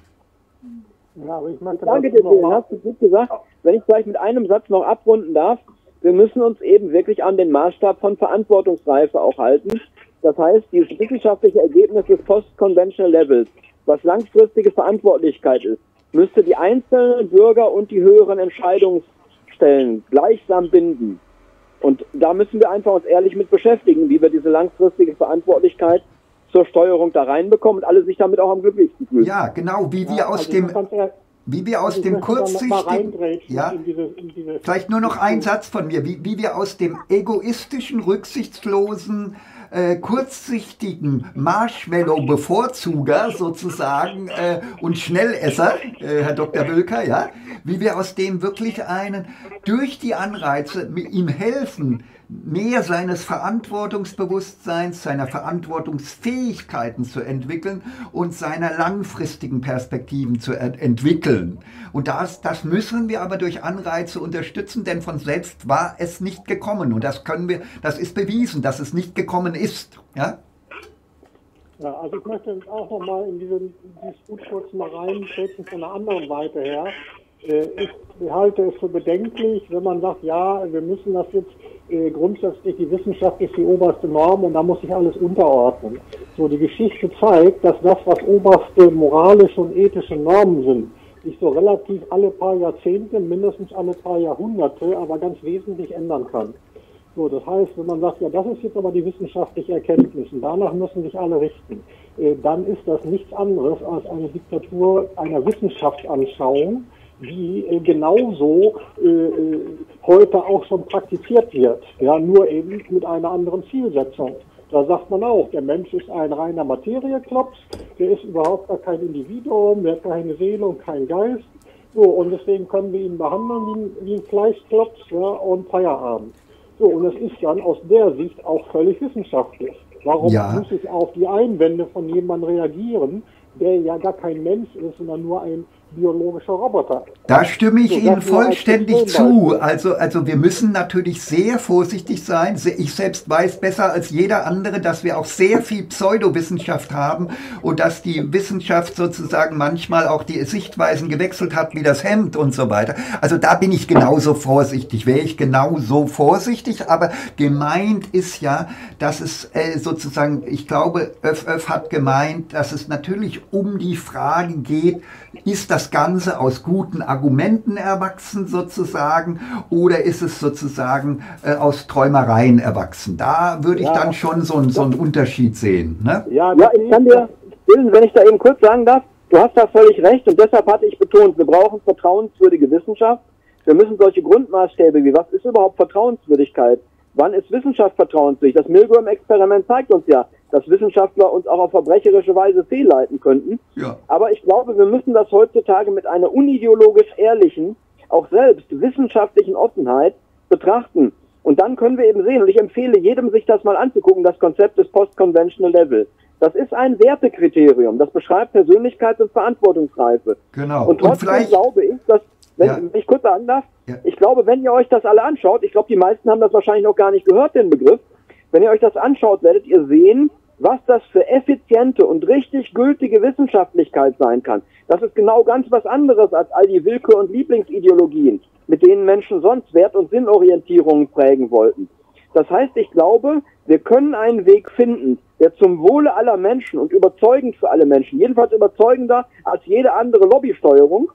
Ja, aber ich möchte Danke dir, Bill, hast du gut gesagt. Wenn ich vielleicht mit einem Satz noch abrunden darf, wir müssen uns eben wirklich an den Maßstab von Verantwortungsreife auch halten. Das heißt, dieses wissenschaftliche Ergebnis des Post-Conventional Levels, was langfristige Verantwortlichkeit ist, müsste die einzelnen Bürger und die höheren Entscheidungsstellen gleichsam binden. Und da müssen wir einfach uns ehrlich mit beschäftigen, wie wir diese langfristige Verantwortlichkeit zur Steuerung da reinbekommen und alle sich damit auch am glücklichsten fühlen.
Ja, genau, wie wir ja, aus
also
dem... Wie wir aus dem kurzsichtigen, ja, in diese, in diese vielleicht nur noch ein Satz von mir, wie, wie wir aus dem egoistischen, rücksichtslosen, äh, kurzsichtigen Marshmallow-Bevorzuger sozusagen äh, und Schnellesser, äh, Herr Doktor Wölker, ja, wie wir aus dem wirklich einen, durch die Anreize, ihm helfen, mehr seines Verantwortungsbewusstseins, seiner Verantwortungsfähigkeiten zu entwickeln und seiner langfristigen Perspektiven zu ent entwickeln. Und das, das müssen wir aber durch Anreize unterstützen, denn von selbst war es nicht gekommen. Und das können wir, das ist bewiesen, dass es nicht gekommen ist. Ja?
Ja, also ich möchte auch nochmal in diesen Disput kurz mal reintreten von der anderen Seite her. Ich halte es für bedenklich, wenn man sagt, ja, wir müssen das jetzt äh, grundsätzlich, die Wissenschaft ist die oberste Norm und da muss sich alles unterordnen. So, die Geschichte zeigt, dass das, was oberste moralische und ethische Normen sind, sich so relativ alle paar Jahrzehnte, mindestens alle paar Jahrhunderte, aber ganz wesentlich ändern kann. So, das heißt, wenn man sagt, ja, das ist jetzt aber die wissenschaftliche Erkenntnis und danach müssen sich alle richten, äh, dann ist das nichts anderes als eine Diktatur einer Wissenschaftsanschauung, die äh, genauso äh, heute auch schon praktiziert wird, ja, nur eben mit einer anderen Zielsetzung. Da sagt man auch, der Mensch ist ein reiner Materieklops, der ist überhaupt gar kein Individuum, der hat keine Seele und kein Geist. So, und deswegen können wir ihn behandeln wie ein, wie ein Fleischklops, ja, und Feierabend. So, und es ist dann aus der Sicht auch völlig wissenschaftlich. Warum ja. muss ich auf die Einwände von jemandem reagieren, der ja gar kein Mensch ist, sondern nur ein biologische Roboter.
Da stimme ich
So,
Ihnen
das nur als
vollständig
Extrembeispiel.
zu. Also, also wir müssen natürlich sehr vorsichtig sein. Se- Ich selbst weiß besser als jeder andere, dass wir auch sehr viel Pseudowissenschaft haben und dass die Wissenschaft sozusagen manchmal auch die Sichtweisen gewechselt hat wie das Hemd und so weiter. Also da bin ich genauso vorsichtig, wäre ich genauso vorsichtig, aber gemeint ist ja, dass es äh, sozusagen, ich glaube, Öff Öff hat gemeint, dass es natürlich um die Frage geht, ist das Ganze aus guten Argumenten erwachsen sozusagen oder ist es sozusagen äh, aus Träumereien erwachsen? Da würde ich
Ja.
dann schon so, einen- so einen Unterschied sehen. Ne?
Ja,
Ja, ich kann dir, Dylan, wenn ich da eben kurz sagen darf, du hast da völlig recht und deshalb hatte ich betont, wir brauchen vertrauenswürdige Wissenschaft. Wir müssen solche Grundmaßstäbe wie, was ist überhaupt Vertrauenswürdigkeit? Wann ist Wissenschaft vertrauenswürdig? Das Milgram-Experiment zeigt uns ja, dass Wissenschaftler uns auch auf verbrecherische Weise fehlleiten könnten.
Ja.
Aber ich glaube, wir müssen das heutzutage mit einer unideologisch ehrlichen, auch selbst wissenschaftlichen Offenheit betrachten. Und dann können wir eben sehen, und ich empfehle jedem, sich das mal anzugucken, das Konzept des Post-Conventional Level. Das ist ein Wertekriterium, das beschreibt Persönlichkeits- und Verantwortungsreife.
Genau.
Und
Und
trotzdem
vielleicht,
glaube ich, dass, wenn,
Ja.
wenn ich kurz sagen darf,
Ja.
ich glaube, wenn ihr euch das alle anschaut, ich glaube, die meisten haben das wahrscheinlich noch gar nicht gehört, den Begriff, wenn ihr euch das anschaut, werdet ihr sehen, was das für effiziente und richtig gültige Wissenschaftlichkeit sein kann. Das ist genau ganz was anderes als all die Willkür- und Lieblingsideologien, mit denen Menschen sonst Wert- und Sinnorientierungen prägen wollten. Das heißt, ich glaube, wir können einen Weg finden, der zum Wohle aller Menschen und überzeugend für alle Menschen, jedenfalls überzeugender als jede andere Lobbysteuerung,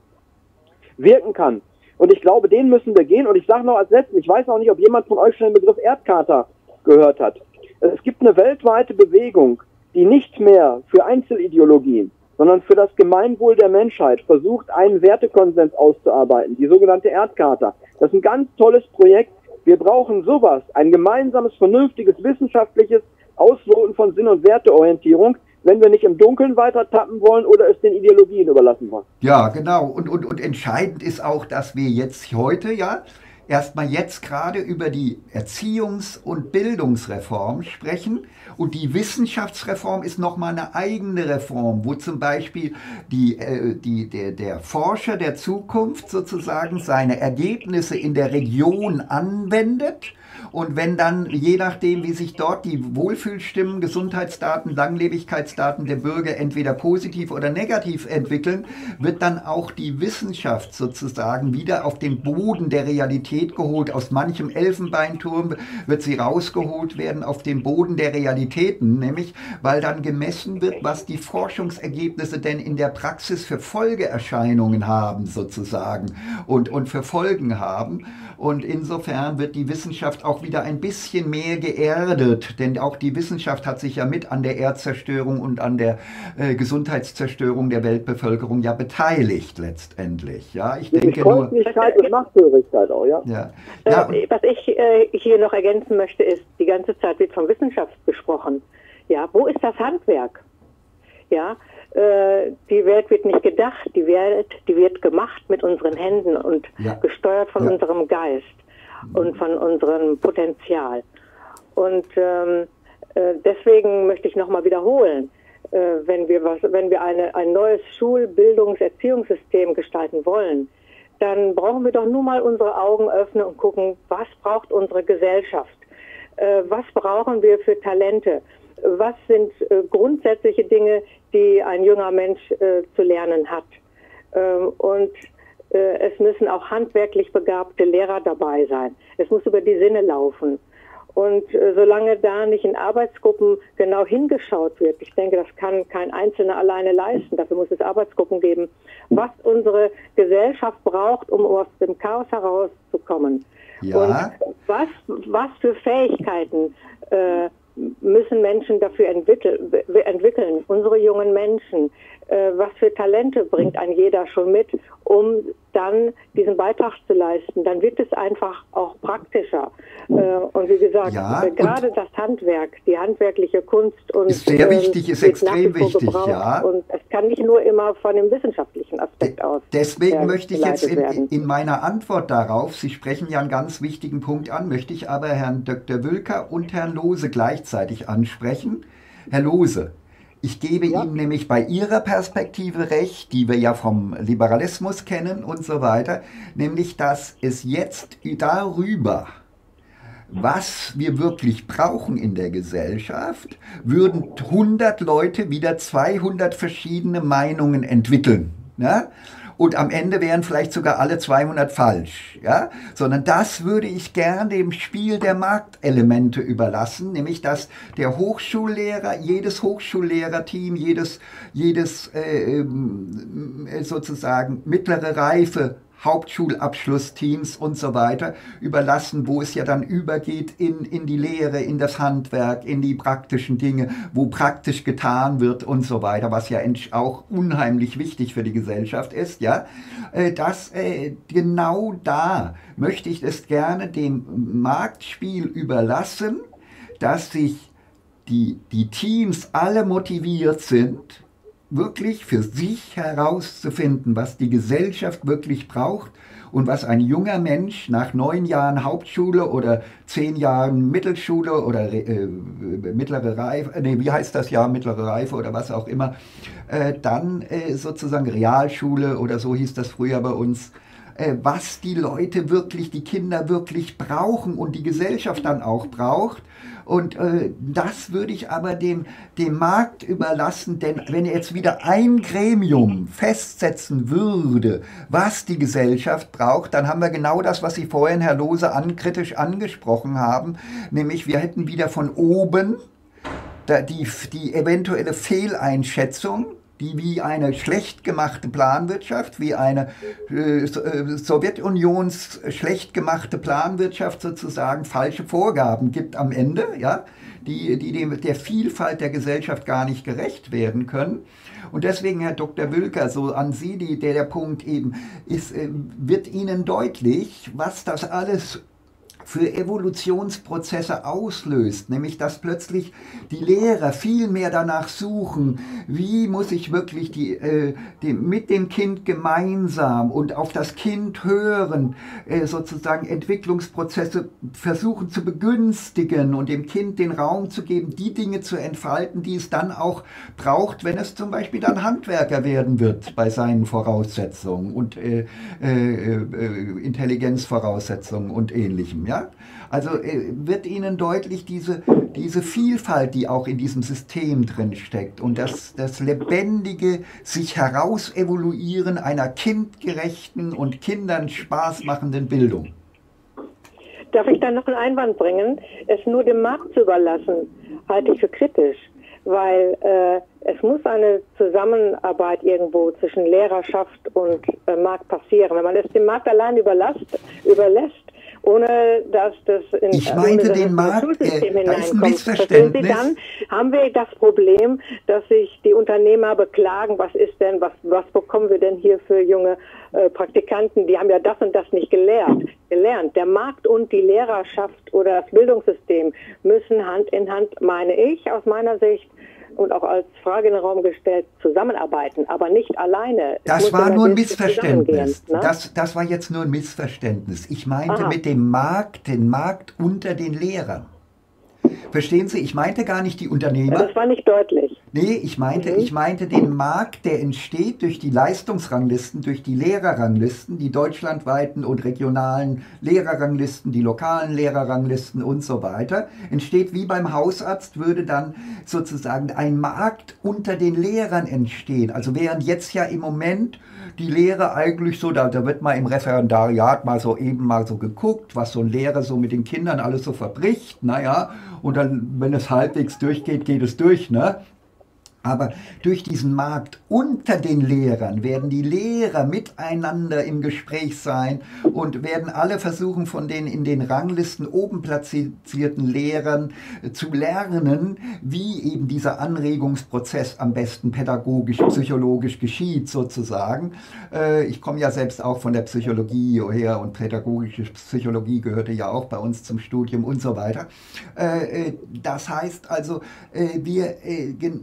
wirken kann. Und ich glaube, den müssen wir gehen. Und ich sage noch als letztes, ich weiß auch nicht, ob jemand von euch schon den Begriff Erdcharta gehört hat. Es gibt eine weltweite Bewegung, die nicht mehr für Einzelideologien, sondern für das Gemeinwohl der Menschheit versucht, einen Wertekonsens auszuarbeiten, die sogenannte Erdcharta. Das ist ein ganz tolles Projekt. Wir brauchen sowas, ein gemeinsames, vernünftiges, wissenschaftliches Ausloten von Sinn- und Werteorientierung, wenn wir nicht im Dunkeln weiter tappen wollen oder es den Ideologien überlassen wollen.
ja, genau. Und, und, und entscheidend ist auch, dass wir jetzt heute, ja, erstmal jetzt gerade über die Erziehungs- und Bildungsreform sprechen. Und die Wissenschaftsreform ist nochmal eine eigene Reform, wo zum Beispiel die, äh, die, der, der Forscher der Zukunft sozusagen seine Ergebnisse in der Region anwendet. Und wenn dann, je nachdem, wie sich dort die Wohlfühlstimmen, Gesundheitsdaten, Langlebigkeitsdaten der Bürger entweder positiv oder negativ entwickeln, wird dann auch die Wissenschaft sozusagen wieder auf den Boden der Realität geholt. Aus manchem Elfenbeinturm wird sie rausgeholt werden auf den Boden der Realitäten, nämlich weil dann gemessen wird, was die Forschungsergebnisse denn in der Praxis für Folgeerscheinungen haben sozusagen und, und für Folgen haben. Und insofern wird die Wissenschaft auch wieder ein bisschen mehr geerdet, denn auch die Wissenschaft hat sich ja mit an der Erdzerstörung und an der äh, Gesundheitszerstörung der Weltbevölkerung ja beteiligt letztendlich. Ja, ich denke nur.
Käuflichkeit und Machthörigkeit auch, ja.
Ja, ja,
Äh, was ich äh, hier noch ergänzen möchte, ist, die ganze Zeit wird von Wissenschaft gesprochen. Ja, wo ist das Handwerk? Ja, äh, die Welt wird nicht gedacht, die Welt, die wird gemacht mit unseren Händen und
Ja.
gesteuert von
Ja.
unserem Geist und von unserem Potenzial. Und ähm, äh, deswegen möchte ich nochmal wiederholen, äh, wenn wir was, wenn wir eine, ein neues Schul-, Bildungs-, Erziehungssystem gestalten wollen, dann brauchen wir doch nur mal unsere Augen öffnen und gucken, was braucht unsere Gesellschaft? Äh, was brauchen wir für Talente? Was sind äh, grundsätzliche Dinge, die ein junger Mensch äh, zu lernen hat? Ähm, und äh, es müssen auch handwerklich begabte Lehrer dabei sein. Es muss über die Sinne laufen. Und äh, solange da nicht in Arbeitsgruppen genau hingeschaut wird, ich denke, das kann kein Einzelner alleine leisten, dafür muss es Arbeitsgruppen geben, was unsere Gesellschaft braucht, um aus dem Chaos herauszukommen.
Ja.
Und was, was für Fähigkeiten äh, müssen Menschen dafür entwickeln, entwickeln, unsere jungen Menschen, äh, was für Talente bringt ein jeder schon mit, um dann diesen Beitrag zu leisten, dann wird es einfach auch praktischer. Äh, und wie gesagt,
Ja,
äh, gerade das Handwerk, die handwerkliche Kunst und
Ist sehr
äh,
wichtig, ist
wird nach
extrem
wie vor
wichtig,
gebraucht.
ja.
Und es kann nicht nur immer von dem wissenschaftlichen Aspekt aus.
Deswegen
äh,
möchte ich jetzt in,
geleitet werden.
in meiner Antwort darauf, Sie sprechen ja einen ganz wichtigen Punkt an, möchte ich aber Herrn Doktor Wülker und Herrn Lohse gleichzeitig ansprechen. Herr Lohse, Ich gebe
Ja.
Ihnen nämlich bei Ihrer Perspektive recht, die wir ja vom Liberalismus kennen und so weiter, nämlich dass es jetzt darüber, was wir wirklich brauchen in der Gesellschaft, würden hundert Leute wieder zweihundert verschiedene Meinungen entwickeln. Ne? Und am Ende wären vielleicht sogar alle zweihundert falsch, ja? Sondern das würde ich gern dem Spiel der Marktelemente überlassen, nämlich dass der Hochschullehrer, jedes Hochschullehrerteam, jedes, jedes äh, sozusagen mittlere Reife Hauptschulabschlussteams und so weiter überlassen, wo es ja dann übergeht in, in die Lehre, in das Handwerk, in die praktischen Dinge, wo praktisch getan wird und so weiter, was ja auch unheimlich wichtig für die Gesellschaft ist, ja, dass äh, genau da möchte ich es gerne dem Marktspiel überlassen, dass sich die, die Teams alle motiviert sind, wirklich für sich herauszufinden, was die Gesellschaft wirklich braucht und was ein junger Mensch nach neun Jahren Hauptschule oder zehn Jahren Mittelschule oder äh, mittlere Reife, nee, wie heißt das ja, mittlere Reife oder was auch immer, äh, dann äh, sozusagen Realschule oder so hieß das früher bei uns, äh, was die Leute wirklich, die Kinder wirklich brauchen und die Gesellschaft dann auch braucht. Und äh, das würde ich aber dem, dem Markt überlassen, denn wenn er jetzt wieder ein Gremium festsetzen würde, was die Gesellschaft braucht, dann haben wir genau das, was Sie vorhin, Herr Lohse, ankritisch angesprochen haben, nämlich wir hätten wieder von oben die, die eventuelle Fehleinschätzung, die wie eine schlecht gemachte Planwirtschaft, wie eine äh, Sowjetunions schlecht gemachte Planwirtschaft sozusagen falsche Vorgaben gibt am Ende, ja, die, die dem, der Vielfalt der Gesellschaft gar nicht gerecht werden können. Und deswegen, Herr Doktor Wülker, so an Sie, die, der, der Punkt eben, ist, äh, wird Ihnen deutlich, was das alles für Evolutionsprozesse auslöst, nämlich dass plötzlich die Lehrer viel mehr danach suchen, wie muss ich wirklich die, äh, die, mit dem Kind gemeinsam und auf das Kind hören, äh, sozusagen Entwicklungsprozesse versuchen zu begünstigen und dem Kind den Raum zu geben, die Dinge zu entfalten, die es dann auch braucht, wenn es zum Beispiel dann Handwerker werden wird bei seinen Voraussetzungen und äh, äh, äh, Intelligenzvoraussetzungen und Ähnlichem. Ja? Also äh, wird Ihnen deutlich diese, diese Vielfalt, die auch in diesem System drin steckt und das, das lebendige sich herausevoluieren einer kindgerechten und Kindern Spaß machenden Bildung.
Darf ich da noch einen Einwand bringen? Es nur dem Markt zu überlassen, halte ich für kritisch, weil äh, es muss eine Zusammenarbeit irgendwo zwischen Lehrerschaft und äh, Markt passieren. Wenn man es dem Markt allein überlässt, überlässt ohne dass das in
ich meinte
ohne,
den Markt, äh, da ist ein Missverständnis.
Dann haben wir das Problem, dass sich die Unternehmer beklagen, was ist denn, was, was bekommen wir denn hier für junge äh, Praktikanten, die haben ja das und das nicht gelernt. gelernt. Der Markt und die Lehrerschaft oder das Bildungssystem müssen Hand in Hand, meine ich, aus meiner Sicht, und auch als Frage in den Raum gestellt, zusammenarbeiten, aber nicht alleine.
Das war nur ein Missverständnis.
Ne?
Das, das war jetzt nur ein Missverständnis. Ich meinte
Aha.
mit dem Markt, den Markt unter den Lehrern. Verstehen Sie, ich meinte gar nicht die Unternehmer.
Ja, das war nicht deutlich.
Nee, ich meinte,
Mhm.
ich meinte den Markt, der entsteht durch die Leistungsranglisten, durch die Lehrerranglisten, die deutschlandweiten und regionalen Lehrerranglisten, die lokalen Lehrerranglisten und so weiter. Entsteht wie beim Hausarzt, würde dann sozusagen ein Markt unter den Lehrern entstehen. Also während jetzt ja im Moment die Lehrer eigentlich so, da, da wird mal im Referendariat mal so eben mal so geguckt, was so ein Lehrer so mit den Kindern alles so verbricht, naja, und dann, wenn es halbwegs durchgeht, geht es durch, ne? Aber durch diesen Markt unter den Lehrern werden die Lehrer miteinander im Gespräch sein und werden alle versuchen, von den in den Ranglisten oben platzierten Lehrern zu lernen, wie eben dieser Anregungsprozess am besten pädagogisch, psychologisch geschieht sozusagen. Ich komme ja selbst auch von der Psychologie her und pädagogische Psychologie gehörte ja auch bei uns zum Studium und so weiter. Das heißt also, wir genau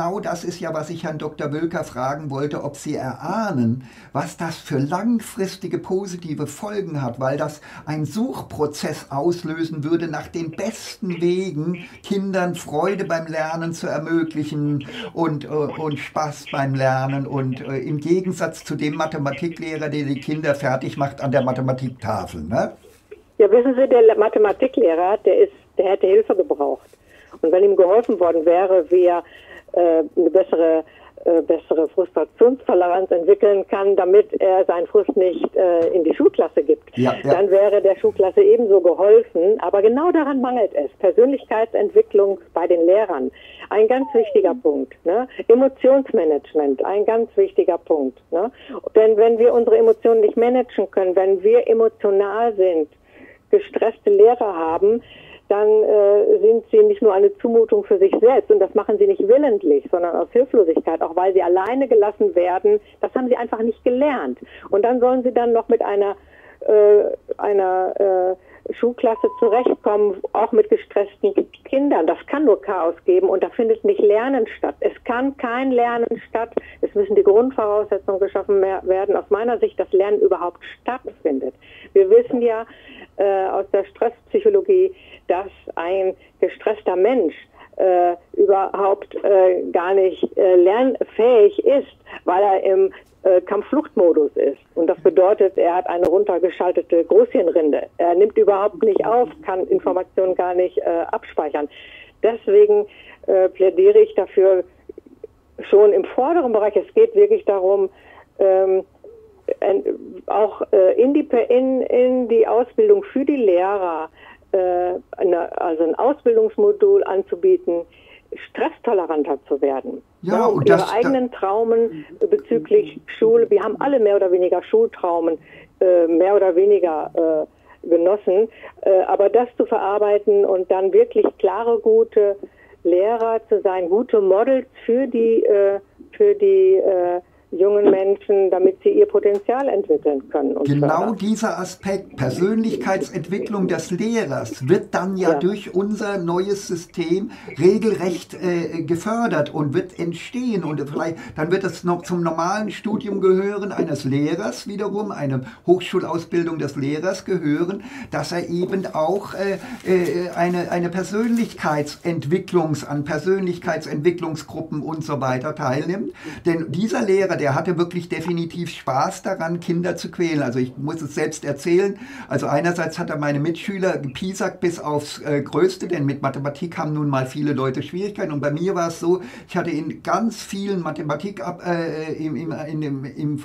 genau das ist ja, was ich Herrn Doktor Wölker fragen wollte, ob Sie erahnen, was das für langfristige positive Folgen hat, weil das einen Suchprozess auslösen würde nach den besten Wegen, Kindern Freude beim Lernen zu ermöglichen und, äh, und Spaß beim Lernen und äh, im Gegensatz zu dem Mathematiklehrer, der die Kinder fertig macht an der Mathematiktafel. Ne?
Ja, wissen Sie, der Mathematiklehrer, der ist, der hätte Hilfe gebraucht. Und wenn ihm geholfen worden wäre, wie er äh, eine bessere, äh, bessere Frustrationstoleranz entwickeln kann, damit er seinen Frust nicht äh, in die Schulklasse gibt, ja, ja. dann wäre der Schulklasse ebenso geholfen. Aber genau daran mangelt es. Persönlichkeitsentwicklung bei den Lehrern, ein ganz wichtiger Punkt. Ne? Emotionsmanagement, ein ganz wichtiger Punkt. Ne? Denn wenn wir unsere Emotionen nicht managen können, wenn wir emotional sind, gestresste Lehrer haben, dann äh, sind sie nicht nur eine Zumutung für sich selbst, und das machen sie nicht willentlich, sondern aus Hilflosigkeit, auch weil sie alleine gelassen werden. Das haben sie einfach nicht gelernt. Und dann sollen sie dann noch mit einer, äh, einer äh, Schulklasse zurechtkommen, auch mit gestressten Kindern. Das kann nur Chaos geben, und da findet nicht Lernen statt. Es kann kein Lernen statt. Es müssen die Grundvoraussetzungen geschaffen werden, aus meiner Sicht, dass Lernen überhaupt stattfindet. Wir wissen ja äh, aus der Stresspsychologie, dass ein gestresster Mensch äh, überhaupt äh, gar nicht äh, lernfähig ist, weil er im äh, Kampffluchtmodus ist. Und das bedeutet, er hat eine runtergeschaltete Großhirnrinde. Er nimmt überhaupt nicht auf, kann Informationen gar nicht äh, abspeichern. Deswegen äh, plädiere ich dafür schon im vorderen Bereich. Es geht wirklich darum, ähm, auch äh, in, die, in, in die Ausbildung für die Lehrer, Eine, also ein Ausbildungsmodul anzubieten, stresstoleranter zu werden.
Ja,
ja, und
und
ihre
das,
eigenen Traumen bezüglich Schule, wir haben alle mehr oder weniger Schultraumen, äh, mehr oder weniger äh, genossen, äh, aber das zu verarbeiten und dann wirklich klare, gute Lehrer zu sein, gute Models für die, äh, für die äh, jungen Menschen, damit sie ihr Potenzial entwickeln können. Und
genau
fördern.
Dieser Aspekt, Persönlichkeitsentwicklung des Lehrers, wird dann ja, ja. durch unser neues System regelrecht äh, gefördert und wird entstehen. Und vielleicht dann wird es noch zum normalen Studium gehören eines Lehrers wiederum, eine Hochschulausbildung des Lehrers gehören, dass er eben auch äh, äh, eine, eine Persönlichkeitsentwicklungs, an Persönlichkeitsentwicklungsgruppen und so weiter teilnimmt. Denn dieser Lehrer, der hatte wirklich definitiv Spaß daran, Kinder zu quälen. Also ich muss es selbst erzählen. Also einerseits hat er meine Mitschüler gepiesackt bis aufs äh, Größte, denn mit Mathematik haben nun mal viele Leute Schwierigkeiten. Und bei mir war es so, ich hatte in ganz vielen Mathematik äh, im, im, in dem, im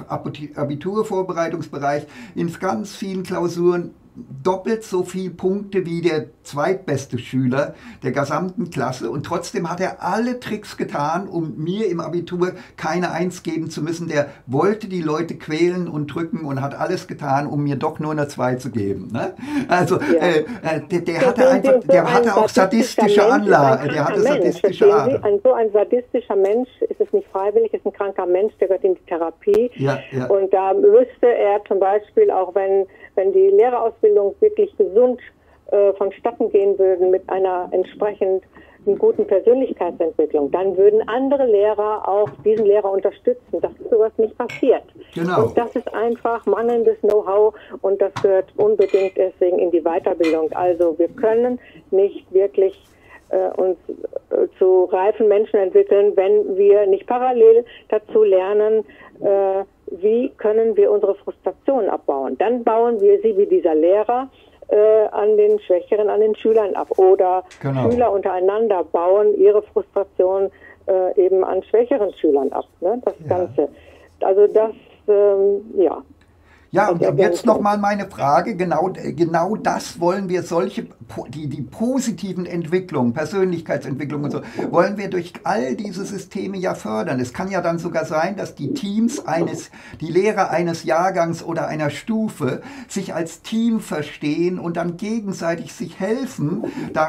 Abiturvorbereitungsbereich, in ganz vielen Klausuren doppelt so viele Punkte wie der zweitbeste Schüler der gesamten Klasse, und trotzdem hat er alle Tricks getan, um mir im Abitur keine Eins geben zu müssen. Der wollte die Leute quälen und drücken und hat alles getan, um mir doch nur eine Zwei zu geben. Ne? Also ja. äh, der, der hatte einfach, der hatte auch sadistische Anlagen. Der hatte sadistische Ader.
Ein, so ein sadistischer Mensch ist es nicht freiwillig, ist ein kranker Mensch, der gehört in die Therapie.
Ja, ja.
Und da müsste er zum Beispiel, auch wenn wenn die Lehrerausbildung wirklich gesund äh, vonstatten gehen würden mit einer entsprechend guten Persönlichkeitsentwicklung, dann würden andere Lehrer auch diesen Lehrer unterstützen, dass sowas nicht passiert.
Genau.
Und das ist einfach mangelndes Know-how, und das gehört unbedingt deswegen in die Weiterbildung. Also wir können nicht wirklich äh, uns äh, zu reifen Menschen entwickeln, wenn wir nicht parallel dazu lernen, äh, wie können wir unsere Frustration abbauen. Dann bauen wir sie wie dieser Lehrer äh, an den Schwächeren, an den Schülern ab. Oder genau. Schüler untereinander bauen ihre Frustration äh, eben an schwächeren Schülern ab. Ne? Das ja. Ganze. Also das, ähm, ja.
Ja, und jetzt nochmal meine Frage, genau, genau das wollen wir, solche, die, die positiven Entwicklungen, Persönlichkeitsentwicklung und so, wollen wir durch all diese Systeme ja fördern. Es kann ja dann sogar sein, dass die Teams eines, die Lehrer eines Jahrgangs oder einer Stufe sich als Team verstehen und dann gegenseitig sich helfen,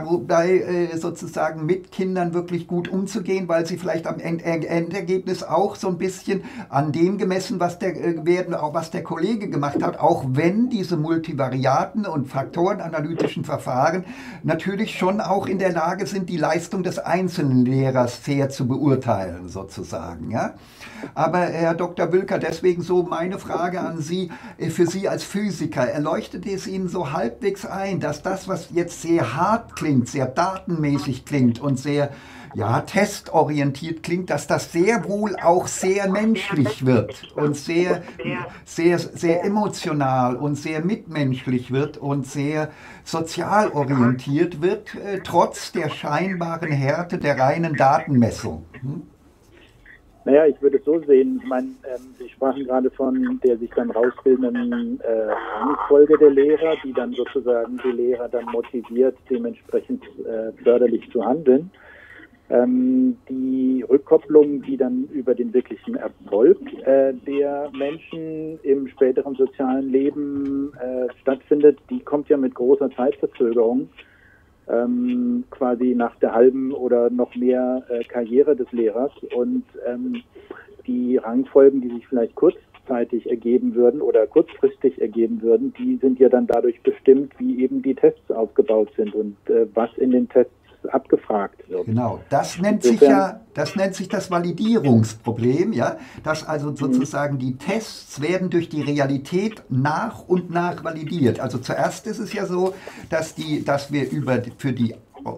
dabei sozusagen mit Kindern wirklich gut umzugehen, weil sie vielleicht am Endergebnis auch so ein bisschen an dem gemessen, was der, werden, auch was der Kollege gemacht hat, auch wenn diese multivariaten und faktorenanalytischen Verfahren natürlich schon auch in der Lage sind, die Leistung des einzelnen Lehrers fair zu beurteilen, sozusagen. Ja? Aber Herr Doktor Wülker, deswegen so meine Frage an Sie, für Sie als Physiker, erleuchtet es Ihnen so halbwegs ein, dass das, was jetzt sehr hart klingt, sehr datenmäßig klingt und sehr ja, testorientiert klingt, dass das sehr wohl auch sehr menschlich wird und sehr, sehr, sehr emotional und sehr mitmenschlich wird und sehr sozial orientiert wird, äh, trotz der scheinbaren Härte der reinen Datenmessung. Hm?
Naja, ich würde es so sehen, ich meine, ähm, Sie sprachen gerade von der sich dann rausbildenden äh, Rangfolge der Lehrer, die dann sozusagen die Lehrer dann motiviert, dementsprechend äh, förderlich zu handeln. Ähm, die Rückkopplung, die dann über den wirklichen Erfolg äh, der Menschen im späteren sozialen Leben äh, stattfindet, die kommt ja mit großer Zeitverzögerung, ähm, quasi nach der halben oder noch mehr äh, Karriere des Lehrers. Und ähm, die Rangfolgen, die sich vielleicht kurzzeitig ergeben würden oder kurzfristig ergeben würden, die sind ja dann dadurch bestimmt, wie eben die Tests aufgebaut sind und äh, was in den Tests abgefragt wird.
Genau, das nennt sich ja, das nennt sich das Validierungsproblem, ja, dass also sozusagen die Tests werden durch die Realität nach und nach validiert. Also zuerst ist es ja so, dass die, dass wir über für die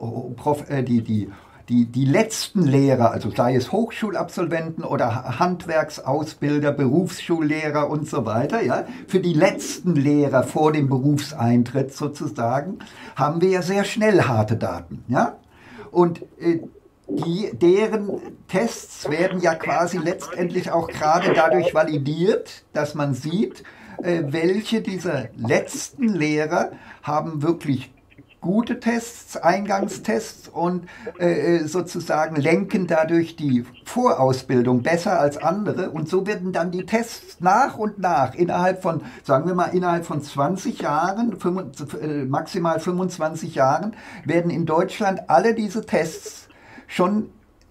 äh, die die Die, die letzten Lehrer, also sei es Hochschulabsolventen oder Handwerksausbilder, Berufsschullehrer und so weiter, ja, für die letzten Lehrer vor dem Berufseintritt sozusagen, haben wir ja sehr schnell harte Daten, ja. Und äh, die, deren Tests werden ja quasi letztendlich auch gerade dadurch validiert, dass man sieht, äh, welche dieser letzten Lehrer haben wirklich gute Tests, Eingangstests und äh, sozusagen lenken dadurch die Vorausbildung besser als andere. Und so werden dann die Tests nach und nach innerhalb von, sagen wir mal, innerhalb von zwanzig Jahren, maximal fünfundzwanzig Jahren, werden in Deutschland alle diese Tests schon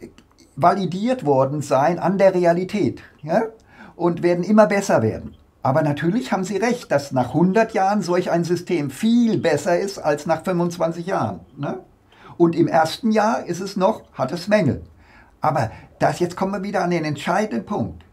validiert worden sein an der Realität, ja? Und werden immer besser werden. Aber natürlich haben Sie recht, dass nach hundert Jahren solch ein System viel besser ist als nach fünfundzwanzig Jahren. Ne? Und im ersten Jahr ist es noch, hat es Mängel. Aber das, jetzt kommen wir wieder an den entscheidenden Punkt.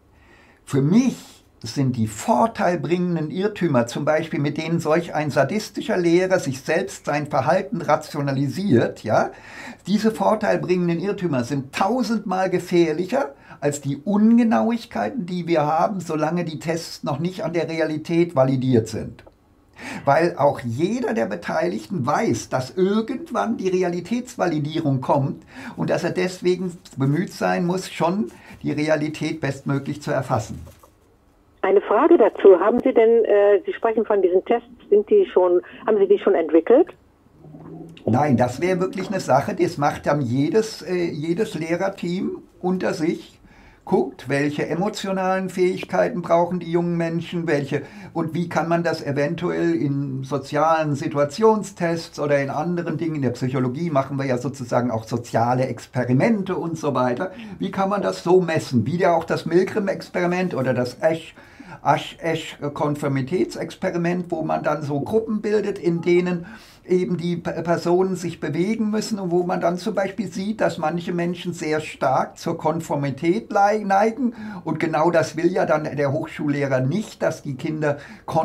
Für mich sind die vorteilbringenden Irrtümer, zum Beispiel mit denen solch ein sadistischer Lehrer sich selbst sein Verhalten rationalisiert, ja, diese vorteilbringenden Irrtümer sind tausendmal gefährlicher als die Ungenauigkeiten, die wir haben, solange die Tests noch nicht an der Realität validiert sind. Weil auch jeder der Beteiligten weiß, dass irgendwann die Realitätsvalidierung kommt und dass er deswegen bemüht sein muss, schon die Realität bestmöglich zu erfassen.
Eine Frage dazu. Haben Sie denn, äh, Sie sprechen von diesen Tests, sind die schon, haben Sie die schon entwickelt?
Nein, das wäre wirklich eine Sache, das macht dann jedes, äh, jedes Lehrerteam unter sich, guckt, welche emotionalen Fähigkeiten brauchen die jungen Menschen, welche und wie kann man das eventuell in sozialen Situationstests oder in anderen Dingen, in der Psychologie machen wir ja sozusagen auch soziale Experimente und so weiter, wie kann man das so messen, wie ja auch das Milgram-Experiment oder das Asch Asch-Konformitätsexperiment, wo man dann so Gruppen bildet, in denen eben die Personen sich bewegen müssen und wo man dann zum Beispiel sieht, dass manche Menschen sehr stark zur Konformität neigen und genau das will ja dann der Hochschullehrer nicht, dass die Kinder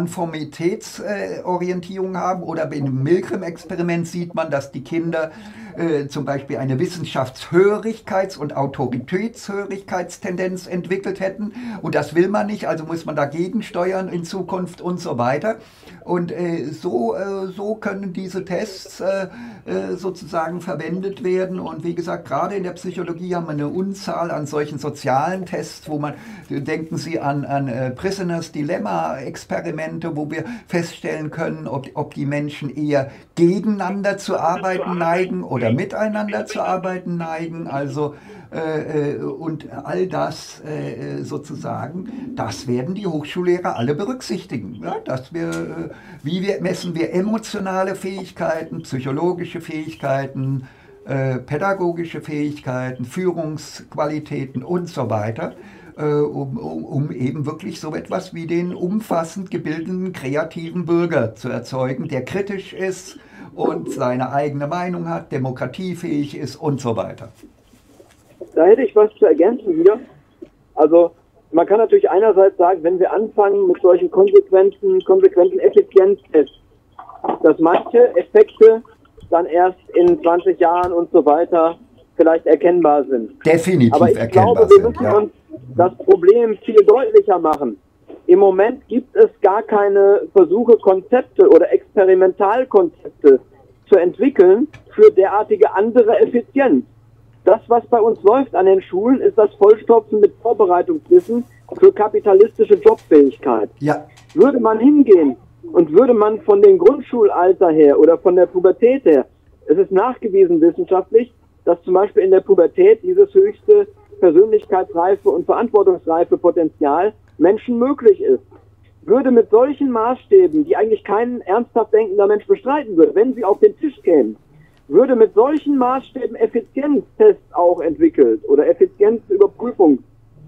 Konformitätsorientierung haben oder im Milgram-Experiment sieht man, dass die Kinder äh, zum Beispiel eine Wissenschaftshörigkeits- und Autoritätshörigkeitstendenz entwickelt hätten und das will man nicht, also muss man dagegen steuern in Zukunft und so weiter und äh, so, äh, so können die diese Tests äh, sozusagen verwendet werden und wie gesagt, gerade in der Psychologie haben wir eine Unzahl an solchen sozialen Tests, wo man, denken Sie an, an äh, Prisoners Dilemma Experimente, wo wir feststellen können, ob, ob die Menschen eher gegeneinander zu arbeiten neigen oder miteinander zu arbeiten neigen, also äh, und all das äh, sozusagen, das werden die Hochschullehrer alle berücksichtigen, ja, dass wir, äh, wie wir, messen wir emotionale Fähigkeiten, psychologische Fähigkeiten, äh, pädagogische Fähigkeiten, Führungsqualitäten und so weiter. äh, um, um, um eben wirklich so etwas wie den umfassend gebildeten, kreativen Bürger zu erzeugen, der kritisch ist und seine eigene Meinung hat, demokratiefähig ist und so weiter.
Da hätte ich was zu ergänzen hier. Also man kann natürlich einerseits sagen, wenn wir anfangen mit solchen konsequenten, konsequenten Effizienztests, dass manche Effekte dann erst in zwanzig Jahren und so weiter vielleicht erkennbar sind.
Definitiv
Aber ich
erkennbar
glaube, wir
sind,
müssen
ja.
uns das Problem viel deutlicher machen. Im Moment gibt es gar keine Versuche, Konzepte oder Experimentalkonzepte zu entwickeln für derartige andere Effizienz. Das, was bei uns läuft an den Schulen, ist das Vollstopfen mit Vorbereitungswissen für kapitalistische Jobfähigkeit.
Ja.
Würde man hingehen und würde man von dem Grundschulalter her oder von der Pubertät her, es ist nachgewiesen wissenschaftlich, dass zum Beispiel in der Pubertät dieses höchste Persönlichkeitsreife und verantwortungsreife Potenzial Menschen möglich ist. Würde mit solchen Maßstäben, die eigentlich kein ernsthaft denkender Mensch bestreiten würde, wenn sie auf den Tisch kämen, würde mit solchen Maßstäben Effizienztests auch entwickelt oder Effizienzüberprüfung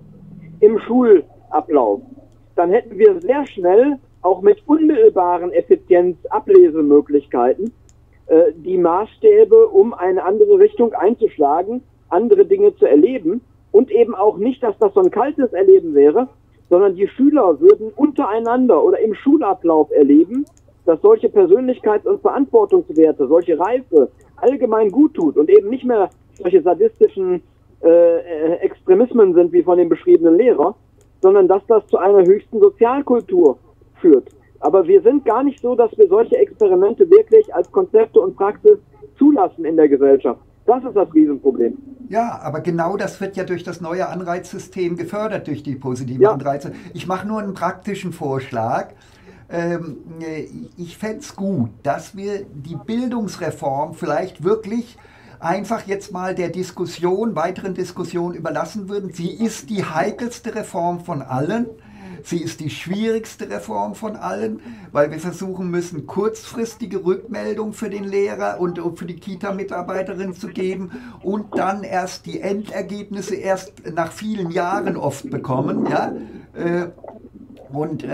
im Schulablauf, dann hätten wir sehr schnell auch mit unmittelbaren Effizienzablesemöglichkeiten äh, die Maßstäbe, um eine andere Richtung einzuschlagen, andere Dinge zu erleben und eben auch nicht, dass das so ein kaltes Erleben wäre, sondern die Schüler würden untereinander oder im Schulablauf erleben, dass solche Persönlichkeits- und Verantwortungswerte, solche Reife allgemein gut tut und eben nicht mehr solche sadistischen äh, Extremismen sind wie von dem beschriebenen Lehrer, sondern dass das zu einer höchsten Sozialkultur führt. Aber wir sind gar nicht so, dass wir solche Experimente wirklich als Konzepte und Praxis zulassen in der Gesellschaft. Das ist das Riesenproblem.
Ja, aber genau das wird ja durch das neue Anreizsystem gefördert, durch die positiven
Ja.
Anreize. Ich mache nur einen praktischen Vorschlag. Ähm, ich fände es gut, dass wir die Bildungsreform vielleicht wirklich einfach jetzt mal der Diskussion, weiteren Diskussion überlassen würden. Sie ist die heikelste Reform von allen. Sie ist die schwierigste Reform von allen, weil wir versuchen müssen, kurzfristige Rückmeldung für den Lehrer und für die Kita-Mitarbeiterin zu geben und dann erst die Endergebnisse erst nach vielen Jahren oft bekommen. Ja? Und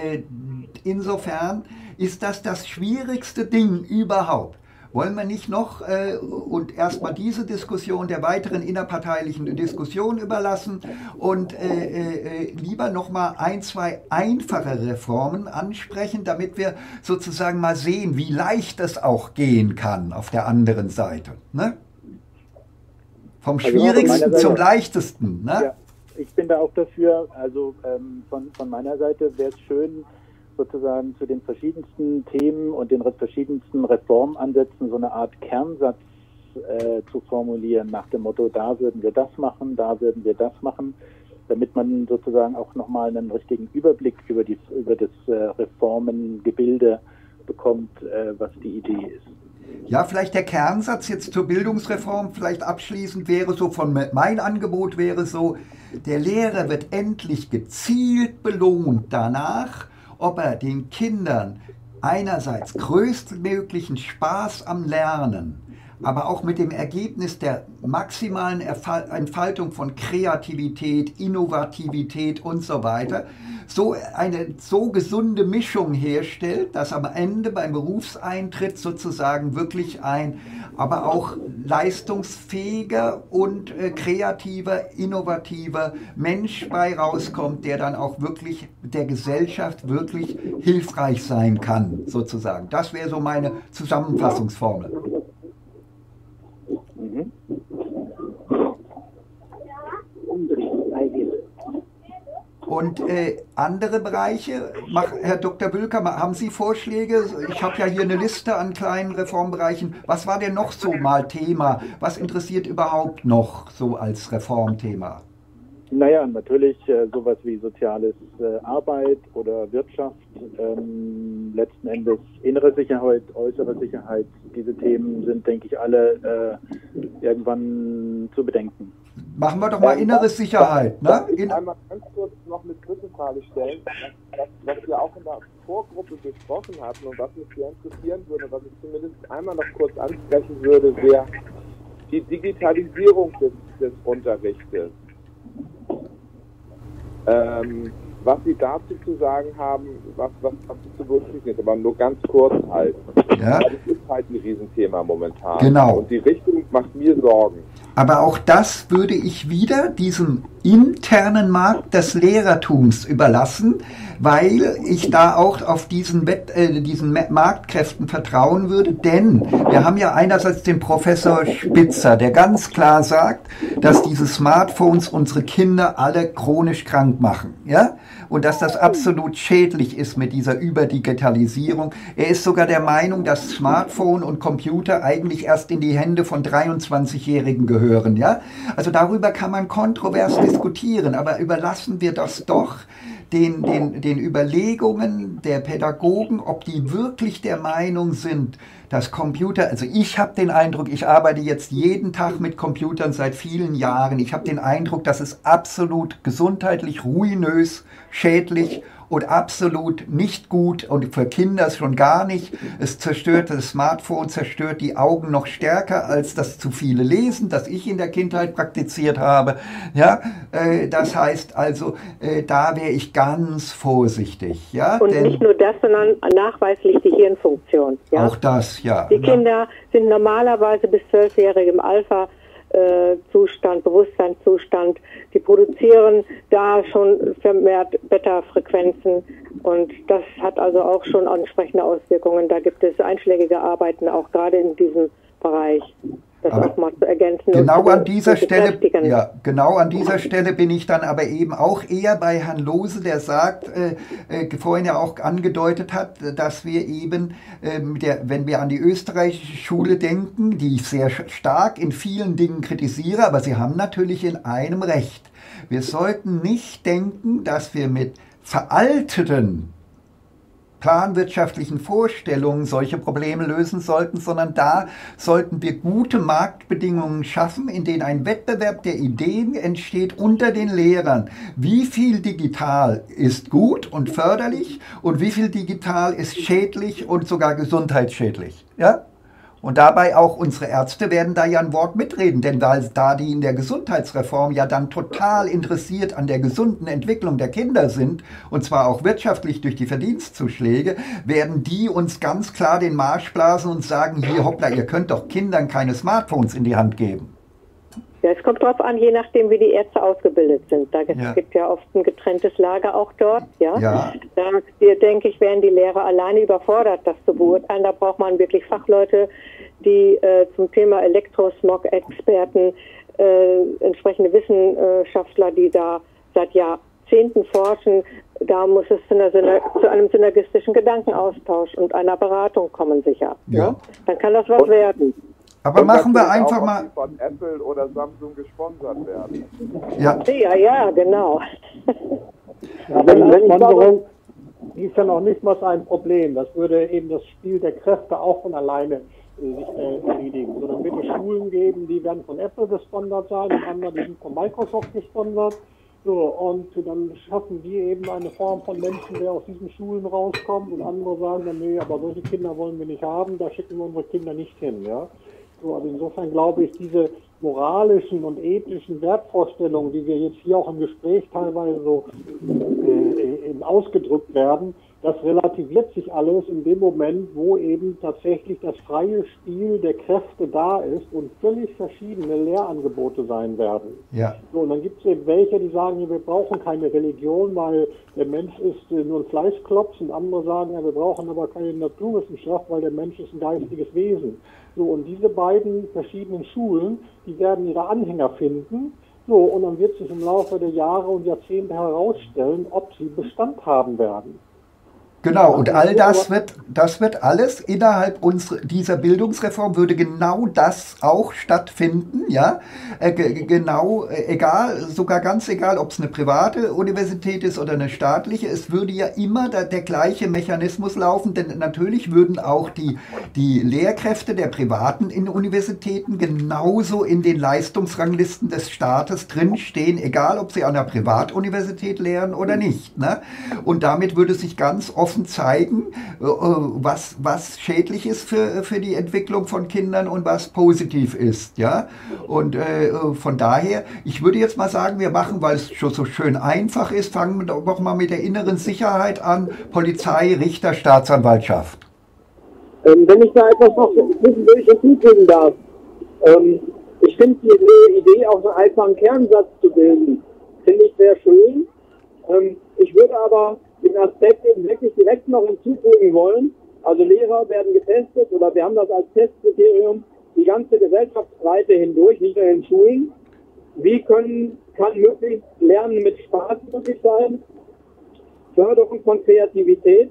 insofern ist das das schwierigste Ding überhaupt. Wollen wir nicht noch äh, und erstmal diese Diskussion der weiteren innerparteilichen Diskussion überlassen und äh, äh, lieber nochmal ein, zwei einfache Reformen ansprechen, damit wir sozusagen mal sehen, wie leicht es auch gehen kann auf der anderen Seite. Ne? Vom
Also
Schwierigsten
Seite,
zum Leichtesten. Ne?
Ja, ich bin da auch dafür, also ähm, von, von meiner Seite wäre es schön, sozusagen zu den verschiedensten Themen und den verschiedensten Reformansätzen so eine Art Kernsatz äh, zu formulieren, nach dem Motto, da würden wir das machen, da würden wir das machen, damit man sozusagen auch nochmal einen richtigen Überblick über, die, über das äh, Reformengebilde bekommt, äh, was die Idee ist.
Ja, vielleicht der Kernsatz jetzt zur Bildungsreform vielleicht abschließend wäre so, von mein Angebot wäre so, der Lehrer wird endlich gezielt belohnt danach, ob er den Kindern einerseits größtmöglichen Spaß am Lernen, aber auch mit dem Ergebnis der maximalen Entfaltung von Kreativität, Innovativität und so weiter, so eine so gesunde Mischung herstellt, dass am Ende beim Berufseintritt sozusagen wirklich ein, aber auch leistungsfähiger und äh, kreativer, innovativer Mensch bei rauskommt, der dann auch wirklich der Gesellschaft wirklich hilfreich sein kann, sozusagen. Das wäre so meine Zusammenfassungsformel.
Mhm.
Und äh, andere Bereiche, mach, Herr Doktor Bülker, haben Sie Vorschläge? Ich habe ja hier eine Liste an kleinen Reformbereichen. Was war denn noch so mal Thema? Was interessiert überhaupt noch so als Reformthema?
Naja, natürlich äh, sowas wie soziales äh, Arbeit oder Wirtschaft, ähm, letzten Endes innere Sicherheit, äußere Sicherheit. Diese Themen sind, denke ich, alle äh, irgendwann zu bedenken.
Machen wir doch mal
Ähm,
innere Sicherheit. Ne?
Darf ich
In,
einmal ganz kurz noch eine Zwischenfrage stellen, was, was wir auch in der Vorgruppe besprochen hatten und was mich sehr interessieren würde, was ich zumindest einmal noch kurz ansprechen würde, wäre die Digitalisierung des, des Unterrichtes.
Ähm, was Sie dazu zu sagen haben, was, was, was Sie zu berücksichtigen ist, aber nur ganz kurz halt.
Ja.
Das ist halt ein Riesenthema momentan.
Genau.
Und die Richtung macht mir Sorgen.
Aber auch das würde ich wieder diesem internen Markt des Lehrertums überlassen, weil ich da auch auf diesen, Wett, äh, diesen Marktkräften vertrauen würde, denn wir haben ja einerseits den Professor Spitzer, der ganz klar sagt, dass diese Smartphones unsere Kinder alle chronisch krank machen, ja, und dass das absolut schädlich ist mit dieser Überdigitalisierung. Er ist sogar der Meinung, dass Smartphone und Computer eigentlich erst in die Hände von dreiundzwanzigjährigen gehören, ja. Also darüber kann man kontrovers diskutieren, aber überlassen wir das doch den, den, den Überlegungen der Pädagogen, ob die wirklich der Meinung sind, dass Computer, also ich habe den Eindruck, ich arbeite jetzt jeden Tag mit Computern seit vielen Jahren, ich habe den Eindruck, dass es absolut gesundheitlich ruinös, schädlich und absolut nicht gut und für Kinder schon gar nicht. Es zerstört, das Smartphone zerstört die Augen noch stärker als das zu viele Lesen, das ich in der Kindheit praktiziert habe. Ja, äh, das heißt also, äh, da wäre ich ganz vorsichtig. Ja,
und
denn
nicht nur das, sondern nachweislich die Hirnfunktion. Ja?
Auch das, ja.
Die Kinder sind normalerweise bis zwölfjährig im Alpha Zustand, Bewusstseinszustand, die produzieren da schon vermehrt Beta-Frequenzen und das hat also auch schon entsprechende Auswirkungen. Da gibt es einschlägige Arbeiten, auch gerade in diesem Bereich. Das auch mal zu ergänzen.
Genau
und
an dieser
zu
Stelle, ja, genau an dieser Stelle bin ich dann aber eben auch eher bei Herrn Lohse, der sagt, äh, äh, vorhin ja auch angedeutet hat, dass wir eben, äh, der, wenn wir an die österreichische Schule denken, die ich sehr stark in vielen Dingen kritisiere, aber sie haben natürlich in einem Recht. Wir sollten nicht denken, dass wir mit veralteten planwirtschaftlichen Vorstellungen solche Probleme lösen sollten, sondern da sollten wir gute Marktbedingungen schaffen, in denen ein Wettbewerb der Ideen entsteht unter den Lehrern. Wie viel digital ist gut und förderlich und wie viel digital ist schädlich und sogar gesundheitsschädlich? Ja? Und dabei auch unsere Ärzte werden da ja ein Wort mitreden, denn weil da die in der Gesundheitsreform ja dann total interessiert an der gesunden Entwicklung der Kinder sind, und zwar auch wirtschaftlich durch die Verdienstzuschläge, werden die uns ganz klar den Marsch blasen und sagen, hier hoppla, ihr könnt doch Kindern keine Smartphones in die Hand geben.
Ja, es kommt drauf an, je nachdem, wie die Ärzte ausgebildet sind. Da
Ja.
gibt ja oft ein getrenntes Lager auch dort. Ja.
Ja.
Da denke ich, wären die Lehrer alleine überfordert, das zu beurteilen. Da braucht man wirklich Fachleute, die äh, zum Thema Elektrosmog-Experten, äh, entsprechende Wissenschaftler, die da seit Jahrzehnten forschen. Da muss es zu, einer, zu einem synergistischen Gedankenaustausch und einer Beratung kommen, sicher.
Ja.
Ja? Dann kann das was
Und-
werden.
Aber
Und
machen wir
natürlich
einfach
auch,
mal,
ob die von Apple oder Samsung gesponsert werden.
ja,
Ja, ja, genau.
Ja, wenn, wenn Sponsorung, die ist ja noch nicht mal ein Problem. Das würde eben das Spiel der Kräfte auch von alleine äh, sich äh, erledigen. So, dann wird es Schulen geben, die werden von Apple gesponsert sein, und andere, die sind von Microsoft gesponsert. So, und dann schaffen die eben eine Form von Menschen, der aus diesen Schulen rauskommt, und andere sagen dann, nee, aber solche Kinder wollen wir nicht haben, da schicken wir unsere Kinder nicht hin, ja. So, also insofern glaube ich, diese moralischen und ethischen Wertvorstellungen, die wir jetzt hier auch im Gespräch teilweise so äh, eben ausgedrückt werden, das relativiert sich alles in dem Moment, wo eben tatsächlich das freie Spiel der Kräfte da ist und völlig verschiedene Lehrangebote sein werden.
ja,
So, und dann gibt es eben welche, die sagen, ja, wir brauchen keine Religion, weil der Mensch ist äh, nur ein Fleischklops, und andere sagen, ja, wir brauchen aber keine Naturwissenschaft, weil der Mensch ist ein geistiges Wesen. So, und diese beiden verschiedenen Schulen, die werden ihre Anhänger finden. So, und dann wird sich im Laufe der Jahre und Jahrzehnte herausstellen, ob sie Bestand haben werden.
genau. Und all das wird, das wird alles innerhalb unserer, dieser Bildungsreform würde genau das auch stattfinden, ja. Äh, ge- genau, äh, egal, sogar ganz egal, ob es eine private Universität ist oder eine staatliche, es würde ja immer da, der gleiche Mechanismus laufen, denn natürlich würden auch die, die Lehrkräfte der privaten in Universitäten genauso in den Leistungsranglisten des Staates drinstehen, egal ob sie an einer Privatuniversität lehren oder nicht, ne? Und damit würde sich ganz oft offen zeigen, äh, was, was schädlich ist für, für die Entwicklung von Kindern und was positiv ist. Ja? Und äh, von daher, ich würde jetzt mal sagen, wir machen, weil es schon so schön einfach ist, fangen wir doch mal mit der inneren Sicherheit an, Polizei, Richter, Staatsanwaltschaft.
Ähm, wenn ich da etwas noch zwischendurch hinzufügen darf, ähm, ich finde diese Idee, auch einen einfachen Kernsatz zu bilden, finde ich sehr schön. Ähm, ich würde aber den Aspekt eben wirklich direkt noch hinzufügen wollen. Also Lehrer werden getestet oder wir haben das als Testkriterium die ganze Gesellschaftsbreite hindurch, nicht nur in den Schulen. Wie können, kann möglichst Lernen mit Spaß möglich sein? Förderung von Kreativität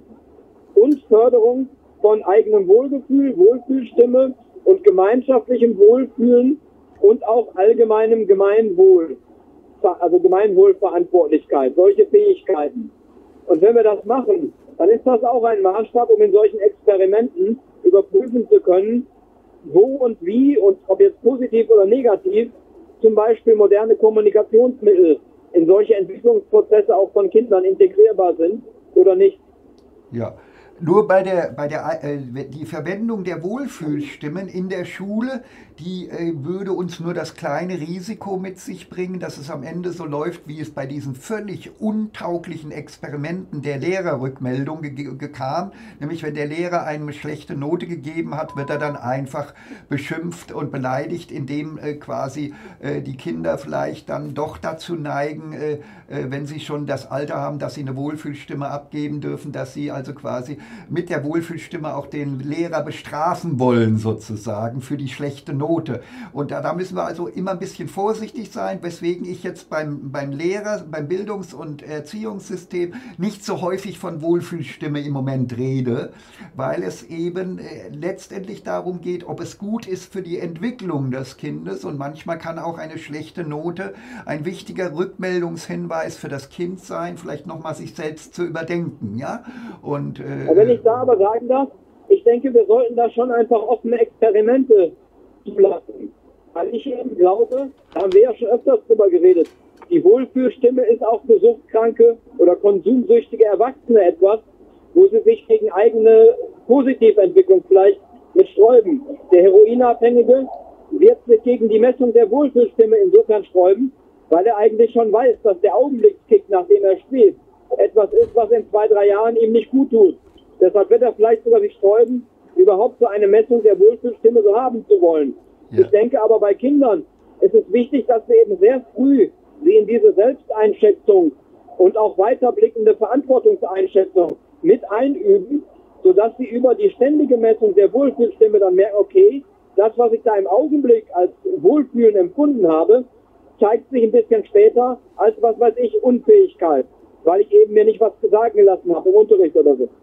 und Förderung von eigenem Wohlgefühl, Wohlfühlstimme und gemeinschaftlichem Wohlfühlen und auch allgemeinem Gemeinwohl, also Gemeinwohlverantwortlichkeit, solche Fähigkeiten. Und wenn wir das machen, dann ist das auch ein Maßstab, um in solchen Experimenten überprüfen zu können, wo und wie und ob jetzt positiv oder negativ zum Beispiel moderne Kommunikationsmittel in solche Entwicklungsprozesse auch von Kindern integrierbar sind oder nicht.
Ja. Nur bei der, bei der äh, die Verwendung der Wohlfühlstimmen in der Schule, die äh, würde uns nur das kleine Risiko mit sich bringen, dass es am Ende so läuft, wie es bei diesen völlig untauglichen Experimenten der Lehrerrückmeldung kam. Nämlich wenn der Lehrer eine schlechte Note gegeben hat, wird er dann einfach beschimpft und beleidigt, indem äh, quasi äh, die Kinder vielleicht dann doch dazu neigen, äh, äh, wenn sie schon das Alter haben, dass sie eine Wohlfühlstimme abgeben dürfen, dass sie also quasi mit der Wohlfühlstimme auch den Lehrer bestrafen wollen, sozusagen, für die schlechte Note. Und da, da müssen wir also immer ein bisschen vorsichtig sein, weswegen ich jetzt beim, beim Lehrer, beim Bildungs- und Erziehungssystem nicht so häufig von Wohlfühlstimme im Moment rede, weil es eben äh, letztendlich darum geht, ob es gut ist für die Entwicklung des Kindes. Und manchmal kann auch eine schlechte Note ein wichtiger Rückmeldungshinweis für das Kind sein, vielleicht nochmal sich selbst zu überdenken. Ja? Und äh,
Wenn ich da aber sagen darf, ich denke, wir sollten da schon einfach offene Experimente zulassen. Weil ich eben glaube, da haben wir ja schon öfters drüber geredet, die Wohlfühlstimme ist auch für suchtkranke oder konsumsüchtige Erwachsene etwas, wo sie sich gegen eigene Positiventwicklung vielleicht mit sträuben. Der Heroinabhängige wird sich gegen die Messung der Wohlfühlstimme insofern sträuben, weil er eigentlich schon weiß, dass der Augenblickskick, nachdem er spielt, etwas ist, was in zwei, drei Jahren ihm nicht gut tut. Deshalb wird er vielleicht sogar sich sträuben, überhaupt so eine Messung der Wohlfühlstimme so haben zu wollen. Ja. Ich denke aber bei Kindern ist es wichtig, dass wir eben sehr früh sie in diese Selbsteinschätzung und auch weiterblickende Verantwortungseinschätzung mit einüben, sodass sie über die ständige Messung der Wohlfühlstimme dann merken, okay, das, was ich da im Augenblick als Wohlfühlen empfunden habe, zeigt sich ein bisschen später als, was weiß ich, Unfähigkeit, weil ich eben mir nicht was sagen gelassen habe im Unterricht oder so.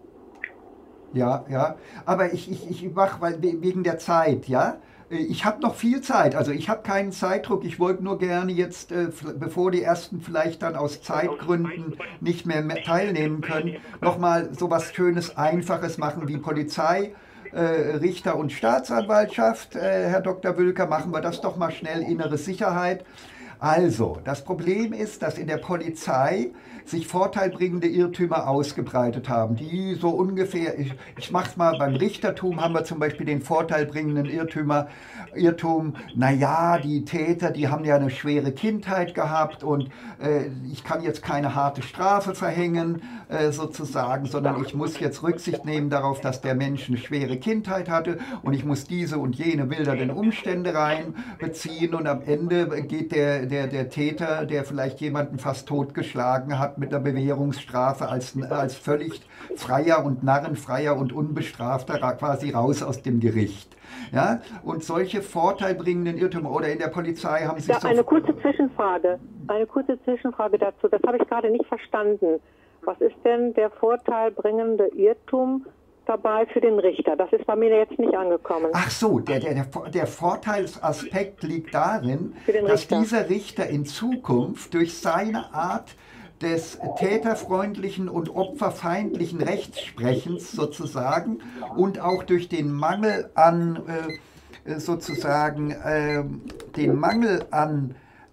Ja, ja, aber ich, ich, ich mache, weil wegen der Zeit, ja. Ich habe noch viel Zeit, also ich habe keinen Zeitdruck. Ich wollte nur gerne jetzt, äh, bevor die Ersten vielleicht dann aus Zeitgründen nicht mehr, mehr teilnehmen können, nochmal so was Schönes, Einfaches machen wie Polizei, äh, Richter und Staatsanwaltschaft. Äh, Herr Doktor Wülker, machen wir das doch mal schnell, innere Sicherheit. Also, das Problem ist, dass in der Polizei sich vorteilbringende Irrtümer ausgebreitet haben, die so ungefähr, ich, ich mache es mal, beim Richtertum haben wir zum Beispiel den vorteilbringenden Irrtümer, Irrtum, naja, die Täter, die haben ja eine schwere Kindheit gehabt und äh, ich kann jetzt keine harte Strafe verhängen, äh, sozusagen, sondern ich muss jetzt Rücksicht nehmen darauf, dass der Mensch eine schwere Kindheit hatte und ich muss diese und jene wildernden Umstände reinbeziehen und am Ende geht der, der, der Täter, der vielleicht jemanden fast totgeschlagen hat, mit einer Bewährungsstrafe als, als völlig freier und narrenfreier und unbestrafter quasi raus aus dem Gericht. Ja? Und solche vorteilbringenden Irrtümer oder in der Polizei haben sich
ja,
so...
Eine kurze Zwischenfrage, eine kurze Zwischenfrage dazu, das habe ich gerade nicht verstanden. Was ist denn der vorteilbringende Irrtum dabei für den Richter? Das ist bei mir jetzt nicht angekommen.
Ach so, der, der, der Vorteilsaspekt liegt darin, dass
Richter.
dieser Richter in Zukunft durch seine Art des täterfreundlichen und opferfeindlichen Rechtsprechens sozusagen und auch durch den Mangel an äh, sozusagen äh, den Mangel an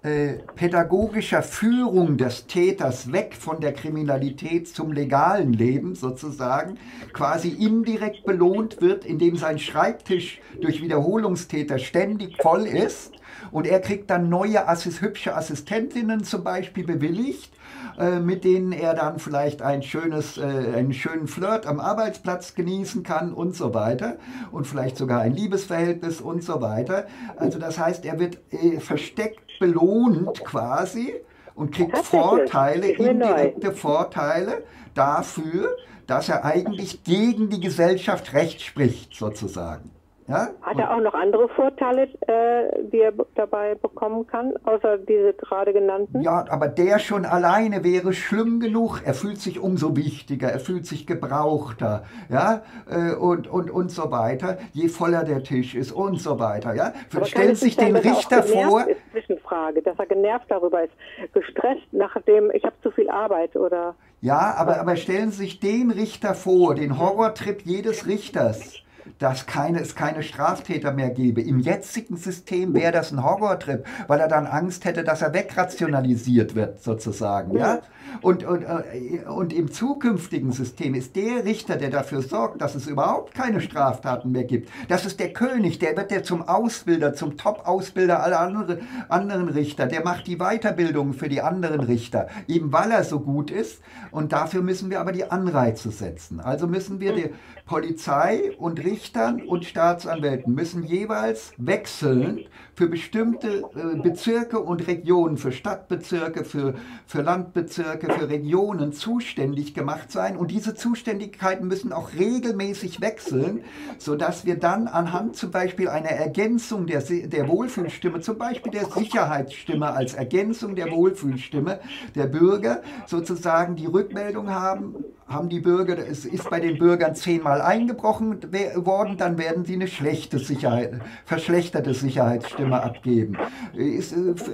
äh, pädagogischer Führung des Täters weg von der Kriminalität zum legalen Leben sozusagen quasi indirekt belohnt wird, indem sein Schreibtisch durch Wiederholungstäter ständig voll ist und er kriegt dann neue Assis, hübsche Assistentinnen zum Beispiel bewilligt, äh, mit denen er dann vielleicht ein schönes, äh, einen schönen Flirt am Arbeitsplatz genießen kann und so weiter und vielleicht sogar ein Liebesverhältnis und so weiter. Also das heißt, er wird äh, versteckt belohnt quasi und kriegt Vorteile, indirekte Vorteile dafür, dass er eigentlich gegen die Gesellschaft Recht spricht sozusagen. Ja?
Hat er auch noch andere Vorteile, äh, die er dabei bekommen kann, außer diese gerade genannten?
Ja, aber der schon alleine wäre schlimm genug. Er fühlt sich umso wichtiger, er fühlt sich gebrauchter, ja, äh, und, und, und so weiter, je voller der Tisch ist und so weiter. Ja? Stellen Sie sich den Richter vor...
Ist Zwischenfrage, dass er genervt darüber ist, gestresst nachdem, ich habe zu viel Arbeit oder...
Ja, aber, aber stellen Sie sich den Richter vor, den Horrortrip jedes Richters, dass keine, es keine Straftäter mehr gäbe. Im jetzigen System wäre das ein Horrortrip, weil er dann Angst hätte, dass er wegrationalisiert wird, sozusagen. Ja? Und, und, und im zukünftigen System ist der Richter, der dafür sorgt, dass es überhaupt keine Straftaten mehr gibt. Das ist der König, der wird der zum Ausbilder, zum Top-Ausbilder aller andere, anderen Richter. Der macht die Weiterbildung für die anderen Richter, eben weil er so gut ist. Und dafür müssen wir aber die Anreize setzen. Also müssen wir die Polizei und Richtern und Staatsanwälten müssen jeweils wechseln für bestimmte äh, Bezirke und Regionen, für Stadtbezirke, für, für Landbezirke, für Regionen zuständig gemacht sein. Und diese Zuständigkeiten müssen auch regelmäßig wechseln, sodass wir dann anhand zum Beispiel einer Ergänzung der, der Wohlfühlstimme, zum Beispiel der Sicherheitsstimme als Ergänzung der Wohlfühlstimme der Bürger sozusagen die Rückmeldung haben, haben die Bürger, es ist bei den Bürgern zehnmal eingebrochen worden, dann werden sie eine schlechte Sicherheit, verschlechterte Sicherheitsstimme abgeben. Ist,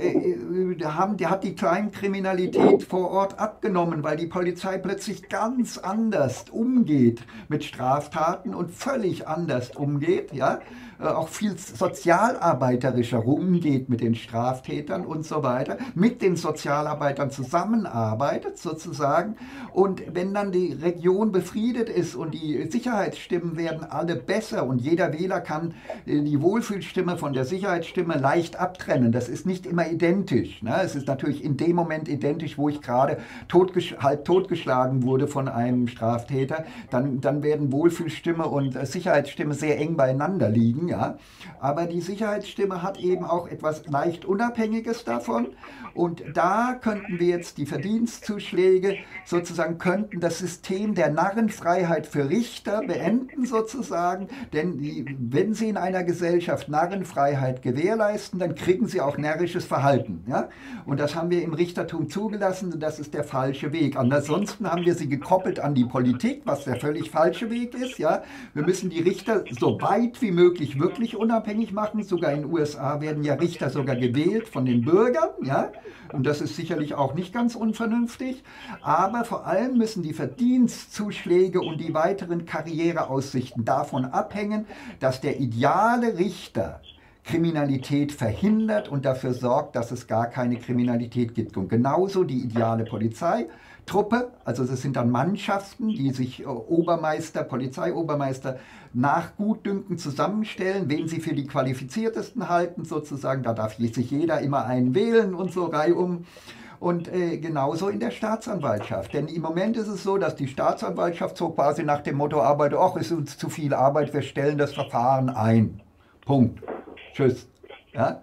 äh, haben, die hat die Kleinkriminalität vor Ort abgenommen, weil die Polizei plötzlich ganz anders umgeht mit Straftaten und völlig anders umgeht, ja, auch viel sozialarbeiterischer umgeht mit den Straftätern und so weiter, mit den Sozialarbeitern zusammenarbeitet sozusagen. Und wenn dann die Region befriedet ist und die Sicherheitsstimmen werden alle besser und jeder Wähler kann die Wohlfühlstimme von der Sicherheitsstimme leicht abtrennen. Das ist nicht immer identisch. Ne? Es ist natürlich in dem Moment identisch, wo ich gerade totgesch halb totgeschlagen wurde von einem Straftäter. Dann, dann werden Wohlfühlstimme und Sicherheitsstimme sehr eng beieinander liegen. Ja? Aber die Sicherheitsstimme hat eben auch etwas leicht Unabhängiges davon. Und da könnten wir jetzt die Verdienstzuschläge sozusagen, könnten das System der Narrenfreiheit für Richter beenden sozusagen. Denn die, wenn sie in einer Gesellschaft Narrenfreiheit gewährleisten, dann kriegen sie auch närrisches Verhalten. Ja? Und das haben wir im Richtertum zugelassen und das ist der falsche Weg. Ansonsten haben wir sie gekoppelt an die Politik, was der völlig falsche Weg ist. Ja? Wir müssen die Richter so weit wie möglich wirklich unabhängig machen. Sogar in den U S A werden ja Richter sogar gewählt von den Bürgern. Ja? Und das ist sicherlich auch nicht ganz unvernünftig. Aber vor allem müssen die Verdienstzuschläge und die weiteren Karriereaussichten davon abhängen, dass der ideale Richter Kriminalität verhindert und dafür sorgt, dass es gar keine Kriminalität gibt. Und genauso die ideale Polizeitruppe, also das sind dann Mannschaften, die sich Obermeister, Polizeiobermeister nach Gutdünken zusammenstellen, wen sie für die qualifiziertesten halten sozusagen. Da darf sich jeder immer einen wählen und so reihum. Und äh, genauso in der Staatsanwaltschaft. Denn im Moment ist es so, dass die Staatsanwaltschaft so quasi nach dem Motto arbeitet, ach, ist uns zu viel Arbeit, wir stellen das Verfahren ein. Punkt. Tschüss. Ja?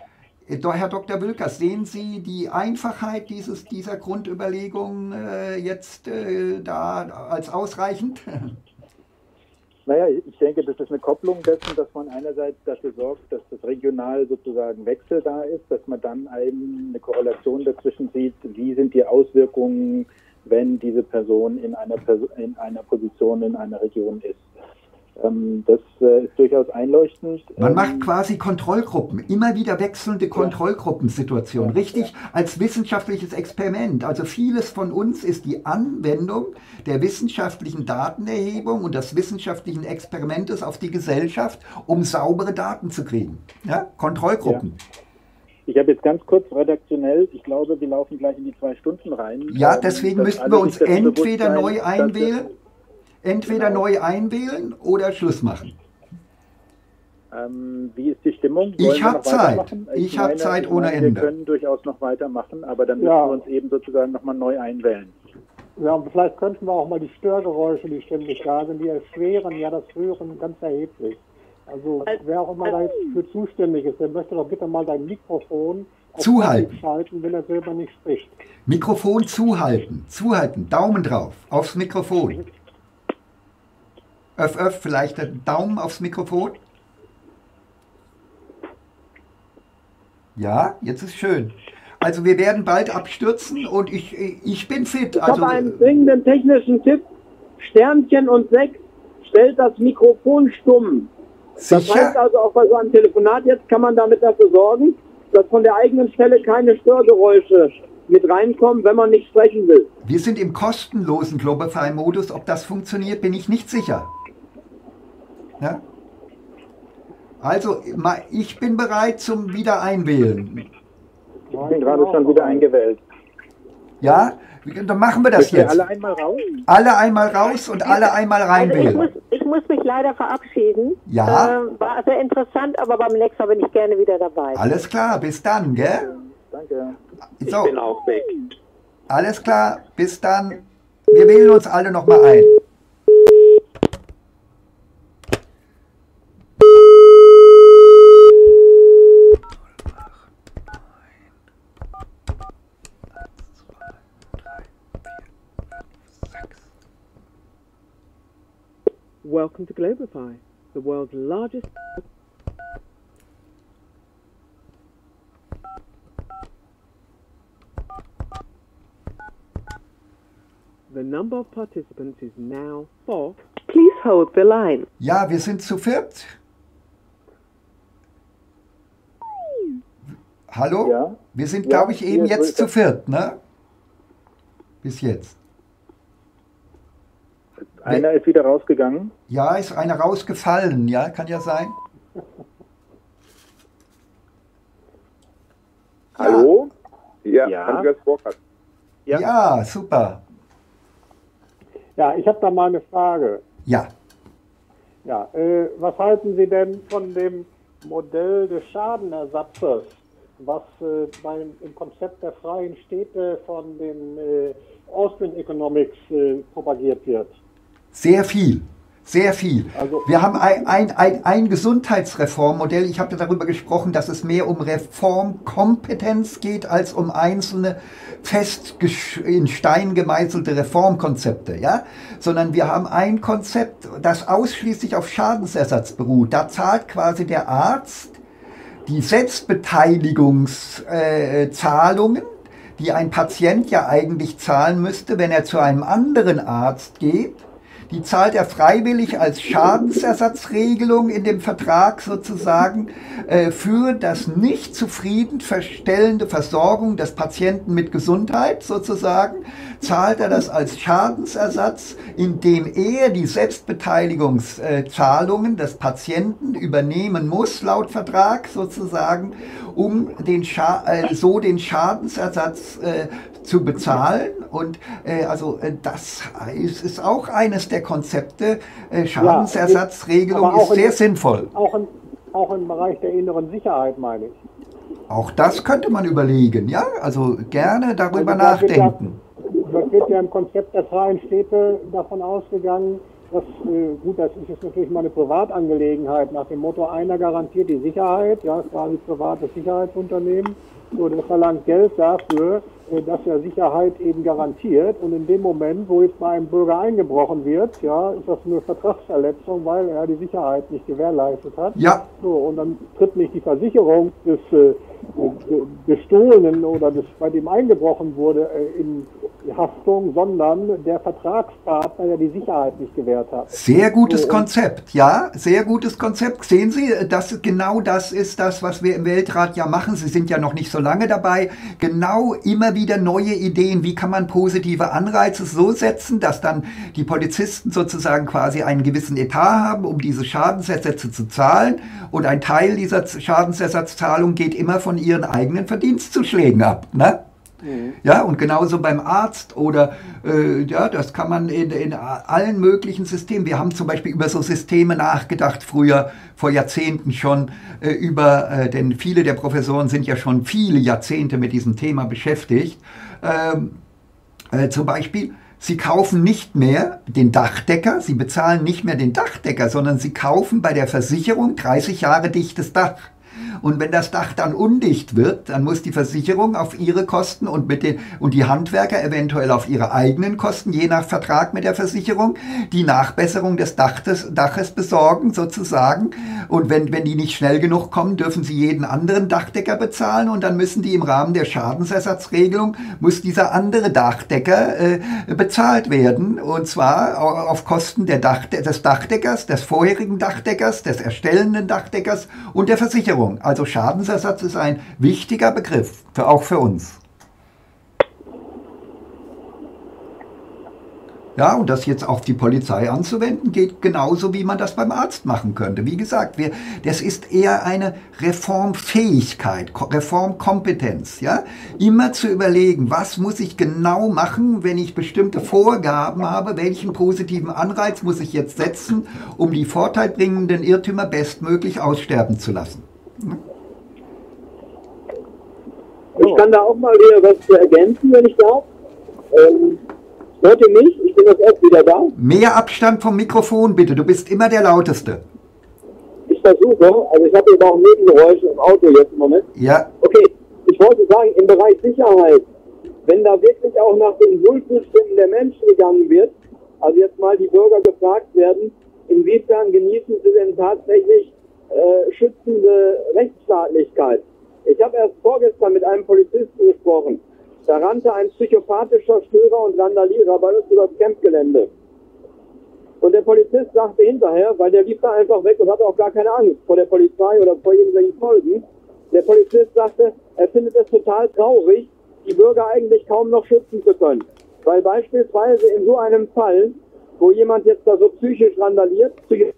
Herr Doktor Wülkers, sehen Sie die Einfachheit dieses, dieser Grundüberlegung äh, jetzt äh, da als ausreichend?
Naja, ich denke, das ist eine Kopplung dessen, dass man einerseits dafür sorgt, dass das regional sozusagen Wechsel da ist, dass man dann eben eine Korrelation dazwischen sieht, wie sind die Auswirkungen, wenn diese Person in einer, Perso in einer Position in einer Region ist. Ähm, das äh, ist durchaus einleuchtend.
Man
ähm,
macht quasi Kontrollgruppen, immer wieder wechselnde Kontrollgruppensituationen, richtig als wissenschaftliches Experiment. Also vieles von uns ist die Anwendung der wissenschaftlichen Datenerhebung und des wissenschaftlichen Experimentes auf die Gesellschaft, um saubere Daten zu kriegen. Ja? Kontrollgruppen.
Ja. Ich habe jetzt ganz kurz redaktionell, ich glaube, wir laufen gleich in die zwei Stunden rein.
Ja, deswegen
dass
müssten
alle
wir uns
sich dessen
entweder
bewusst sein,
neu
dass
einwählen, entweder
Genau.
neu einwählen oder Schluss machen.
wir- Ähm, wie ist die Stimmung?
Ich
Wollen wir
hab
noch
Zeit.
weitermachen?
Ich hab
meine,
Zeit
ich
ohne
meine,
Ende.
Wir können durchaus noch weitermachen, aber dann müssen
Ja.
wir uns eben sozusagen nochmal neu einwählen.
Ja, und vielleicht könnten wir auch mal die Störgeräusche, die ständig da sind, die erschweren ja das Hören ganz erheblich. Also wer auch immer da jetzt für zuständig ist, der möchte doch bitte mal dein Mikrofon auf
Zuhalten.
Passiv schalten, wenn er selber nicht spricht.
Mikrofon zuhalten, zuhalten, Daumen drauf, aufs Mikrofon. Öff, öff, vielleicht einen Daumen aufs Mikrofon. Ja, jetzt ist schön. Also wir werden bald abstürzen und ich, ich bin fit.
Ich
Also,
habe einen dringenden technischen Tipp. Sternchen und sechs stellt das Mikrofon stumm. Das heißt
sicher?
also auch bei so einem Telefonat jetzt kann man damit dafür sorgen, dass von der eigenen Stelle keine Störgeräusche mit reinkommen, wenn man nicht sprechen will.
Wir sind im kostenlosen Globify-Modus. Ob das funktioniert, bin ich nicht sicher. Ja? Also, ma- ich bin bereit zum Wiedereinwählen.
Ich bin gerade schon wieder eingewählt.
Ja? Dann machen wir das
Möchten wir
jetzt.
alle einmal raus?
Alle einmal raus und alle einmal
Also ich muss,
reinwählen.
ich muss mich leider verabschieden.
Ja.
Ähm, war sehr interessant, aber beim nächsten Mal bin ich gerne wieder dabei.
Alles klar, bis dann, gell?
Danke.
So,
Bin auch weg.
alles klar, bis dann. Wir wählen uns alle nochmal ein.
Welcome to Globify, the world's largest. The number of participants is now four.
Please hold the line.
Ja, wir sind zu viert. Hallo?
Ja.
Wir sind,
Ja,
glaube ich, eben
hier
jetzt
ist
zu
Rüdiger.
viert, ne? Bis jetzt.
Einer ist wieder rausgegangen.
Ja, ist einer rausgefallen, ja, kann ja sein.
Hallo? Ja,
Ja.
Andreas Burkhardt.
Ja.
Ja, super.
Ja, ich habe da mal eine Frage.
Ja,
Ja, äh, was halten Sie denn von dem Modell des Schadenersatzes, was äh, beim, im Konzept der freien Städte von den äh, Austrian Economics äh, propagiert wird?
sehr viel. Sehr viel.
Also-
Wir haben ein, ein, ein, ein Gesundheitsreformmodell. Ich habe darüber gesprochen, dass es mehr um Reformkompetenz geht, als um einzelne fest gesch- in Stein gemeißelte Reformkonzepte. Ja? Sondern wir haben ein Konzept, das ausschließlich auf Schadensersatz beruht. Da zahlt quasi der Arzt die Selbstbeteiligungszahlungen, die ein Patient ja eigentlich zahlen müsste, wenn er zu einem anderen Arzt geht. Die zahlt er freiwillig als Schadensersatzregelung in dem Vertrag sozusagen äh, für das nicht zufriedenstellende Versorgung des Patienten mit Gesundheit sozusagen, zahlt er das als Schadensersatz, indem er die Selbstbeteiligungszahlungen des Patienten übernehmen muss, laut Vertrag sozusagen, um den Scha äh, so den Schadensersatz äh, zu bezahlen. Und äh, also äh, das ist, ist auch eines der Konzepte. Äh, Schadensersatzregelung
aber auch
ist sehr
in-
sinnvoll.
Auch, in, auch im Bereich der inneren Sicherheit, meine ich.
Auch das könnte man überlegen, ja? Also gerne darüber
Also da wird ja-
nachdenken.
Das wird ja im Konzept der freien Städte davon ausgegangen, dass, äh, gut, das ist jetzt natürlich mal eine Privatangelegenheit, nach dem Motto, einer garantiert die Sicherheit, ja, quasi privates Sicherheitsunternehmen, so, der verlangt Geld dafür, äh, dass er Sicherheit eben garantiert, und in dem Moment, wo jetzt bei einem Bürger eingebrochen wird, ja, ist das eine Vertragsverletzung, weil er die Sicherheit nicht gewährleistet hat.
Ja,
So, und dann tritt nicht die Versicherung des äh, Gestohlenen oder des, bei dem eingebrochen wurde, äh, in die Haftung, sondern der Vertragspartner, der die Sicherheit nicht gewährt hat.
Sehr gutes
So,
Konzept, ja, sehr gutes Konzept. Sehen Sie, das, genau das ist das, was wir im Weltrat ja machen. Sie sind ja noch nicht so lange dabei. Genau immer wieder neue Ideen. Wie kann man positive Anreize so setzen, dass dann die Polizisten sozusagen quasi einen gewissen Etat haben, um diese Schadensersätze zu zahlen. Und ein Teil dieser Schadensersatzzahlung geht immer von ihren eigenen Verdienstzuschlägen ab, ne? Ja, und genauso beim Arzt oder, äh, ja, das kann man in, in allen möglichen Systemen. Wir haben zum Beispiel über so Systeme nachgedacht, früher, vor Jahrzehnten schon, äh, über, äh, denn viele der Professoren sind ja schon viele Jahrzehnte mit diesem Thema beschäftigt. Ähm, äh, zum Beispiel, sie kaufen nicht mehr den Dachdecker, sie bezahlen nicht mehr den Dachdecker, sondern sie kaufen bei der Versicherung dreißig Jahre dichtes Dach. Und wenn das Dach dann undicht wird, dann muss die Versicherung auf ihre Kosten und, mit den, und die Handwerker eventuell auf ihre eigenen Kosten, je nach Vertrag mit der Versicherung, die Nachbesserung des Daches, Daches besorgen sozusagen. Und wenn, wenn die nicht schnell genug kommen, dürfen sie jeden anderen Dachdecker bezahlen und dann müssen die im Rahmen der Schadensersatzregelung, muss dieser andere Dachdecker äh, bezahlt werden. Und zwar auf Kosten der Dach, des Dachdeckers, des vorherigen Dachdeckers, des erstellenden Dachdeckers und der Versicherung. Also Schadensersatz ist ein wichtiger Begriff, für, auch für uns. Ja, und das jetzt auf die Polizei anzuwenden, geht genauso, wie man das beim Arzt machen könnte. Wie gesagt, wir, das ist eher eine Reformfähigkeit, Reformkompetenz. Ja? Immer zu überlegen, was muss ich genau machen, wenn ich bestimmte Vorgaben habe, welchen positiven Anreiz muss ich jetzt setzen, um die vorteilbringenden Irrtümer bestmöglich aussterben zu lassen.
Ich kann da auch mal wieder was zu ergänzen, wenn ich darf. Ähm, hört ihr mich? Ich bin jetzt erst wieder da.
Mehr Abstand vom Mikrofon, bitte. Du bist immer der Lauteste.
Ich versuche, also ich habe jetzt auch Nebengeräusche im Auto jetzt im Moment.
Ja.
Okay, ich wollte sagen, im Bereich Sicherheit, wenn da wirklich auch nach den Wohlfühlstimmen der Menschen gegangen wird, also jetzt mal die Bürger gefragt werden, inwiefern genießen sie denn tatsächlich Äh, schützende Rechtsstaatlichkeit. Ich habe erst vorgestern mit einem Polizisten gesprochen. Da rannte ein psychopathischer Störer und Randalierer bei uns über das Campgelände. Und der Polizist sagte hinterher, weil der lief da einfach weg und hatte auch gar keine Angst vor der Polizei oder vor irgendwelchen Folgen. Der Polizist sagte, er findet es total traurig, die Bürger eigentlich kaum noch schützen zu können. Weil beispielsweise in so einem Fall, wo jemand jetzt da so psychisch randaliert, psychisch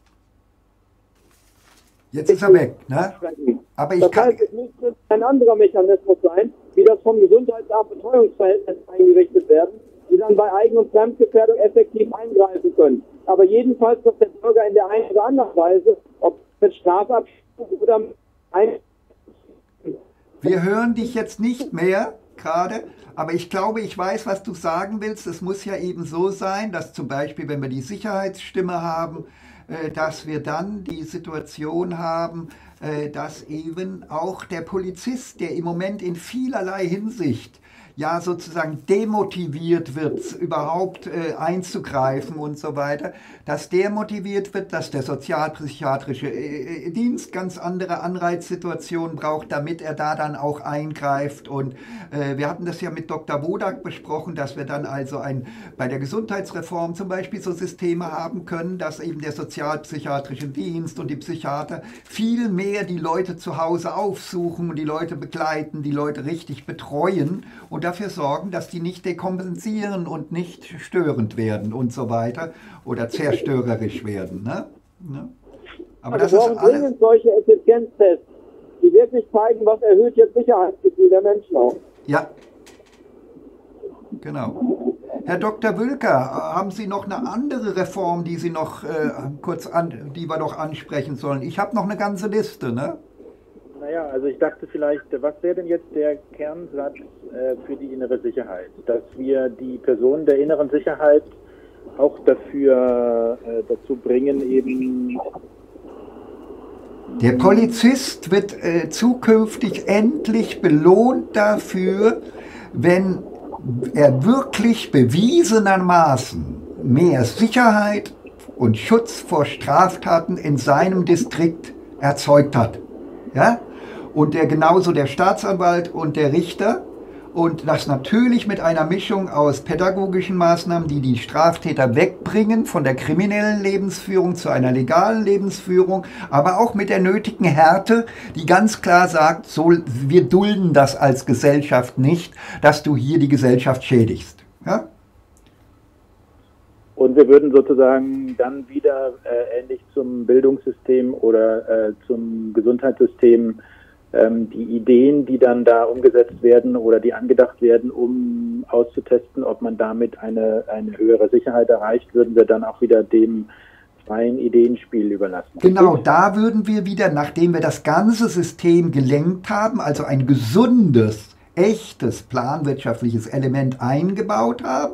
Jetzt ist er weg, ne? Aber ich
das
kann...
heißt, es müsste ein anderer Mechanismus sein, wie das vom Gesundheitsamt Betreuungsverhältnis eingerichtet werden, die dann bei Eigen- und Fremdgefährdung effektiv eingreifen können. Aber jedenfalls, dass der Bürger in der einen oder anderen Weise, ob mit Strafabschluss oder mit ein...
Wir hören dich jetzt nicht mehr gerade, aber ich glaube, ich weiß, was du sagen willst. Es muss ja eben so sein, dass zum Beispiel, wenn wir die Sicherheitsstimme haben, dass wir dann die Situation haben, dass eben auch der Polizist, der im Moment in vielerlei Hinsicht ja sozusagen demotiviert wird, überhaupt äh, einzugreifen und so weiter, dass der motiviert wird, dass der sozialpsychiatrische äh, Dienst ganz andere Anreizsituationen braucht, damit er da dann auch eingreift. Und äh, wir hatten das ja mit Doktor Wodak besprochen, dass wir dann also ein, bei der Gesundheitsreform zum Beispiel so Systeme haben können, dass eben der sozialpsychiatrische Dienst und die Psychiater viel mehr die Leute zu Hause aufsuchen und die Leute begleiten, die Leute richtig betreuen und dafür sorgen, dass die nicht dekompensieren und nicht störend werden und so weiter oder zerstörerisch werden. Ne? Ne? Aber das ist alles...
solche Effizienztests, die wirklich zeigen, was erhöht jetzt Sicherheitsgefühl der Menschen auch.
Ja, genau. Herr Doktor Wülker, haben Sie noch eine andere Reform, die Sie noch äh, kurz an, die wir noch ansprechen sollen? Ich habe noch eine ganze Liste, ne?
Naja, also ich dachte vielleicht, was wäre denn jetzt der Kernsatz äh, für die innere Sicherheit? Dass wir die Personen der inneren Sicherheit auch dafür äh, dazu bringen, eben...
Der Polizist wird äh, zukünftig endlich belohnt dafür, wenn er wirklich bewiesenermaßen mehr Sicherheit und Schutz vor Straftaten in seinem Distrikt erzeugt hat. Ja? Und der genauso der Staatsanwalt und der Richter Und das natürlich mit einer Mischung aus pädagogischen Maßnahmen, die die Straftäter wegbringen von der kriminellen Lebensführung zu einer legalen Lebensführung, aber auch mit der nötigen Härte, die ganz klar sagt, so, wir dulden das als Gesellschaft nicht, dass du hier die Gesellschaft schädigst. Ja?
Und wir würden sozusagen dann wieder äh, ähnlich zum Bildungssystem oder äh, zum Gesundheitssystem ähm, die Ideen, die dann da umgesetzt werden oder die angedacht werden, um auszutesten, ob man damit eine, eine höhere Sicherheit erreicht, würden wir dann auch wieder dem freien Ideenspiel überlassen.
Genau, da würden wir wieder, nachdem wir das ganze System gelenkt haben, also ein gesundes, echtes planwirtschaftliches Element eingebaut haben,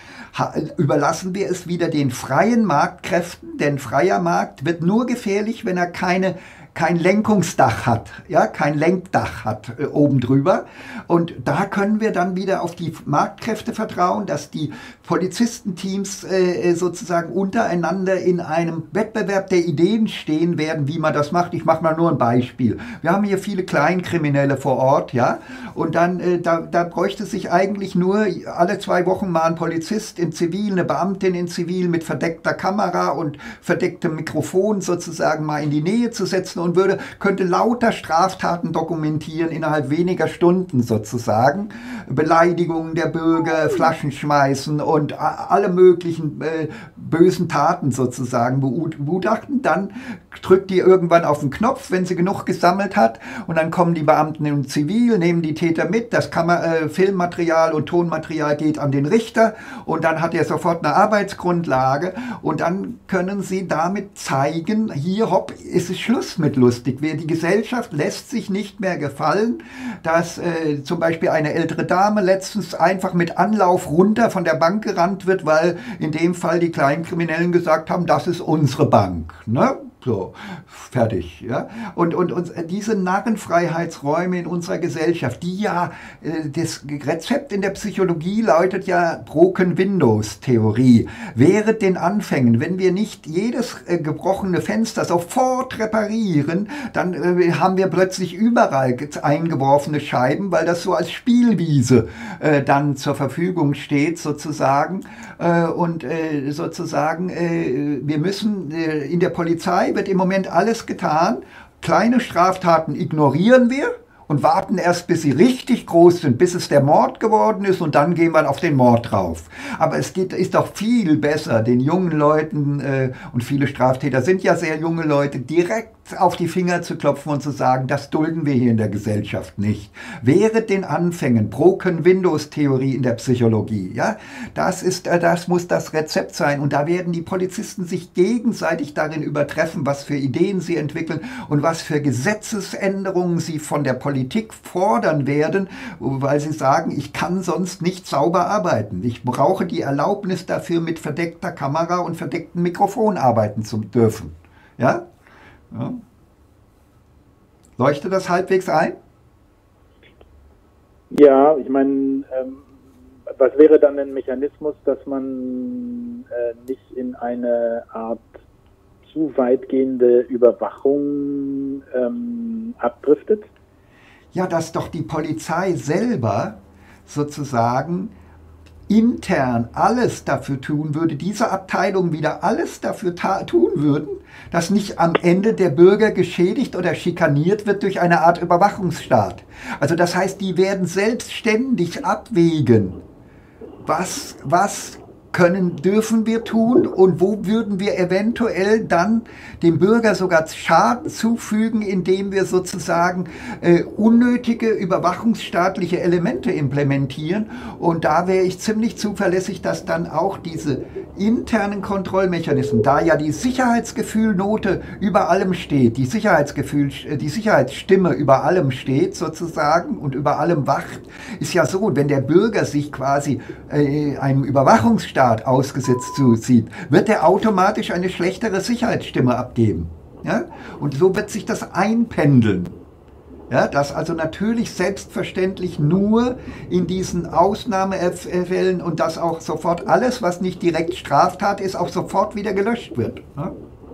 überlassen wir es wieder den freien Marktkräften, denn freier Markt wird nur gefährlich, wenn er keine kein Lenkungsdach hat, ja, kein Lenkdach hat äh, oben drüber. Und da können wir dann wieder auf die Marktkräfte vertrauen, dass die Polizistenteams äh, sozusagen untereinander in einem Wettbewerb der Ideen stehen werden, wie man das macht. Ich mache mal nur ein Beispiel. Wir haben hier viele Kleinkriminelle vor Ort, ja, und dann äh, da, da bräuchte sich eigentlich nur alle zwei Wochen mal ein Polizist in Zivil, eine Beamtin in Zivil mit verdeckter Kamera und verdecktem Mikrofon sozusagen mal in die Nähe zu setzen und würde, könnte lauter Straftaten dokumentieren innerhalb weniger Stunden sozusagen. Beleidigungen der Bürger, Flaschen schmeißen und alle möglichen äh, bösen Taten sozusagen begutachten. Dann drückt die irgendwann auf den Knopf, wenn sie genug gesammelt hat, und dann kommen die Beamten in Zivil, nehmen die Täter mit, das Kammer, äh, Filmmaterial und Tonmaterial geht an den Richter und dann hat er sofort eine Arbeitsgrundlage und dann können sie damit zeigen, hier hopp, ist es Schluss mit lustig. Die Gesellschaft lässt sich nicht mehr gefallen, dass äh, zum Beispiel eine ältere Dame letztens einfach mit Anlauf runter von der Bank gerannt wird, weil in dem Fall die Kleinkriminellen gesagt haben, das ist unsere Bank, ne? So, fertig. Ja? Und, und, und diese Narrenfreiheitsräume in unserer Gesellschaft, die ja, äh, das Rezept in der Psychologie lautet ja Broken-Windows-Theorie. Während den Anfängen, wenn wir nicht jedes äh, gebrochene Fenster sofort reparieren, dann äh, haben wir plötzlich überall eingeworfene Scheiben, weil das so als Spielwiese äh, dann zur Verfügung steht sozusagen. Äh, und äh, sozusagen, äh, wir müssen äh, in der Polizei wird im Moment alles getan. Kleine Straftaten ignorieren wir und warten erst, bis sie richtig groß sind, bis es der Mord geworden ist und dann gehen wir auf den Mord drauf. Aber es geht, ist doch viel besser, den jungen Leuten, äh, und viele Straftäter sind ja sehr junge Leute, direkt auf die Finger zu klopfen und zu sagen, das dulden wir hier in der Gesellschaft nicht. Während den Anfängen, Broken-Windows-Theorie in der Psychologie, ja, das ist, das muss das Rezept sein und da werden die Polizisten sich gegenseitig darin übertreffen, was für Ideen sie entwickeln und was für Gesetzesänderungen sie von der Politik fordern werden, weil sie sagen, ich kann sonst nicht sauber arbeiten. Ich brauche die Erlaubnis dafür, mit verdeckter Kamera und verdecktem Mikrofon arbeiten zu dürfen. Ja? Ja. Leuchtet das halbwegs ein?
Ja, ich meine, ähm, was wäre dann ein Mechanismus, dass man äh, nicht in eine Art zu weitgehende Überwachung ähm, abdriftet?
Ja, dass doch die Polizei selber sozusagen intern alles dafür tun würde, diese Abteilung wieder alles dafür tun würden, dass nicht am Ende der Bürger geschädigt oder schikaniert wird durch eine Art Überwachungsstaat. Also das heißt, die werden selbstständig abwägen, was, was können, dürfen wir tun und wo würden wir eventuell dann dem Bürger sogar Schaden zufügen, indem wir sozusagen äh, unnötige überwachungsstaatliche Elemente implementieren. Und da wäre ich ziemlich zuverlässig, dass dann auch diese internen Kontrollmechanismen, da ja die Sicherheitsgefühlnote über allem steht, die Sicherheitsgefühl, die Sicherheitsstimme über allem steht sozusagen und über allem wacht, ist ja so, wenn der Bürger sich quasi äh, einem Überwachungsstaat ausgesetzt sieht, wird er automatisch eine schlechtere Sicherheitsstimme abgeben. Ja? Und so wird sich das einpendeln. Ja, dass also natürlich selbstverständlich nur in diesen Ausnahmefällen und dass auch sofort alles, was nicht direkt Straftat ist, auch sofort wieder gelöscht wird. Ja?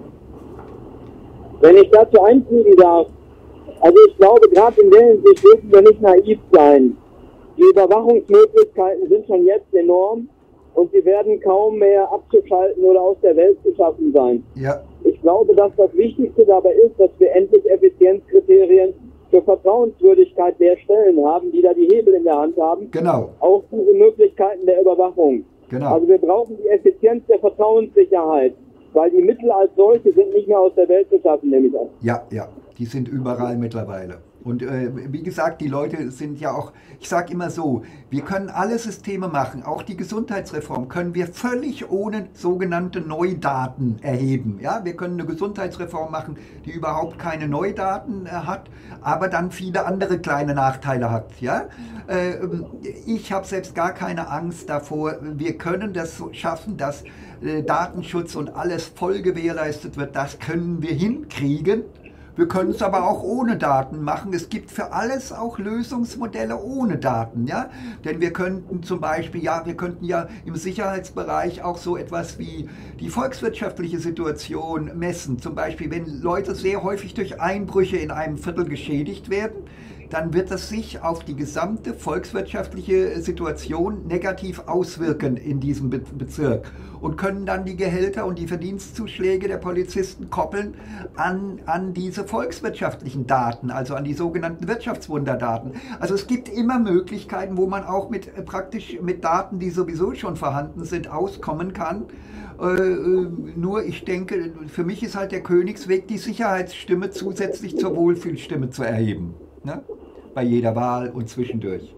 Wenn ich dazu einfügen darf, also ich glaube, gerade in der Hinsicht dürfen wir nicht naiv sein. Die Überwachungsmöglichkeiten sind schon jetzt enorm und sie werden kaum mehr abzuschalten oder aus der Welt zu schaffen sein.
Ja.
Ich glaube, dass das Wichtigste dabei ist, dass wir endlich Effizienzkriterien für Vertrauenswürdigkeit der Stellen haben, die da die Hebel in der Hand haben.
Genau.
Auch diese Möglichkeiten der Überwachung.
Genau.
Also wir brauchen die Effizienz der Vertrauenssicherheit, weil die Mittel als solche sind nicht mehr aus der Welt zu schaffen, nehme ich an.
Ja, ja, die sind überall mittlerweile. Und äh, wie gesagt, die Leute sind ja auch, ich sage immer so, wir können alle Systeme machen, auch die Gesundheitsreform können wir völlig ohne sogenannte Neudaten erheben. Ja, wir können eine Gesundheitsreform machen, die überhaupt keine Neudaten äh, hat, aber dann viele andere kleine Nachteile hat. Ja, äh, ich habe selbst gar keine Angst davor. Wir können das so schaffen, dass äh, Datenschutz und alles voll gewährleistet wird. Das können wir hinkriegen. Wir können es aber auch ohne Daten machen. Es gibt für alles auch Lösungsmodelle ohne Daten, ja. Denn wir könnten zum Beispiel, ja, wir könnten ja im Sicherheitsbereich auch so etwas wie die volkswirtschaftliche Situation messen. Zum Beispiel, wenn Leute sehr häufig durch Einbrüche in einem Viertel geschädigt werden, dann wird es sich auf die gesamte volkswirtschaftliche Situation negativ auswirken in diesem Be- Bezirk und können dann die Gehälter und die Verdienstzuschläge der Polizisten koppeln an, an diese volkswirtschaftlichen Daten, also an die sogenannten Wirtschaftswunderdaten. Also es gibt immer Möglichkeiten, wo man auch mit äh, praktisch mit Daten, die sowieso schon vorhanden sind, auskommen kann. Äh, nur ich denke, für mich ist halt der Königsweg, die Sicherheitsstimme zusätzlich zur Wohlfühlstimme zu erheben. Ne? Bei jeder Wahl und zwischendurch.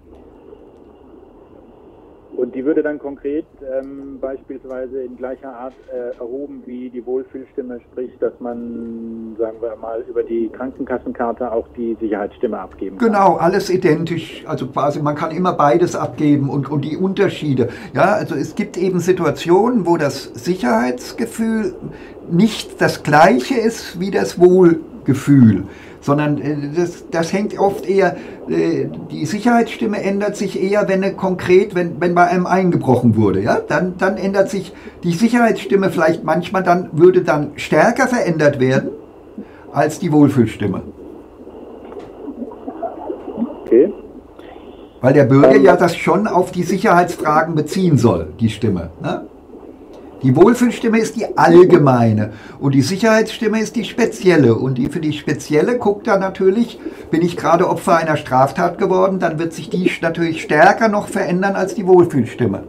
Und die würde dann konkret ähm, beispielsweise in gleicher Art äh, erhoben wie die Wohlfühlstimme, sprich, dass man, sagen wir mal, über die Krankenkassenkarte auch die Sicherheitsstimme abgeben kann.
Genau, alles identisch. Also quasi, man kann immer beides abgeben und, und die Unterschiede. Ja, also es gibt eben Situationen, wo das Sicherheitsgefühl nicht das gleiche ist wie das Wohlgefühl. Sondern äh, das, das hängt oft eher, äh, die Sicherheitsstimme ändert sich eher, wenn eine konkret, wenn, wenn bei einem eingebrochen wurde, ja, dann, dann ändert sich die Sicherheitsstimme vielleicht manchmal, dann würde dann stärker verändert werden als die Wohlfühlstimme.
Okay.
Weil der Bürger ähm, ja das schon auf die Sicherheitsfragen beziehen soll, die Stimme, ne? Die Wohlfühlstimme ist die allgemeine und die Sicherheitsstimme ist die spezielle. Und die, für die spezielle guckt er natürlich, bin ich gerade Opfer einer Straftat geworden, dann wird sich die natürlich stärker noch verändern als die Wohlfühlstimme.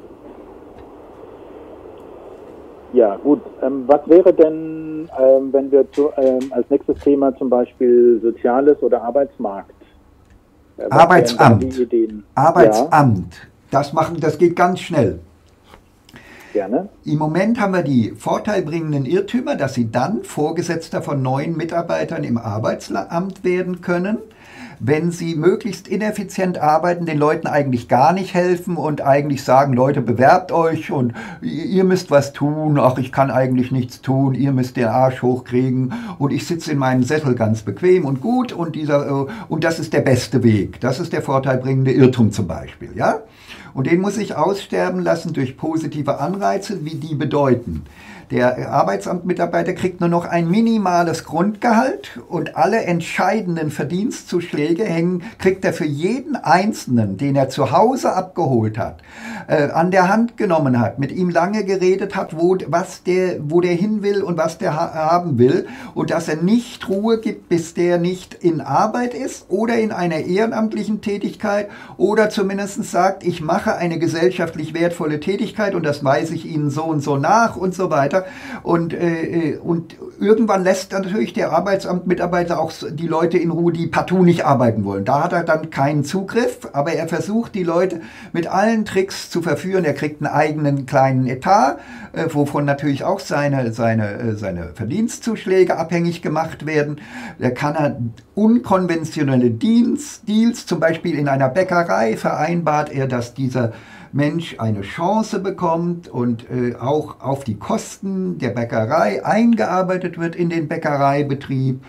Ja, gut. Ähm, was wäre denn, ähm, wenn wir zu, ähm, als nächstes Thema zum Beispiel Soziales oder Arbeitsmarkt? Äh,
Arbeitsamt. Arbeitsamt.
Ja.
Das machen, das geht ganz schnell.
Gerne.
Im Moment haben wir die vorteilbringenden Irrtümer, dass sie dann Vorgesetzter von neuen Mitarbeitern im Arbeitsamt werden können, wenn sie möglichst ineffizient arbeiten, den Leuten eigentlich gar nicht helfen und eigentlich sagen, Leute, bewerbt euch und ihr müsst was tun, ach, ich kann eigentlich nichts tun, ihr müsst den Arsch hochkriegen und ich sitze in meinem Sessel ganz bequem und gut und dieser, und das ist der beste Weg. Das ist der vorteilbringende Irrtum zum Beispiel, ja? Und den muss ich aussterben lassen durch positive Anreize, wie die bedeuten. Der Arbeitsamtmitarbeiter kriegt nur noch ein minimales Grundgehalt und alle entscheidenden Verdienstzuschläge hängen, kriegt er für jeden Einzelnen, den er zu Hause abgeholt hat, äh, an der Hand genommen hat, mit ihm lange geredet hat, wo, was der, wo der hin will und was der ha- haben will und dass er nicht Ruhe gibt, bis der nicht in Arbeit ist oder in einer ehrenamtlichen Tätigkeit oder zumindest sagt, ich mache eine gesellschaftlich wertvolle Tätigkeit und das weise ich Ihnen so und so nach und so weiter. Und, äh, und irgendwann lässt dann natürlich der Arbeitsamtmitarbeiter auch die Leute in Ruhe, die partout nicht arbeiten wollen. Da hat er dann keinen Zugriff, aber er versucht, die Leute mit allen Tricks zu verführen. Er kriegt einen eigenen kleinen Etat, äh, wovon natürlich auch seine, seine, äh, seine Verdienstzuschläge abhängig gemacht werden. Da kann er unkonventionelle Deals, Deals, zum Beispiel in einer Bäckerei vereinbart er, dass dieser Mensch eine Chance bekommt und äh, auch auf die Kosten der Bäckerei eingearbeitet wird in den Bäckereibetrieb.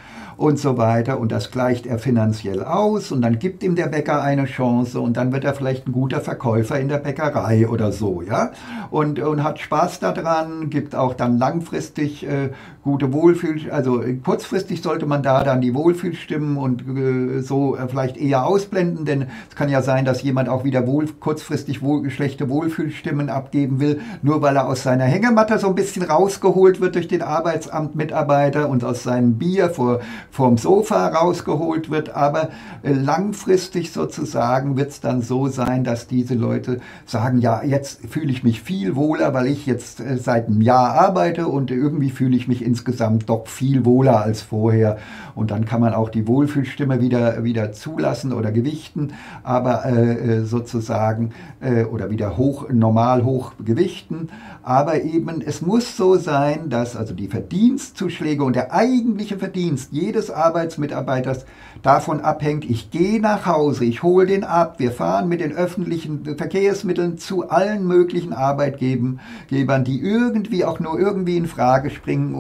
und so weiter. Und das gleicht er finanziell aus und dann gibt ihm der Bäcker eine Chance und dann wird er vielleicht ein guter Verkäufer in der Bäckerei oder so, ja. Und, und hat Spaß daran, gibt auch dann langfristig äh, gute Wohlfühl, also kurzfristig sollte man da dann die Wohlfühlstimmen und äh, so äh, vielleicht eher ausblenden, denn es kann ja sein, dass jemand auch wieder wohl, kurzfristig wohl, schlechte Wohlfühlstimmen abgeben will, nur weil er aus seiner Hängematte so ein bisschen rausgeholt wird durch den Arbeitsamtmitarbeiter und aus seinem Bier vor, vorm Sofa rausgeholt wird, aber äh, langfristig sozusagen wird es dann so sein, dass diese Leute sagen, ja, jetzt fühle ich mich viel wohler, weil ich jetzt äh, seit einem Jahr arbeite und irgendwie fühle ich mich in insgesamt doch viel wohler als vorher. Und dann kann man auch die Wohlfühlstimme wieder, wieder zulassen oder gewichten, aber äh, sozusagen äh, oder wieder hoch, normal hoch gewichten. Aber eben, es muss so sein, dass also die Verdienstzuschläge und der eigentliche Verdienst jedes Arbeitsmitarbeiters davon abhängt, ich gehe nach Hause, ich hole den ab, wir fahren mit den öffentlichen Verkehrsmitteln zu allen möglichen Arbeitgebern, die irgendwie auch nur irgendwie in Frage springen,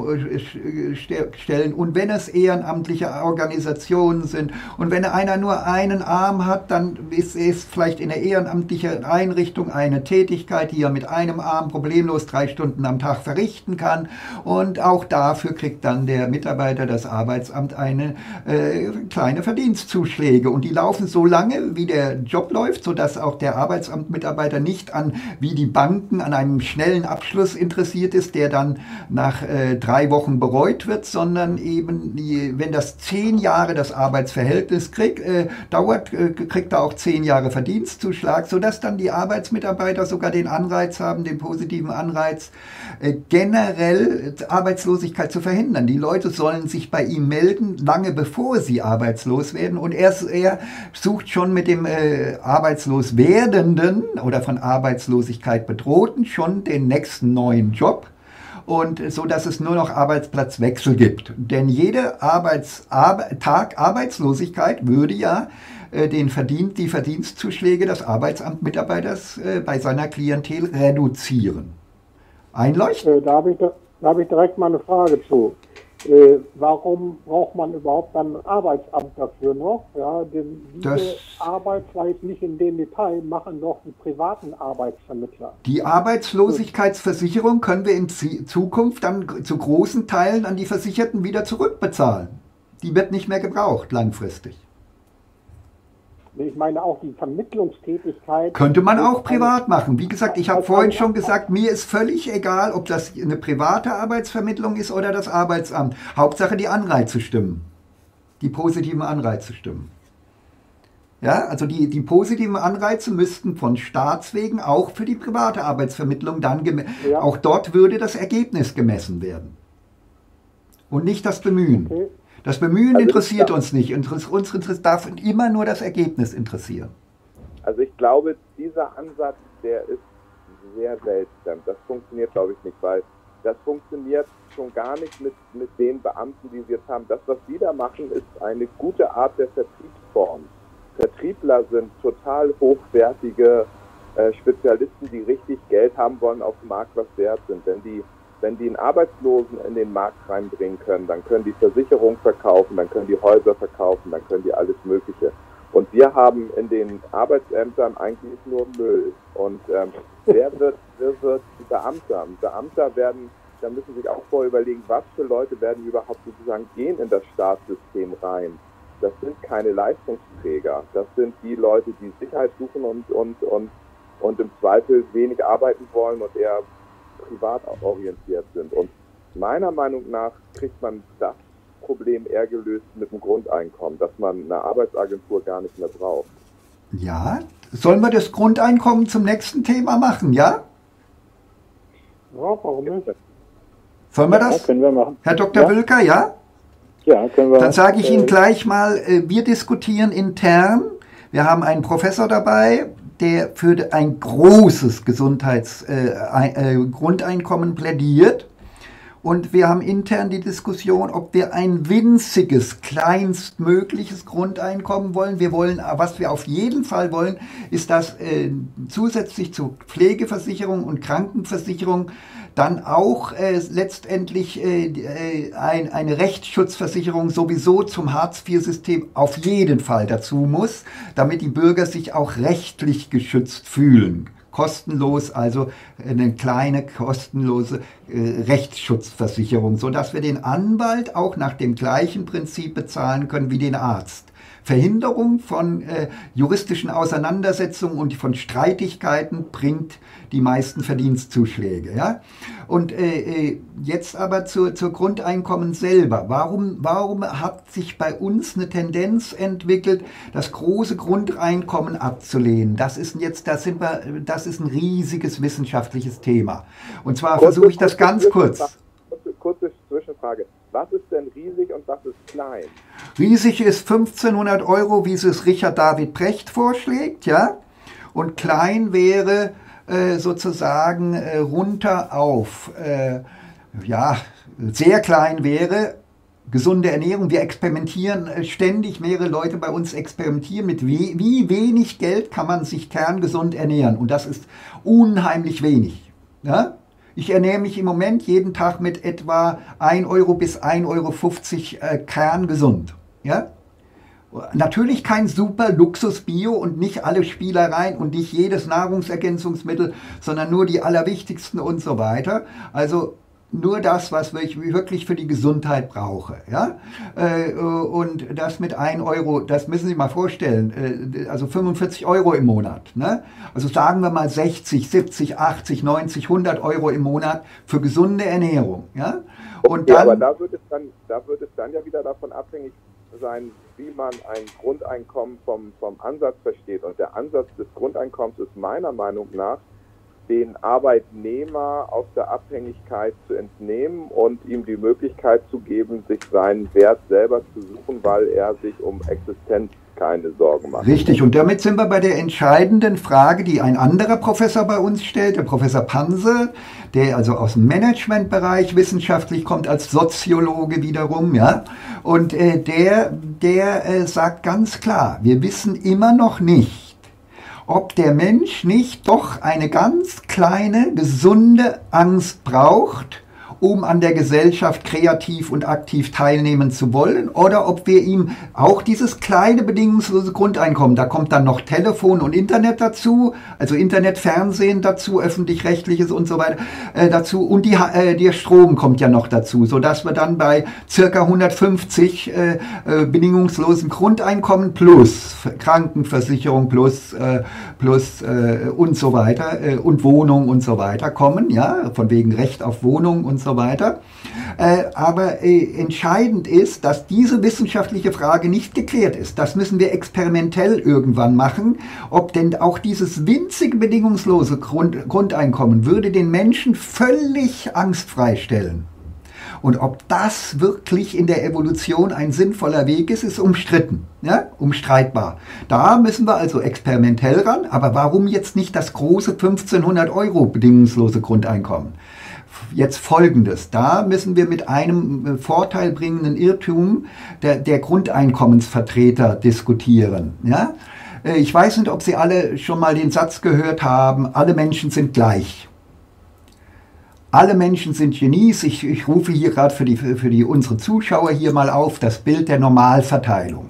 stellen. Und wenn es ehrenamtliche Organisationen sind und wenn einer nur einen Arm hat, dann ist es vielleicht in der ehrenamtlichen Einrichtung eine Tätigkeit, die er mit einem Arm problemlos drei Stunden am Tag verrichten kann. Und auch dafür kriegt dann der Mitarbeiter, das Arbeitsamt, eine äh, kleine Verdienstzuschläge. Und die laufen so lange, wie der Job läuft, sodass auch der Arbeitsamtmitarbeiter nicht an, wie die Banken, an einem schnellen Abschluss interessiert ist, der dann nach äh, drei Wochen bereut wird, sondern eben, die, wenn das zehn Jahre das Arbeitsverhältnis kriegt, äh, dauert, äh, kriegt er auch zehn Jahre Verdienstzuschlag, sodass dann die Arbeitsmitarbeiter sogar den Anreiz haben, den positiven Anreiz, äh, generell Arbeitslosigkeit zu verhindern. Die Leute sollen sich bei ihm melden, lange bevor sie arbeitslos werden, und er, er sucht schon mit dem äh, arbeitslos werdenden oder von Arbeitslosigkeit bedrohten schon den nächsten neuen Job. Und so, dass es nur noch Arbeitsplatzwechsel gibt. Denn jede Arbeits, Ar, Tag Arbeitslosigkeit würde ja äh, den Verdient, die Verdienstzuschläge des Arbeitsamtmitarbeiters äh, bei seiner Klientel reduzieren. Einleuchten?
Äh, da habe ich, da, da hab ich direkt mal eine Frage zu. Äh, warum braucht man überhaupt dann ein Arbeitsamt dafür noch? Ja, denn diese
das,
Arbeit, vielleicht nicht in dem Detail, machen doch die privaten Arbeitsvermittler.
Die Arbeitslosigkeitsversicherung können wir in Zukunft dann zu großen Teilen an die Versicherten wieder zurückbezahlen. Die wird nicht mehr gebraucht langfristig.
Ich meine auch die Vermittlungstätigkeit.
Könnte man auch privat machen. Wie gesagt, ich habe vorhin schon gesagt, mir ist völlig egal, ob das eine private Arbeitsvermittlung ist oder das Arbeitsamt. Hauptsache die Anreize stimmen. Die positiven Anreize stimmen. Ja, also die, die positiven Anreize müssten von Staatswegen auch für die private Arbeitsvermittlung dann, ja. Auch dort würde das Ergebnis gemessen werden. Und nicht das Bemühen. Okay. Das Bemühen also interessiert uns nicht. Uns, uns darf immer nur das Ergebnis interessieren.
Also ich glaube, dieser Ansatz, der ist sehr seltsam. Das funktioniert, glaube ich, nicht, weil das funktioniert schon gar nicht mit, mit den Beamten, die wir jetzt haben. Das, was die da machen, ist eine gute Art der Vertriebsform. Vertriebler sind total hochwertige äh, Spezialisten, die richtig Geld haben wollen, auf dem Markt was wert sind. Wenn die Wenn die einen Arbeitslosen in den Markt reinbringen können, dann können die Versicherung verkaufen, dann können die Häuser verkaufen, dann können die alles Mögliche. Und wir haben in den Arbeitsämtern eigentlich nur Müll. Und ähm, wer wird, wer wird Beamter? Beamter werden, da müssen sich auch vorher überlegen, was für Leute werden überhaupt sozusagen gehen in das Staatssystem rein. Das sind keine Leistungsträger. Das sind die Leute, die Sicherheit suchen und, und, und, und im Zweifel wenig arbeiten wollen und eher privat orientiert sind. Und meiner Meinung nach kriegt man das Problem eher gelöst mit dem Grundeinkommen, dass man eine Arbeitsagentur gar nicht mehr braucht.
Ja, sollen wir das Grundeinkommen zum nächsten Thema machen, ja?
Ja, warum nicht?
Sollen wir
ja,
das?
Können wir machen.
Herr Doktor
Ja.
Wülker, ja?
Ja, können wir.
Dann sage ich
äh,
Ihnen gleich mal, wir diskutieren intern. Wir haben einen Professor dabei, der für ein großes Gesundheitsgrundeinkommen äh, äh, plädiert. Und wir haben intern die Diskussion, ob wir ein winziges, kleinstmögliches Grundeinkommen wollen. Wir wollen, was wir auf jeden Fall wollen, ist, dass äh, zusätzlich zu Pflegeversicherung und Krankenversicherung dann auch äh, letztendlich äh, ein, eine Rechtsschutzversicherung sowieso zum Hartz vier System auf jeden Fall dazu muss, damit die Bürger sich auch rechtlich geschützt fühlen. Kostenlos, also eine kleine kostenlose äh, Rechtsschutzversicherung, sodass wir den Anwalt auch nach dem gleichen Prinzip bezahlen können wie den Arzt. Verhinderung von äh, juristischen Auseinandersetzungen und von Streitigkeiten bringt die meisten Verdienstzuschläge. Ja? Und äh, jetzt aber zur, zur Grundeinkommen selber. Warum, warum hat sich bei uns eine Tendenz entwickelt, das große Grundeinkommen abzulehnen? Das ist jetzt, da sind wir, das ist ein riesiges wissenschaftliches Thema. Und zwar versuche ich das ganz kurz.
Kurze, kurze Zwischenfrage. Was ist denn riesig und was ist klein?
Riesig ist fünfzehnhundert Euro, wie es Richard David Brecht vorschlägt, ja. Und klein wäre äh, sozusagen äh, runter auf, äh, ja, sehr klein wäre gesunde Ernährung. Wir experimentieren äh, ständig, mehrere Leute bei uns experimentieren mit wie, wie wenig Geld kann man sich kerngesund ernähren. Und das ist unheimlich wenig, ja. Ich ernähre mich im Moment jeden Tag mit etwa ein Euro bis ein Euro fünfzig äh, kerngesund. Ja? Natürlich kein super Luxus-Bio und nicht alle Spielereien und nicht jedes Nahrungsergänzungsmittel, sondern nur die allerwichtigsten und so weiter. Also nur das, was ich wirklich für die Gesundheit brauche. Ja? Und das mit ein Euro, das müssen Sie sich mal vorstellen, also fünfundvierzig Euro im Monat. Ne? Also sagen wir mal sechzig, siebzig, achtzig, neunzig, hundert Euro im Monat für gesunde Ernährung. Ja? Und dann,
ja, aber da wird, es dann, da wird es dann ja wieder davon abhängig sein, wie man ein Grundeinkommen vom, vom Ansatz versteht. Und der Ansatz des Grundeinkommens ist meiner Meinung nach, den Arbeitnehmer aus der Abhängigkeit zu entnehmen und ihm die Möglichkeit zu geben, sich seinen Wert selber zu suchen, weil er sich um Existenz keine Sorgen macht.
Richtig, und damit sind wir bei der entscheidenden Frage, die ein anderer Professor bei uns stellt, der Professor Panse, der also aus dem Managementbereich wissenschaftlich kommt, als Soziologe wiederum, ja, und äh, der, der äh, sagt ganz klar, wir wissen immer noch nicht, ob der Mensch nicht doch eine ganz kleine, gesunde Angst braucht, um an der Gesellschaft kreativ und aktiv teilnehmen zu wollen, oder ob wir ihm auch dieses kleine bedingungslose Grundeinkommen, da kommt dann noch Telefon und Internet dazu, also Internet, Fernsehen dazu, öffentlich-rechtliches und so weiter äh, dazu, und die, äh, der Strom kommt ja noch dazu, sodass wir dann bei circa hundertfünfzig äh, äh, bedingungslosen Grundeinkommen plus Krankenversicherung plus, äh, plus äh, und so weiter äh, und Wohnung und so weiter kommen, ja, von wegen Recht auf Wohnung und so weiter. Äh, aber äh, entscheidend ist, dass diese wissenschaftliche Frage nicht geklärt ist. Das müssen wir experimentell irgendwann machen, ob denn auch dieses winzige bedingungslose Grund, Grundeinkommen würde den Menschen völlig angstfrei stellen. Und ob das wirklich in der Evolution ein sinnvoller Weg ist, ist umstritten, ja? Umstreitbar. Da müssen wir also experimentell ran, aber warum jetzt nicht das große fünfzehnhundert Euro bedingungslose Grundeinkommen? Jetzt Folgendes, da müssen wir mit einem vorteilbringenden Irrtum der, der Grundeinkommensvertreter diskutieren. Ja? Ich weiß nicht, ob Sie alle schon mal den Satz gehört haben, alle Menschen sind gleich. Alle Menschen sind Genies. Ich, ich rufe hier gerade für, die, für die, unsere Zuschauer hier mal auf das Bild der Normalverteilung.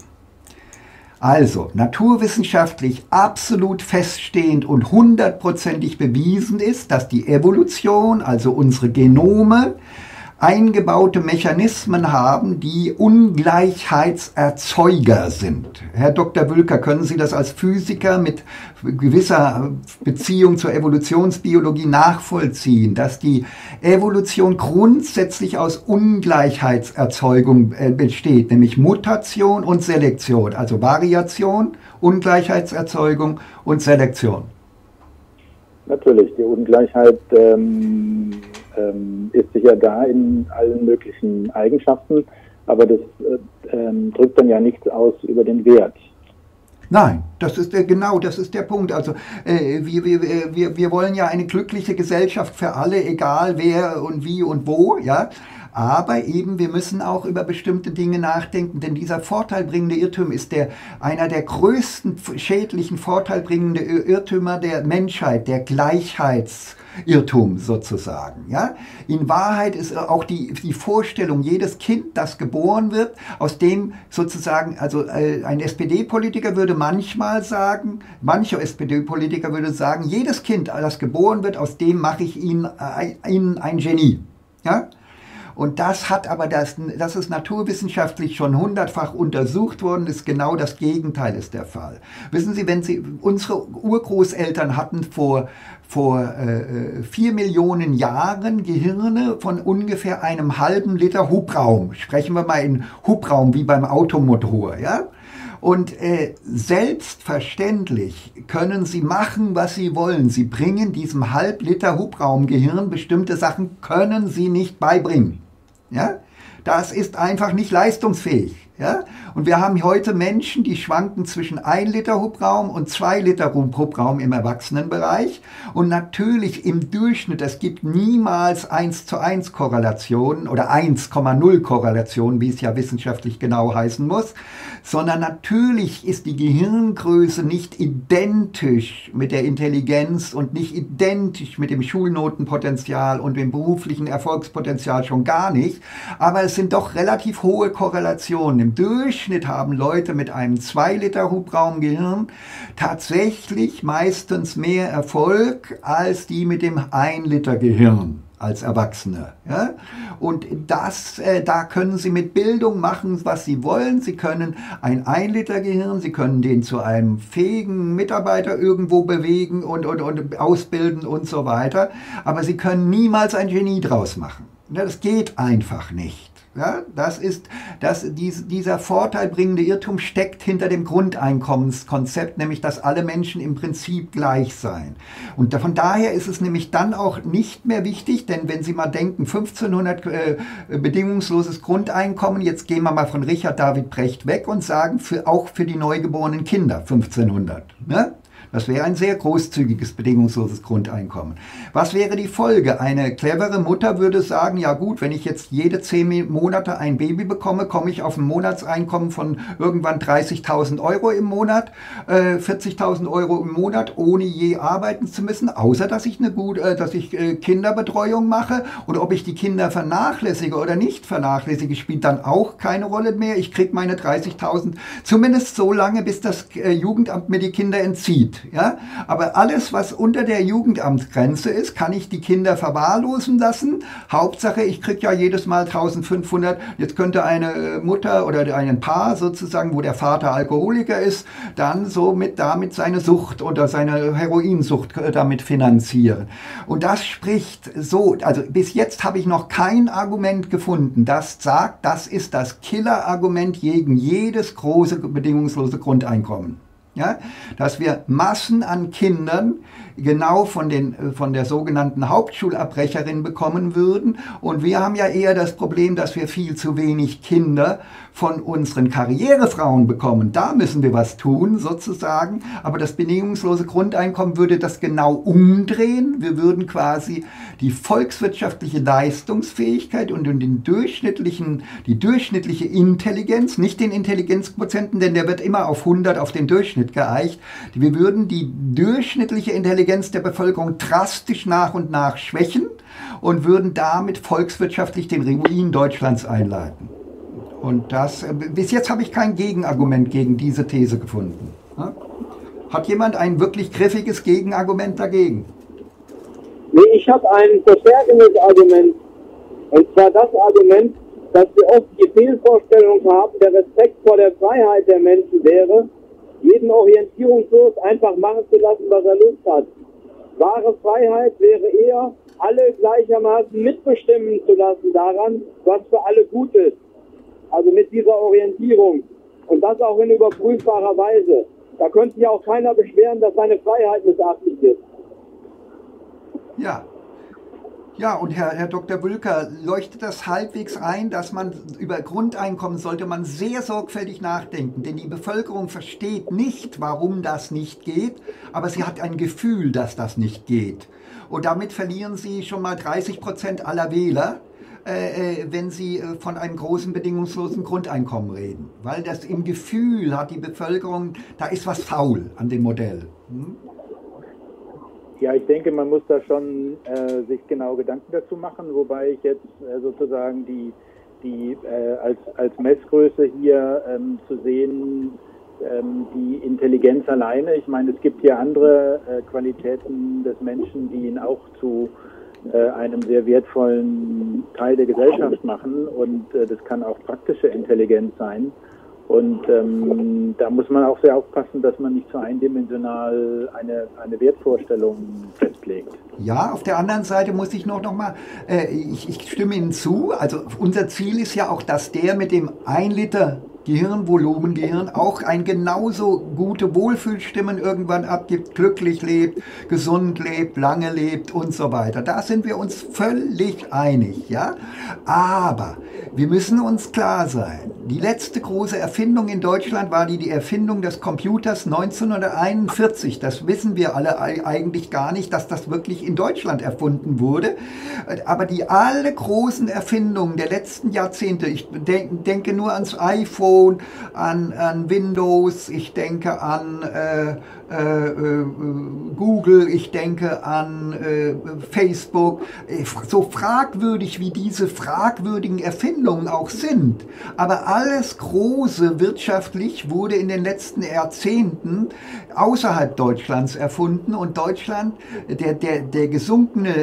Also, naturwissenschaftlich absolut feststehend und hundertprozentig bewiesen ist, dass die Evolution, also unsere Genome, eingebaute Mechanismen haben, die Ungleichheitserzeuger sind. Herr Doktor Wülker, können Sie das als Physiker mit gewisser Beziehung zur Evolutionsbiologie nachvollziehen, dass die Evolution grundsätzlich aus Ungleichheitserzeugung besteht, nämlich Mutation und Selektion, also Variation, Ungleichheitserzeugung und Selektion?
Natürlich, die Ungleichheit ähm, ähm, ist sicher da in allen möglichen Eigenschaften, aber das äh, ähm, drückt dann ja nichts aus über den Wert.
Nein, das ist der, genau, das ist der Punkt. Also äh, wir, wir, wir, wir wollen ja eine glückliche Gesellschaft für alle, egal wer und wie und wo, ja. Aber eben, wir müssen auch über bestimmte Dinge nachdenken, denn dieser vorteilbringende Irrtum ist der, einer der größten schädlichen vorteilbringenden Irrtümer der Menschheit, der Gleichheitsirrtum sozusagen. Ja? In Wahrheit ist auch die, die Vorstellung, jedes Kind, das geboren wird, aus dem sozusagen, also äh, ein S P D-Politiker würde manchmal sagen, mancher S P D-Politiker würde sagen, jedes Kind, das geboren wird, aus dem mache ich ihn, äh, ihn ein Genie. Ja? Und das hat aber, das, das ist naturwissenschaftlich schon hundertfach untersucht worden, ist genau das Gegenteil ist der Fall. Wissen Sie, wenn Sie, unsere Urgroßeltern hatten vor, vor äh, vier Millionen Jahren Gehirne von ungefähr einem halben Liter Hubraum. Sprechen wir mal in Hubraum wie beim Automotor, ja? Und äh, selbstverständlich können Sie machen, was Sie wollen. Sie bringen diesem Halbliter Hubraumgehirn bestimmte Sachen, können Sie nicht beibringen. Ja? Das ist einfach nicht leistungsfähig. Ja? Und wir haben heute Menschen, die schwanken zwischen ein Liter Hubraum und zwei Liter Hubraum im Erwachsenenbereich. Und natürlich im Durchschnitt, es gibt niemals eins zu eins Korrelationen oder eins Komma null Korrelationen, wie es ja wissenschaftlich genau heißen muss, sondern natürlich ist die Gehirngröße nicht identisch mit der Intelligenz und nicht identisch mit dem Schulnotenpotenzial und dem beruflichen Erfolgspotenzial schon gar nicht. Aber es sind doch relativ hohe Korrelationen. Im Durchschnitt haben Leute mit einem zwei Liter Hubraumgehirn tatsächlich meistens mehr Erfolg als die mit dem ein Liter Gehirn als Erwachsene. Ja? Und das, äh, da können Sie mit Bildung machen, was Sie wollen. Sie können ein ein Liter Gehirn, Sie können den zu einem fähigen Mitarbeiter irgendwo bewegen und, und, und ausbilden und so weiter. Aber Sie können niemals ein Genie draus machen. Ja, das geht einfach nicht. Ja, das ist, das, dies, dieser vorteilbringende Irrtum steckt hinter dem Grundeinkommenskonzept, nämlich dass alle Menschen im Prinzip gleich seien. Und von daher ist es nämlich dann auch nicht mehr wichtig, denn wenn Sie mal denken, fünfzehnhundert äh, bedingungsloses Grundeinkommen, jetzt gehen wir mal von Richard David Brecht weg und sagen, für, auch für die neugeborenen Kinder fünfzehnhundert. Ne? Das wäre ein sehr großzügiges, bedingungsloses Grundeinkommen. Was wäre die Folge? Eine clevere Mutter würde sagen, ja gut, wenn ich jetzt jede zehn Monate ein Baby bekomme, komme ich auf ein Monatseinkommen von irgendwann dreißigtausend Euro im Monat, äh, vierzigtausend Euro im Monat, ohne je arbeiten zu müssen, außer dass ich, eine gute, äh, dass ich äh, Kinderbetreuung mache. Und ob ich die Kinder vernachlässige oder nicht vernachlässige, spielt dann auch keine Rolle mehr. Ich kriege meine dreißigtausend, zumindest so lange, bis das äh, Jugendamt mir die Kinder entzieht. Ja? Aber alles, was unter der Jugendamtsgrenze ist, kann ich die Kinder verwahrlosen lassen. Hauptsache, ich kriege ja jedes Mal eintausendfünfhundert. Jetzt könnte eine Mutter oder ein Paar sozusagen, wo der Vater Alkoholiker ist, dann so mit damit seine Sucht oder seine Heroinsucht damit finanzieren. Und das spricht so, also bis jetzt habe ich noch kein Argument gefunden, das sagt, das ist das Killerargument gegen jedes große bedingungslose Grundeinkommen. Ja, dass wir Massen an Kindern genau von, den, von der sogenannten Hauptschulabbrecherin bekommen würden. Und wir haben ja eher das Problem, dass wir viel zu wenig Kinder von unseren Karrierefrauen bekommen. Da müssen wir was tun, sozusagen. Aber das bedingungslose Grundeinkommen würde das genau umdrehen. Wir würden quasi die volkswirtschaftliche Leistungsfähigkeit und den durchschnittlichen, die durchschnittliche Intelligenz, nicht den Intelligenzquotienten, denn der wird immer auf hundert auf den Durchschnitt geeicht. Wir würden die durchschnittliche Intelligenz der Bevölkerung drastisch nach und nach schwächen und würden damit volkswirtschaftlich den Ruin Deutschlands einleiten. Und das, bis jetzt habe ich kein Gegenargument gegen diese These gefunden. Hat jemand ein wirklich griffiges Gegenargument dagegen?
Nee, ich habe ein verstärkendes Argument. Und zwar das Argument, dass wir oft die Fehlvorstellung haben, der Respekt vor der Freiheit der Menschen wäre, jeden orientierungslos einfach machen zu lassen, was er Lust hat. Wahre Freiheit wäre eher, alle gleichermaßen mitbestimmen zu lassen daran, was für alle gut ist. Also mit dieser Orientierung. Und das auch in überprüfbarer Weise. Da könnte sich auch keiner beschweren, dass seine Freiheit missachtet wird.
Ja. Ja, und Herr, Herr Doktor Bülker, leuchtet das halbwegs ein, dass man über Grundeinkommen sollte man sehr sorgfältig nachdenken, denn die Bevölkerung versteht nicht, warum das nicht geht, aber sie hat ein Gefühl, dass das nicht geht. Und damit verlieren sie schon mal dreißig Prozent aller Wähler, äh, wenn Sie äh, von einem großen bedingungslosen Grundeinkommen reden. Weil das im Gefühl hat die Bevölkerung, da ist was faul an dem Modell. Hm?
Ja, ich denke, man muss da schon äh, sich genau Gedanken dazu machen, wobei ich jetzt äh, sozusagen die, die äh, als, als Messgröße hier ähm, zu sehen, ähm, die Intelligenz alleine. Ich meine, es gibt hier andere äh, Qualitäten des Menschen, die ihn auch zu äh, einem sehr wertvollen Teil der Gesellschaft machen, und äh, das kann auch praktische Intelligenz sein. Und ähm, da muss man auch sehr aufpassen, dass man nicht zu eindimensional eine, eine Wertvorstellung festlegt.
Ja, auf der anderen Seite muss ich noch, noch mal, äh, ich, ich stimme Ihnen zu, also unser Ziel ist ja auch, dass der mit dem ein Liter Gehirnvolumen, Gehirn auch ein genauso gute Wohlfühlstimmen irgendwann abgibt, glücklich lebt, gesund lebt, lange lebt und so weiter. Da sind wir uns völlig einig, ja. Aber wir müssen uns klar sein, die letzte große Erfindung in Deutschland war die, die Erfindung des Computers neunzehnhunderteinundvierzig. Das wissen wir alle eigentlich gar nicht, dass das wirklich in Deutschland erfunden wurde. Aber die alle großen Erfindungen der letzten Jahrzehnte, ich denk, denke nur ans iPhone, An, an Windows, ich denke an äh, äh, Google, ich denke an äh, Facebook. So fragwürdig wie diese fragwürdigen Erfindungen auch sind, aber alles Große wirtschaftlich wurde in den letzten Jahrzehnten außerhalb Deutschlands erfunden, und Deutschland, der, der, der gesunkene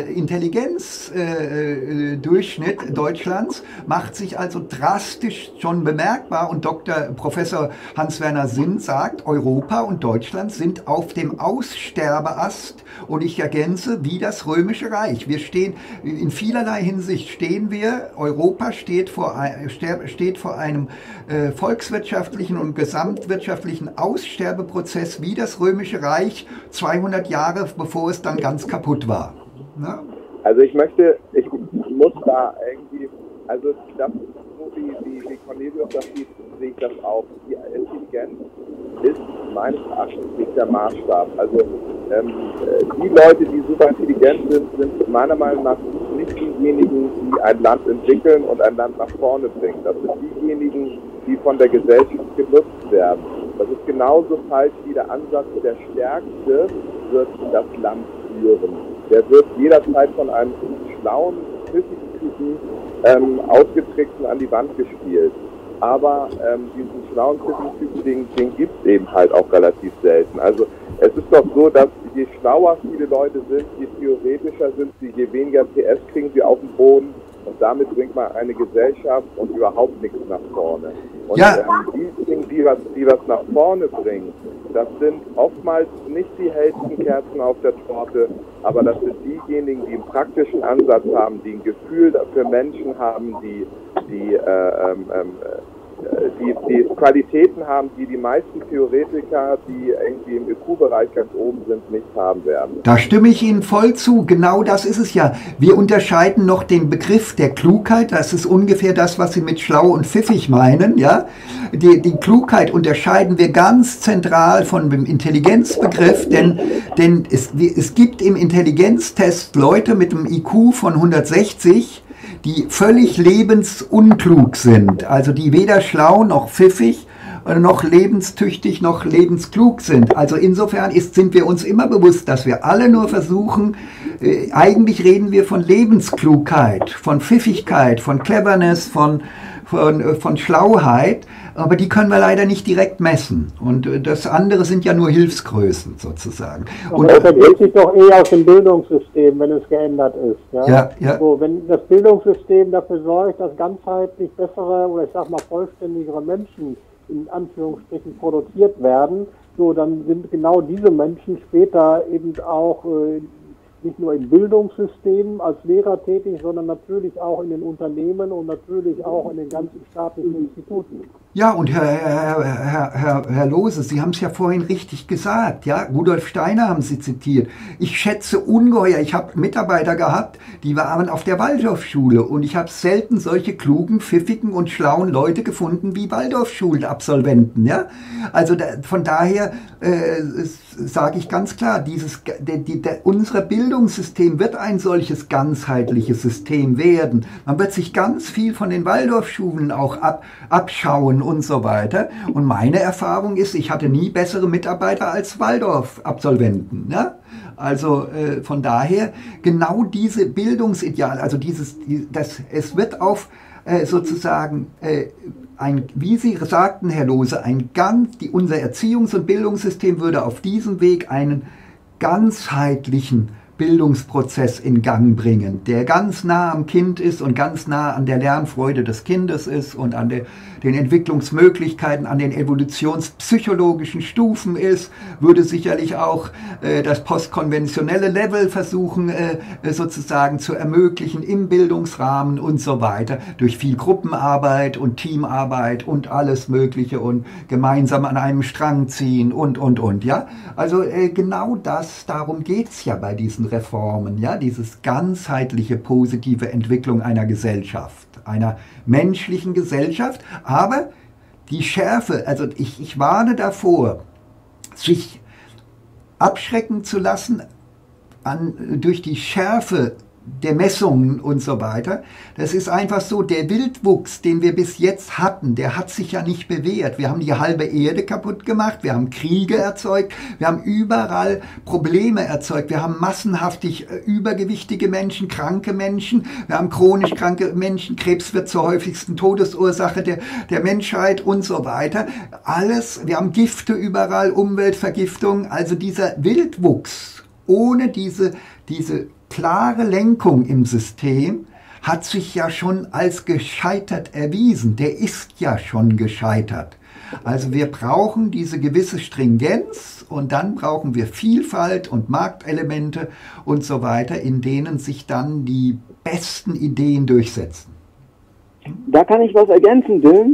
Intelligenzdurchschnitt äh, Deutschlands macht sich also drastisch schon bemerkbar, und Doktor Professor Hans-Werner Sinn sagt, Europa und Deutschland sind auf dem Aussterbeast, und ich ergänze, wie das Römische Reich. Wir stehen, in vielerlei Hinsicht stehen wir, Europa steht vor, steht vor einem äh, volkswirtschaftlichen und gesamtwirtschaftlichen Aussterbeprozess wie das Römische Reich zweihundert Jahre, bevor es dann ganz kaputt war. Na?
Also ich möchte, ich muss da irgendwie, also das so wie, wie, wie Cornelius das sieht, sehe ich das auch. Die Intelligenz ist meines Erachtens nicht der Maßstab. Also ähm, die Leute, die super intelligent sind, sind meiner Meinung nach nicht diejenigen, die ein Land entwickeln und ein Land nach vorne bringen. Das sind diejenigen, die von der Gesellschaft genutzt werden. Das ist genauso falsch wie der Ansatz, der Stärkste wird das Land führen. Der wird jederzeit von einem schlauen, pfiffigen Typen ähm, ausgetrickst und an die Wand gespielt. Aber ähm, diesen schlauen, pfiffigen Typen, den, den gibt es eben halt auch relativ selten. Also es ist doch so, dass je schlauer viele Leute sind, je theoretischer sind sie, je weniger P S kriegen sie auf den Boden, und damit bringt man eine Gesellschaft und überhaupt nichts nach vorne. Und
ja.
ähm, die Dinge, die was, die was nach vorne bringen, das sind oftmals nicht die hellsten Kerzen auf der Torte, aber das sind diejenigen, die einen praktischen Ansatz haben, die ein Gefühl für Menschen haben, die, die, äh, ähm, äh, die, die Qualitäten haben, die die meisten Theoretiker, die irgendwie im I Q-Bereich ganz oben sind, nicht haben werden.
Da stimme ich Ihnen voll zu. Genau das ist es ja. Wir unterscheiden noch den Begriff der Klugheit. Das ist ungefähr das, was Sie mit schlau und pfiffig meinen. Ja? Die, die Klugheit unterscheiden wir ganz zentral von dem Intelligenzbegriff, denn, denn es, es gibt im Intelligenztest Leute mit einem I Q von hundertsechzig, die völlig lebensunklug sind, also die weder schlau noch pfiffig, noch lebenstüchtig noch lebensklug sind. Also insofern ist, sind wir uns immer bewusst, dass wir alle nur versuchen, äh, eigentlich reden wir von Lebensklugheit, von Pfiffigkeit, von Cleverness, von, von, äh, von Schlauheit, aber die können wir leider nicht direkt messen. Und äh, das andere sind ja nur Hilfsgrößen sozusagen.
Und das ergibt sich doch eher aus dem Bildungssystem, wenn es geändert ist. Ja?
Ja, ja.
So, wenn das Bildungssystem dafür sorgt, dass ganzheitlich bessere oder ich sag mal vollständigere Menschen in Anführungsstrichen produziert werden, so dann sind genau diese Menschen später eben auch äh, nicht nur im Bildungssystem als Lehrer tätig, sondern natürlich auch in den Unternehmen und natürlich auch in den ganzen staatlichen Instituten.
Ja, und Herr, Herr, Herr, Herr, Herr Lohse, Sie haben es ja vorhin richtig gesagt, ja, Rudolf Steiner haben Sie zitiert. Ich schätze ungeheuer, ich habe Mitarbeiter gehabt, die waren auf der Waldorfschule und ich habe selten solche klugen, pfiffigen und schlauen Leute gefunden wie Waldorfschulenabsolventen, ja. Also da, von daher äh, sage ich ganz klar, dieses, der, die, der, unser Bildungssystem wird ein solches ganzheitliches System werden. Man wird sich ganz viel von den Waldorfschulen auch ab, abschauen und so weiter. Und meine Erfahrung ist, ich hatte nie bessere Mitarbeiter als Waldorf-Absolventen. Ne? Also äh, von daher genau diese Bildungsideale, also dieses, die, das, es wird auf äh, sozusagen äh, ein, wie Sie sagten, Herr Lohse, ein ganz, die, unser Erziehungs- und Bildungssystem würde auf diesem Weg einen ganzheitlichen Bildungsprozess in Gang bringen, der ganz nah am Kind ist und ganz nah an der Lernfreude des Kindes ist und an der, den Entwicklungsmöglichkeiten, an den evolutionspsychologischen Stufen ist, würde sicherlich auch äh, das postkonventionelle Level versuchen äh, sozusagen zu ermöglichen im Bildungsrahmen und so weiter, durch viel Gruppenarbeit und Teamarbeit und alles Mögliche und gemeinsam an einem Strang ziehen und, und, und, ja. Also äh, genau das, darum geht's ja bei diesen Reformen, ja, dieses ganzheitliche positive Entwicklung einer Gesellschaft, einer menschlichen Gesellschaft, aber die Schärfe, also ich, ich warne davor, sich abschrecken zu lassen an, durch die Schärfe der Messungen und so weiter. Das ist einfach so, der Wildwuchs, den wir bis jetzt hatten, der hat sich ja nicht bewährt. Wir haben die halbe Erde kaputt gemacht, wir haben Kriege erzeugt, wir haben überall Probleme erzeugt, wir haben massenhaftig übergewichtige Menschen, kranke Menschen, wir haben chronisch kranke Menschen, Krebs wird zur häufigsten Todesursache der, der Menschheit und so weiter. Alles, wir haben Gifte überall, Umweltvergiftung, also dieser Wildwuchs ohne diese, diese klare Lenkung im System hat sich ja schon als gescheitert erwiesen. Der ist ja schon gescheitert. Also wir brauchen diese gewisse Stringenz und dann brauchen wir Vielfalt und Marktelemente und so weiter, in denen sich dann die besten Ideen durchsetzen.
Da kann ich was ergänzen, Dylan,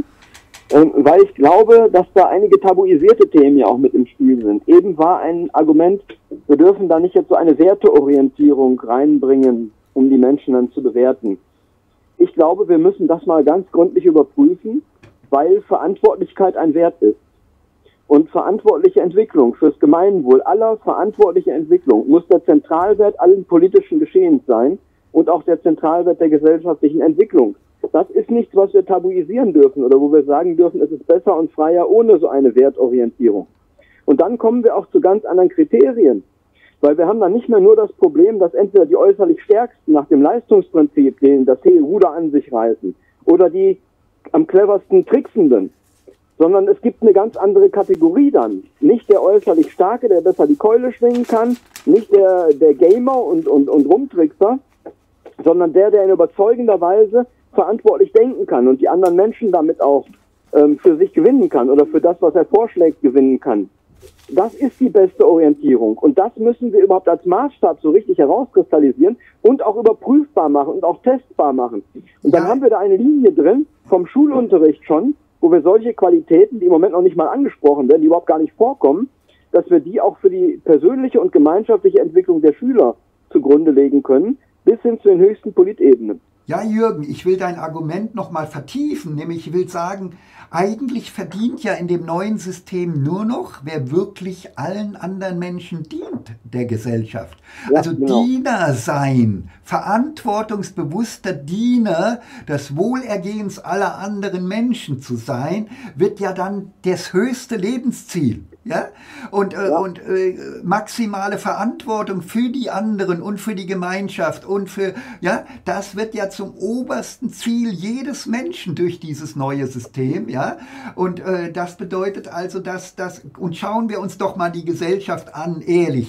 weil ich glaube, dass da einige tabuisierte Themen ja auch mit im Spiel sind. Eben war ein Argument, wir dürfen da nicht jetzt so eine Werteorientierung reinbringen, um die Menschen dann zu bewerten. Ich glaube, wir müssen das mal ganz gründlich überprüfen, weil Verantwortlichkeit ein Wert ist. Und verantwortliche Entwicklung fürs Gemeinwohl aller verantwortliche Entwicklung muss der Zentralwert allen politischen Geschehens sein und auch der Zentralwert der gesellschaftlichen Entwicklung. Das ist nichts, was wir tabuisieren dürfen oder wo wir sagen dürfen, es ist besser und freier ohne so eine Wertorientierung. Und dann kommen wir auch zu ganz anderen Kriterien, weil wir haben dann nicht mehr nur das Problem, dass entweder die äußerlich Stärksten nach dem Leistungsprinzip den das hohe Ruder an sich reißen oder die am cleversten Tricksenden, sondern es gibt eine ganz andere Kategorie dann. Nicht der äußerlich Starke, der besser die Keule schwingen kann, nicht der, der Gamer und, und, und Rumtrickser, sondern der, der in überzeugender Weise verantwortlich denken kann und die anderen Menschen damit auch ähm, für sich gewinnen kann oder für das, was er vorschlägt, gewinnen kann. Das ist die beste Orientierung und das müssen wir überhaupt als Maßstab so richtig herauskristallisieren und auch überprüfbar machen und auch testbar machen. Und dann ja. haben wir da eine Linie drin vom Schulunterricht schon, wo wir solche Qualitäten, die im Moment noch nicht mal angesprochen werden, die überhaupt gar nicht vorkommen, dass wir die auch für die persönliche und gemeinschaftliche Entwicklung der Schüler zugrunde legen können, bis hin zu den höchsten Politebenen.
Ja, Jürgen, ich will dein Argument nochmal vertiefen, nämlich ich will sagen, eigentlich verdient ja in dem neuen System nur noch, wer wirklich allen anderen Menschen dient, der Gesellschaft. Ja, also genau. Diener sein, verantwortungsbewusster Diener des Wohlergehens aller anderen Menschen zu sein, wird ja dann das höchste Lebensziel. Ja? Und, äh, ja. und äh, maximale Verantwortung für die anderen und für die Gemeinschaft und für, ja, das wird ja zum obersten Ziel jedes Menschen durch dieses neue System, ja, und äh, das bedeutet also, dass das, und schauen wir uns doch mal die Gesellschaft an, ehrlich,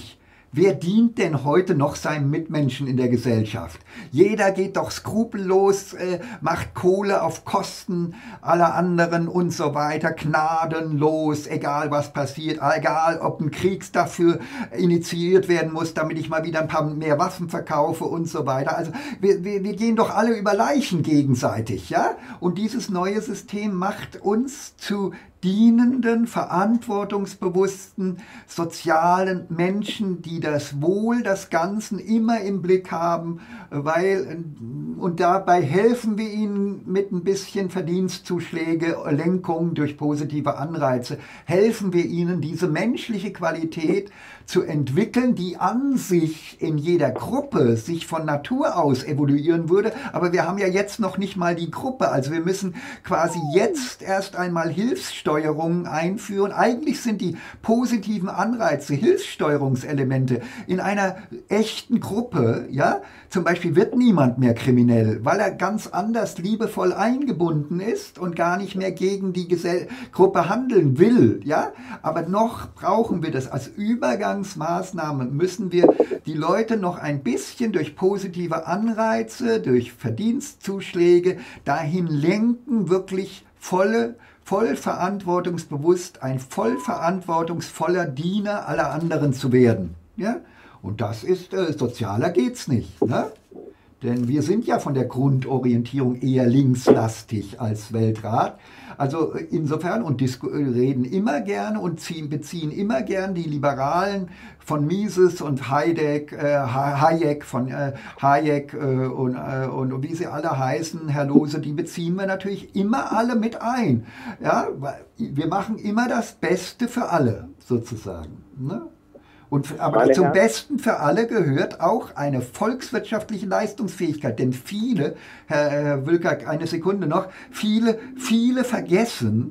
Wer dient denn heute noch seinem Mitmenschen in der Gesellschaft? Jeder geht doch skrupellos, äh, macht Kohle auf Kosten aller anderen und so weiter, gnadenlos, egal was passiert, egal ob ein Krieg dafür initiiert werden muss, damit ich mal wieder ein paar mehr Waffen verkaufe und so weiter. Also wir, wir, wir gehen doch alle über Leichen gegenseitig, ja? Und dieses neue System macht uns zu dienenden, verantwortungsbewussten, sozialen Menschen, die das Wohl des Ganzen immer im Blick haben, weil, und dabei helfen wir ihnen mit ein bisschen Verdienstzuschläge, Lenkung durch positive Anreize, helfen wir ihnen, diese menschliche Qualität zu entwickeln, die an sich in jeder Gruppe sich von Natur aus evaluieren würde. Aber wir haben ja jetzt noch nicht mal die Gruppe. Also wir müssen quasi jetzt erst einmal Hilfssteuerungen einführen. Eigentlich sind die positiven Anreize, Hilfssteuerungselemente in einer echten Gruppe, ja, zum Beispiel wird niemand mehr kriminell, weil er ganz anders liebevoll eingebunden ist und gar nicht mehr gegen die Gesell- Gruppe handeln will, ja. Aber noch brauchen wir das als Übergangsmaßnahme, müssen wir die Leute noch ein bisschen durch positive Anreize, durch Verdienstzuschläge dahin lenken, wirklich volle voll verantwortungsbewusst, ein voll verantwortungsvoller Diener aller anderen zu werden. Ja? Und das ist, äh, sozialer geht's nicht. Ne? Denn wir sind ja von der Grundorientierung eher linkslastig als Weltrat. Also insofern und reden immer gerne und ziehen, beziehen immer gern die Liberalen von Mises und Hayek, äh, Hayek von äh, Hayek äh, und, äh, und wie sie alle heißen, Herr Lohse, die beziehen wir natürlich immer alle mit ein. Ja? Wir machen immer das Beste für alle, sozusagen. Ne? Und, aber
Meine
zum
Herren.
Besten für alle gehört auch eine volkswirtschaftliche Leistungsfähigkeit. Denn viele, Herr, Herr Wülker, eine Sekunde noch, viele, viele vergessen,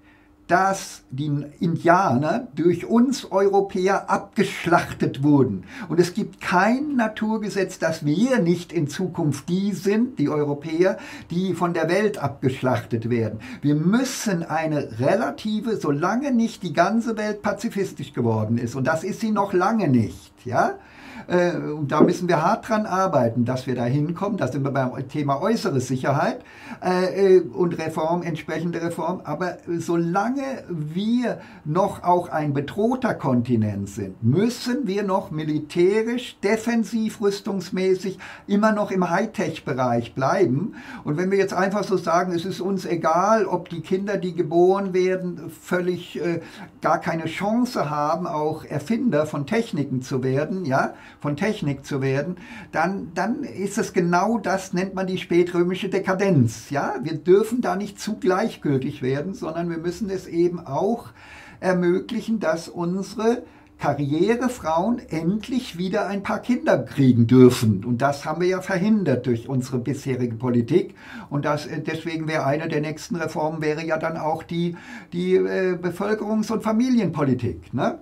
dass die Indianer durch uns Europäer abgeschlachtet wurden. Und es gibt kein Naturgesetz, dass wir nicht in Zukunft die sind, die Europäer, die von der Welt abgeschlachtet werden. Wir müssen eine relative, solange nicht die ganze Welt pazifistisch geworden ist, und das ist sie noch lange nicht, ja, und da müssen wir hart dran arbeiten, dass wir da hinkommen. Da sind wir beim Thema äußere Sicherheit äh, und Reform, entsprechende Reform. Aber solange wir noch auch ein bedrohter Kontinent sind, müssen wir noch militärisch, defensiv, rüstungsmäßig immer noch im Hightech-Bereich bleiben. Und wenn wir jetzt einfach so sagen, es ist uns egal, ob die Kinder, die geboren werden, völlig äh, gar keine Chance haben, auch Erfinder von Techniken zu werden, ja, von Technik zu werden, dann, dann ist es genau das, nennt man die spätrömische Dekadenz. Ja? Wir dürfen da nicht zu gleichgültig werden, sondern wir müssen es eben auch ermöglichen, dass unsere Karrierefrauen endlich wieder ein paar Kinder kriegen dürfen. Und das haben wir ja verhindert durch unsere bisherige Politik. Und das, deswegen wäre eine der nächsten Reformen wäre ja dann auch die, die äh, Bevölkerungs- und Familienpolitik. Ne?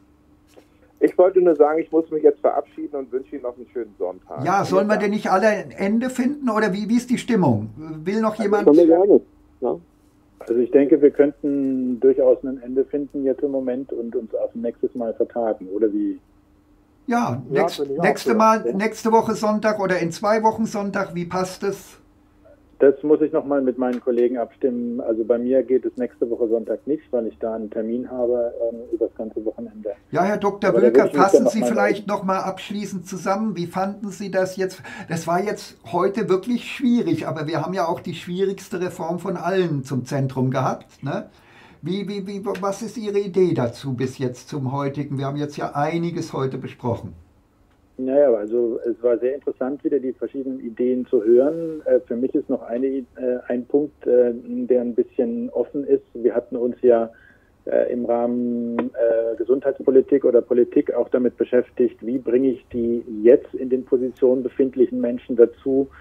Ich wollte nur sagen, ich muss mich jetzt verabschieden und wünsche Ihnen noch einen schönen Sonntag.
Ja, sollen wir denn nicht alle ein Ende finden oder wie, wie ist die Stimmung? Will noch jemand?
Das können wir gerne. Ja.
Also ich denke, wir könnten durchaus ein Ende finden jetzt im Moment und uns auf ein nächstes Mal vertagen, oder wie?
Ja,
Ja,
nächst,
finde ich auch
nächste,
so.
Mal, nächste Woche Sonntag oder in zwei Wochen Sonntag, wie passt es?
Das muss ich nochmal mit meinen Kollegen abstimmen. Also bei mir geht es nächste Woche Sonntag nicht, weil ich da einen Termin habe ähm, über das ganze Wochenende.
Ja, Herr Doktor
Aber da
Wülker,
würde ich mich
fassen
dann noch
Sie
mal
vielleicht noch mal abschließend zusammen. Wie fanden Sie das jetzt? Das war jetzt heute wirklich schwierig, aber wir haben ja auch die schwierigste Reform von allen zum Zentrum gehabt. Ne? Wie, wie, wie, was ist Ihre Idee dazu bis jetzt zum heutigen? Wir haben jetzt ja einiges heute besprochen.
Naja, also es war sehr interessant, wieder die verschiedenen Ideen zu hören. Äh, für mich ist noch eine, äh, ein Punkt, äh, der ein bisschen offen ist. Wir hatten uns ja äh, im Rahmen äh, Gesundheitspolitik oder Politik auch damit beschäftigt, wie bringe ich die jetzt in den Positionen befindlichen Menschen dazu,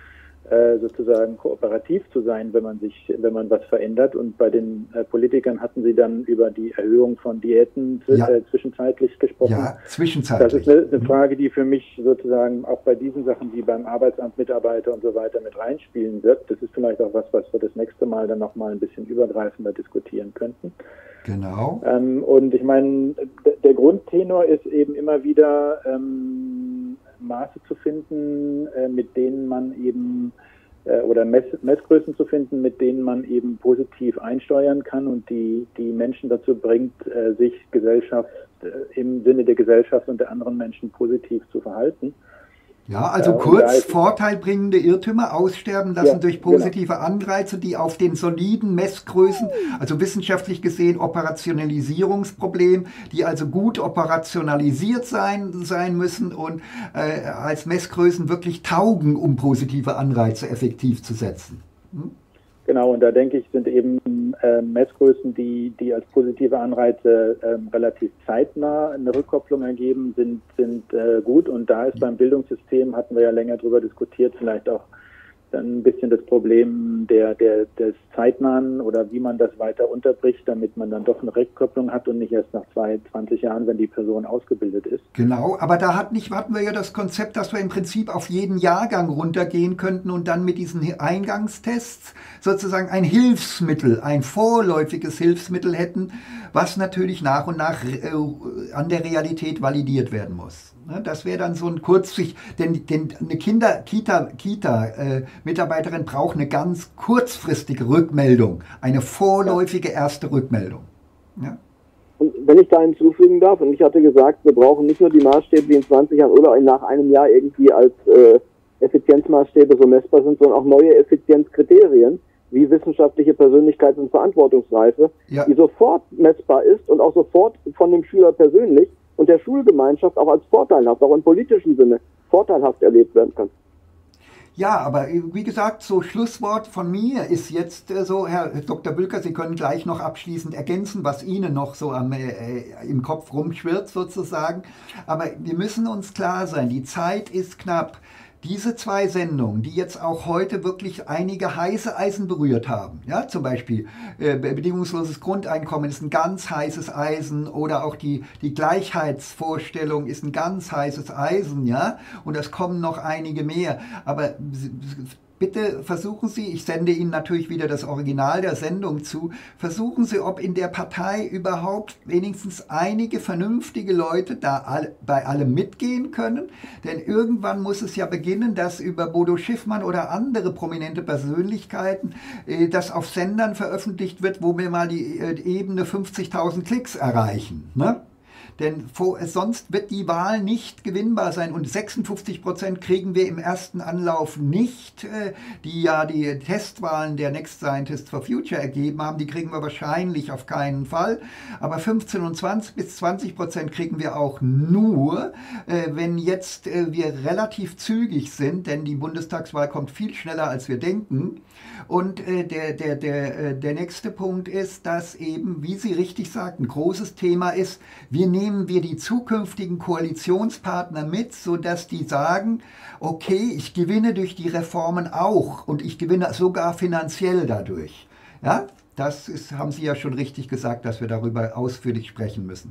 äh, sozusagen kooperativ zu sein, wenn man sich, wenn man was verändert. Und bei den äh, Politikern hatten Sie dann über die Erhöhung von Diäten
Ja.
äh, zwischenzeitlich gesprochen.
Ja, zwischenzeitlich.
Das ist eine, eine Frage, die für mich sozusagen auch bei diesen Sachen, die beim Arbeitsamt Mitarbeiter und so weiter mit reinspielen wird. Das ist vielleicht auch was, was wir das nächste Mal dann nochmal ein bisschen übergreifender diskutieren könnten.
Genau.
Ähm, und ich meine, d- der Grundtenor ist eben immer wieder ähm, Maße zu finden, äh, mit denen man eben äh, oder Mess Messgrößen zu finden, mit denen man eben positiv einsteuern kann und die die Menschen dazu bringt, äh, sich Gesellschaft äh, im Sinne der Gesellschaft und der anderen Menschen positiv zu verhalten.
Ja, also
Äh, und da
kurz
ist-
vorteilbringende Irrtümer aussterben lassen
Ja,
durch positive Anreize, die auf den soliden Messgrößen, also wissenschaftlich gesehen Operationalisierungsproblem, die also gut operationalisiert sein, sein müssen und äh, als Messgrößen wirklich taugen, um positive Anreize effektiv zu setzen. Hm?
Genau, und da denke ich, sind eben äh, Messgrößen, die, die als positive Anreize ähm, relativ zeitnah eine Rückkopplung ergeben, sind, sind äh, gut. Und da ist beim Bildungssystem, hatten wir ja länger drüber diskutiert, vielleicht auch dann ein bisschen das Problem der, der, des zeitnahen oder wie man das weiter unterbricht, damit man dann doch eine Rückkopplung hat und nicht erst nach zwei, zwanzig Jahren, wenn die Person ausgebildet ist.
Genau, aber da hat nicht, hatten wir ja das Konzept, dass wir im Prinzip auf jeden Jahrgang runtergehen könnten und dann mit diesen Eingangstests sozusagen ein Hilfsmittel, ein vorläufiges Hilfsmittel hätten, was natürlich nach und nach äh, an der Realität validiert werden muss. Ne, das wäre dann so ein kurzfristig, denn, denn eine Kinder, Kita, Kita äh, Mitarbeiterin braucht eine ganz kurzfristige Rückmeldung, eine vorläufige erste Rückmeldung. Ja?
Und wenn ich da hinzufügen darf, und ich hatte gesagt, wir brauchen nicht nur die Maßstäbe, die in zwanzig Jahren oder nach einem Jahr irgendwie als äh, Effizienzmaßstäbe so messbar sind, sondern auch neue Effizienzkriterien, wie wissenschaftliche Persönlichkeits- und Verantwortungsreife,
Ja.
die sofort messbar ist und auch sofort von dem Schüler persönlich und der Schulgemeinschaft auch als vorteilhaft, auch im politischen Sinne, vorteilhaft erlebt werden kann.
Ja, aber äh, wie gesagt, so Schlusswort von mir ist jetzt äh, so, Herr Doktor Bülker, Sie können gleich noch abschließend ergänzen, was Ihnen noch so am, äh, im Kopf rumschwirrt sozusagen. Aber wir müssen uns klar sein, die Zeit ist knapp. Diese zwei Sendungen, die jetzt auch heute wirklich einige heiße Eisen berührt haben, ja, zum Beispiel äh, bedingungsloses Grundeinkommen ist ein ganz heißes Eisen oder auch die, die Gleichheitsvorstellung ist ein ganz heißes Eisen, ja, und es kommen noch einige mehr, aber bitte versuchen Sie, ich sende Ihnen natürlich wieder das Original der Sendung zu, versuchen Sie, ob in der Partei überhaupt wenigstens einige vernünftige Leute da all, bei allem mitgehen können, denn irgendwann muss es ja beginnen, dass über Bodo Schiffmann oder andere prominente Persönlichkeiten äh, das auf Sendern veröffentlicht wird, wo wir mal die äh, Ebene fünfzigtausend Klicks erreichen, ne? Denn vor, sonst wird die Wahl nicht gewinnbar sein und sechsundfünfzig Prozent kriegen wir im ersten Anlauf nicht, äh, die ja die Testwahlen der Next Scientist for Future ergeben haben, die kriegen wir wahrscheinlich auf keinen Fall, aber fünfzehn und zwanzig bis zwanzig Prozent kriegen wir auch nur, äh, wenn jetzt äh, wir relativ zügig sind, denn die Bundestagswahl kommt viel schneller als wir denken. Und äh, der, der, der, äh, der nächste Punkt ist, dass eben, wie Sie richtig sagten, ein großes Thema ist, wir nehmen wir die zukünftigen Koalitionspartner mit, sodass die sagen, okay, ich gewinne durch die Reformen auch und ich gewinne sogar finanziell dadurch. Ja, das ist, haben Sie ja schon richtig gesagt, dass wir darüber ausführlich sprechen müssen.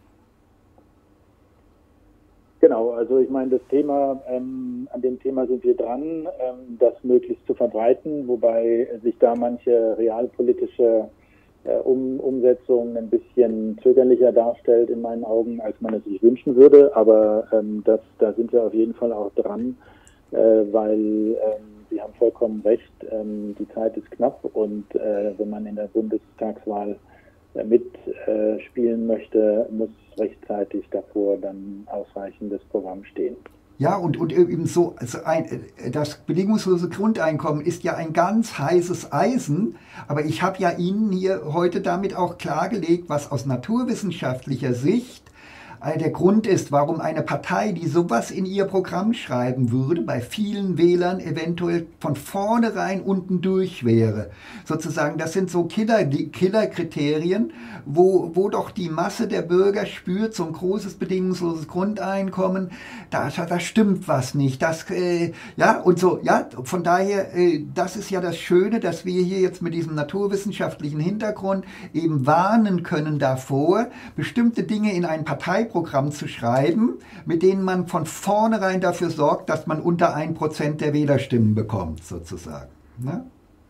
Genau, also ich meine, das Thema, ähm, an dem Thema sind wir dran, ähm, das möglichst zu verbreiten, wobei sich da manche realpolitische äh, um, Umsetzung ein bisschen zögerlicher darstellt in meinen Augen, als man es sich wünschen würde, aber ähm, das, da sind wir auf jeden Fall auch dran, äh, weil ähm, Sie haben vollkommen recht, ähm, die Zeit ist knapp und äh, wenn man in der Bundestagswahl äh, mitspielen äh, möchte, muss rechtzeitig davor dann ausreichendes Programm stehen.
Ja, und, und eben so, also ein, das bedingungslose Grundeinkommen ist ja ein ganz heißes Eisen, aber ich habe ja Ihnen hier heute damit auch klargelegt, was aus naturwissenschaftlicher Sicht der Grund ist, warum eine Partei, die sowas in ihr Programm schreiben würde, bei vielen Wählern eventuell von vornherein unten durch wäre. Sozusagen, das sind so Killer, die Killerkriterien, wo, wo doch die Masse der Bürger spürt, so ein großes bedingungsloses Grundeinkommen, da, da stimmt was nicht. Das, äh, ja, und so, ja, von daher, äh, das ist ja das Schöne, dass wir hier jetzt mit diesem naturwissenschaftlichen Hintergrund eben warnen können davor, bestimmte Dinge in ein Parteiprogramm zu schreiben, mit denen man von vornherein dafür sorgt, dass man unter ein Prozent der Wählerstimmen bekommt, sozusagen. Ne?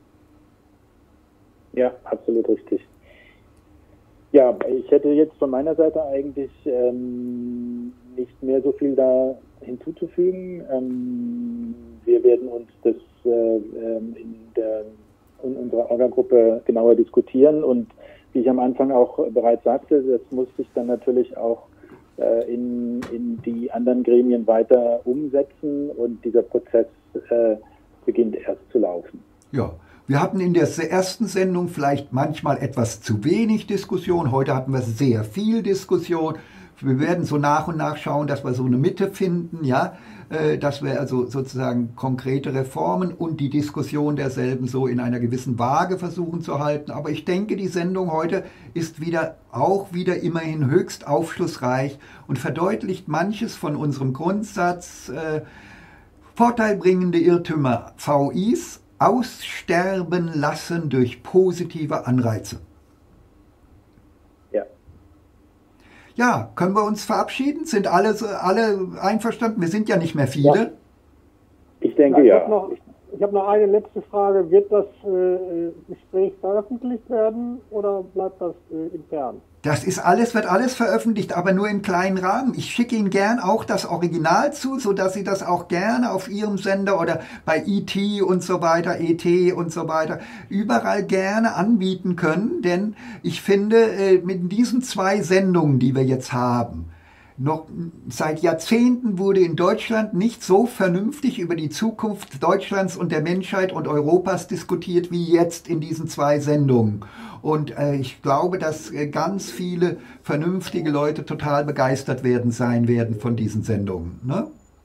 Ja, absolut richtig. Ja, ich hätte jetzt von meiner Seite eigentlich ähm, nicht mehr so viel da hinzuzufügen. Ähm, wir werden uns das äh, in, der, in unserer Orga-Gruppe genauer diskutieren und wie ich am Anfang auch bereits sagte, das muss sich dann natürlich auch äh, in, in die anderen Gremien weiter umsetzen und dieser Prozess äh, beginnt erst zu laufen.
Ja. Wir hatten in der ersten Sendung vielleicht manchmal etwas zu wenig Diskussion. Heute hatten wir sehr viel Diskussion. Wir werden so nach und nach schauen, dass wir so eine Mitte finden, ja, dass wir also sozusagen konkrete Reformen und die Diskussion derselben so in einer gewissen Waage versuchen zu halten. Aber ich denke, die Sendung heute ist wieder auch wieder immerhin höchst aufschlussreich und verdeutlicht manches von unserem Grundsatz äh, vorteilbringende Irrtümer V Is aussterben lassen durch positive Anreize.
Ja.
Ja, können wir uns verabschieden? Sind alle, alle einverstanden? Wir sind ja nicht mehr viele.
Ja. Ich denke,
ja.
ja.
Ich habe noch, ich hab noch eine letzte Frage. Wird das äh, Gespräch veröffentlicht werden oder bleibt das äh, intern?
Das ist alles, wird alles veröffentlicht, aber nur im kleinen Rahmen. Ich schicke Ihnen gern auch das Original zu, so dass Sie das auch gerne auf Ihrem Sender oder bei E T und so weiter, E T und so weiter, überall gerne anbieten können. Denn ich finde, mit diesen zwei Sendungen, die wir jetzt haben, noch seit Jahrzehnten wurde in Deutschland nicht so vernünftig über die Zukunft Deutschlands und der Menschheit und Europas diskutiert wie jetzt in diesen zwei Sendungen. Und äh, ich glaube, dass äh, ganz viele vernünftige Leute total begeistert werden sein werden von diesen Sendungen. Ne?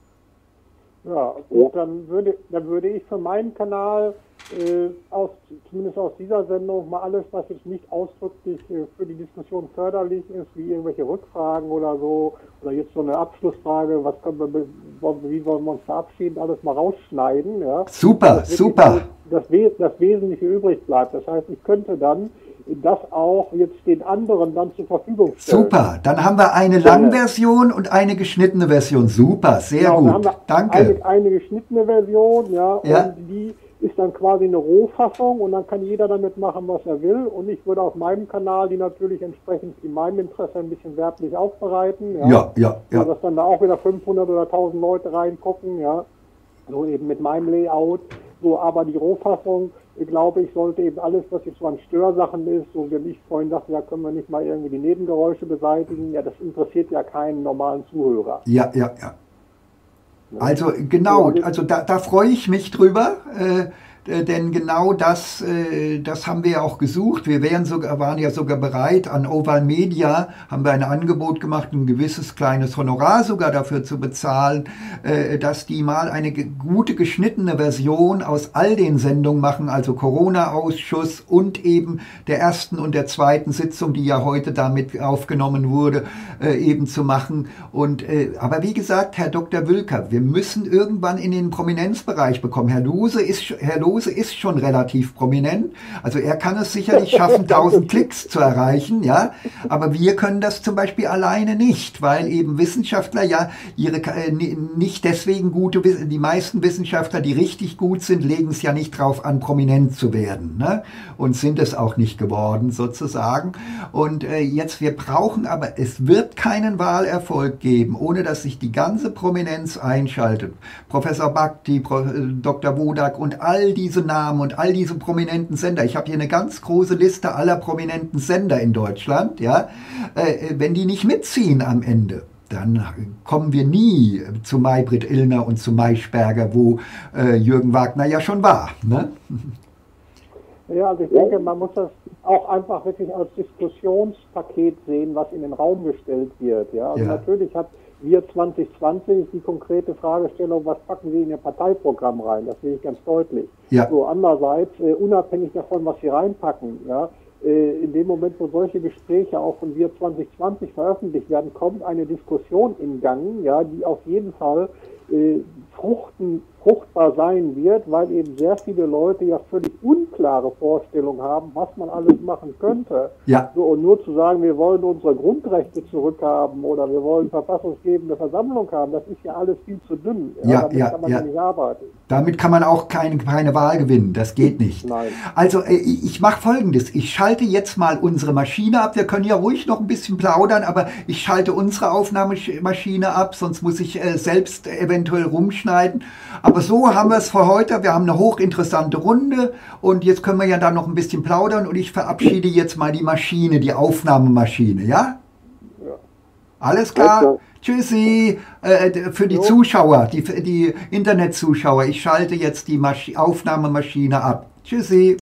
Ja, gut, dann würde, dann würde ich für meinen Kanal äh, aus, zumindest aus dieser Sendung mal alles, was jetzt nicht ausdrücklich äh, für die Diskussion förderlich ist, wie irgendwelche Rückfragen oder so, oder jetzt so eine Abschlussfrage, was können wir, wie wollen wir uns verabschieden, alles mal rausschneiden. Ja.
Super,
das
super.
Das, das Wesentliche übrig bleibt. Das heißt, ich könnte dann das auch jetzt den anderen dann zur Verfügung stellen.
Super, dann haben wir eine Langversion und eine geschnittene Version. Super, sehr
genau,
gut.
Dann haben wir
Danke.
Eine, eine geschnittene Version, ja,
ja,
und die ist dann quasi eine Rohfassung und dann kann jeder damit machen, was er will. Und ich würde auf meinem Kanal die natürlich entsprechend in meinem Interesse ein bisschen werblich aufbereiten. Ja,
ja, ja. ja.
So, dass dann da auch wieder fünfhundert oder tausend Leute reingucken, ja. So eben mit meinem Layout. So, aber die Rohfassung, glaube ich, sollte eben alles, was jetzt so an Störsachen ist, so wie ich vorhin dachte, ja, können wir nicht mal irgendwie die Nebengeräusche beseitigen. Ja, das interessiert ja keinen normalen Zuhörer.
Ja, ja, ja. Also genau, also da, da freue ich mich drüber, äh, denn genau das, äh, das haben wir ja auch gesucht. Wir wären sogar, waren ja sogar bereit, an Oval Media haben wir ein Angebot gemacht, ein gewisses kleines Honorar sogar dafür zu bezahlen, äh, dass die mal eine ge gute geschnittene Version aus all den Sendungen machen, also Corona-Ausschuss und eben der ersten und der zweiten Sitzung, die ja heute damit aufgenommen wurde, äh, eben zu machen. Und äh, aber wie gesagt, Herr Doktor Wülker, wir müssen irgendwann in den Prominenzbereich bekommen. Herr Lose ist, Herr Lose ist schon relativ prominent, also er kann es sicherlich schaffen, tausend Klicks zu erreichen, ja, aber wir können das zum Beispiel alleine nicht, weil eben Wissenschaftler ja ihre, äh, nicht deswegen gute, die meisten Wissenschaftler, die richtig gut sind, legen es ja nicht drauf an, prominent zu werden, ne? Und sind es auch nicht geworden, sozusagen. Und äh, jetzt, wir brauchen aber, es wird keinen Wahlerfolg geben, ohne dass sich die ganze Prominenz einschaltet. Professor Bhakti, Pro, äh, Doktor Wodak und all diese Namen und all diese prominenten Sender. Ich habe hier eine ganz große Liste aller prominenten Sender in Deutschland, ja. Äh, wenn die nicht mitziehen am Ende, dann kommen wir nie zu Maybrit Illner und zu Maischberger, wo äh, Jürgen Wagner ja schon war, ne?
Ja, also ich denke, man muss das auch einfach wirklich als Diskussionspaket sehen, was in den Raum gestellt wird. Ja, also
Ja.
natürlich hat wir zwanzig zwanzig die konkrete Fragestellung, was packen Sie in Ihr Parteiprogramm rein? Das sehe ich ganz deutlich.
Ja.
So, andererseits, äh, unabhängig davon, was Sie reinpacken, ja, äh, in dem Moment, wo solche Gespräche auch von wir zwanzig zwanzig veröffentlicht werden, kommt eine Diskussion in Gang, ja, die auf jeden Fall äh, fruchten, fruchtbar sein wird, weil eben sehr viele Leute ja völlig unklare Vorstellungen haben, was man alles machen könnte.
Ja.
So, und nur zu sagen, wir wollen unsere Grundrechte zurückhaben oder wir wollen verfassungsgebende Versammlung haben, das ist ja alles viel zu dünn.
Ja,
damit
ja,
kann man
ja.
ja nicht arbeiten.
Damit kann man auch keine, keine Wahl gewinnen, das geht nicht.
Nein.
Also äh, ich mache Folgendes, ich schalte jetzt mal unsere Maschine ab, wir können ja ruhig noch ein bisschen plaudern, aber ich schalte unsere Aufnahmemaschine ab, sonst muss ich äh, selbst eventuell rumschneiden. Aber so haben wir es für heute, wir haben eine hochinteressante Runde und jetzt können wir ja da noch ein bisschen plaudern und ich verabschiede jetzt mal die Maschine, die Aufnahmemaschine, ja?
Ja.
Alles klar?
Alles klar.
Tschüssi, äh, für die
Jo.
Zuschauer, die, die Internetzuschauer. Ich schalte jetzt die Masch Aufnahmemaschine ab. Tschüssi.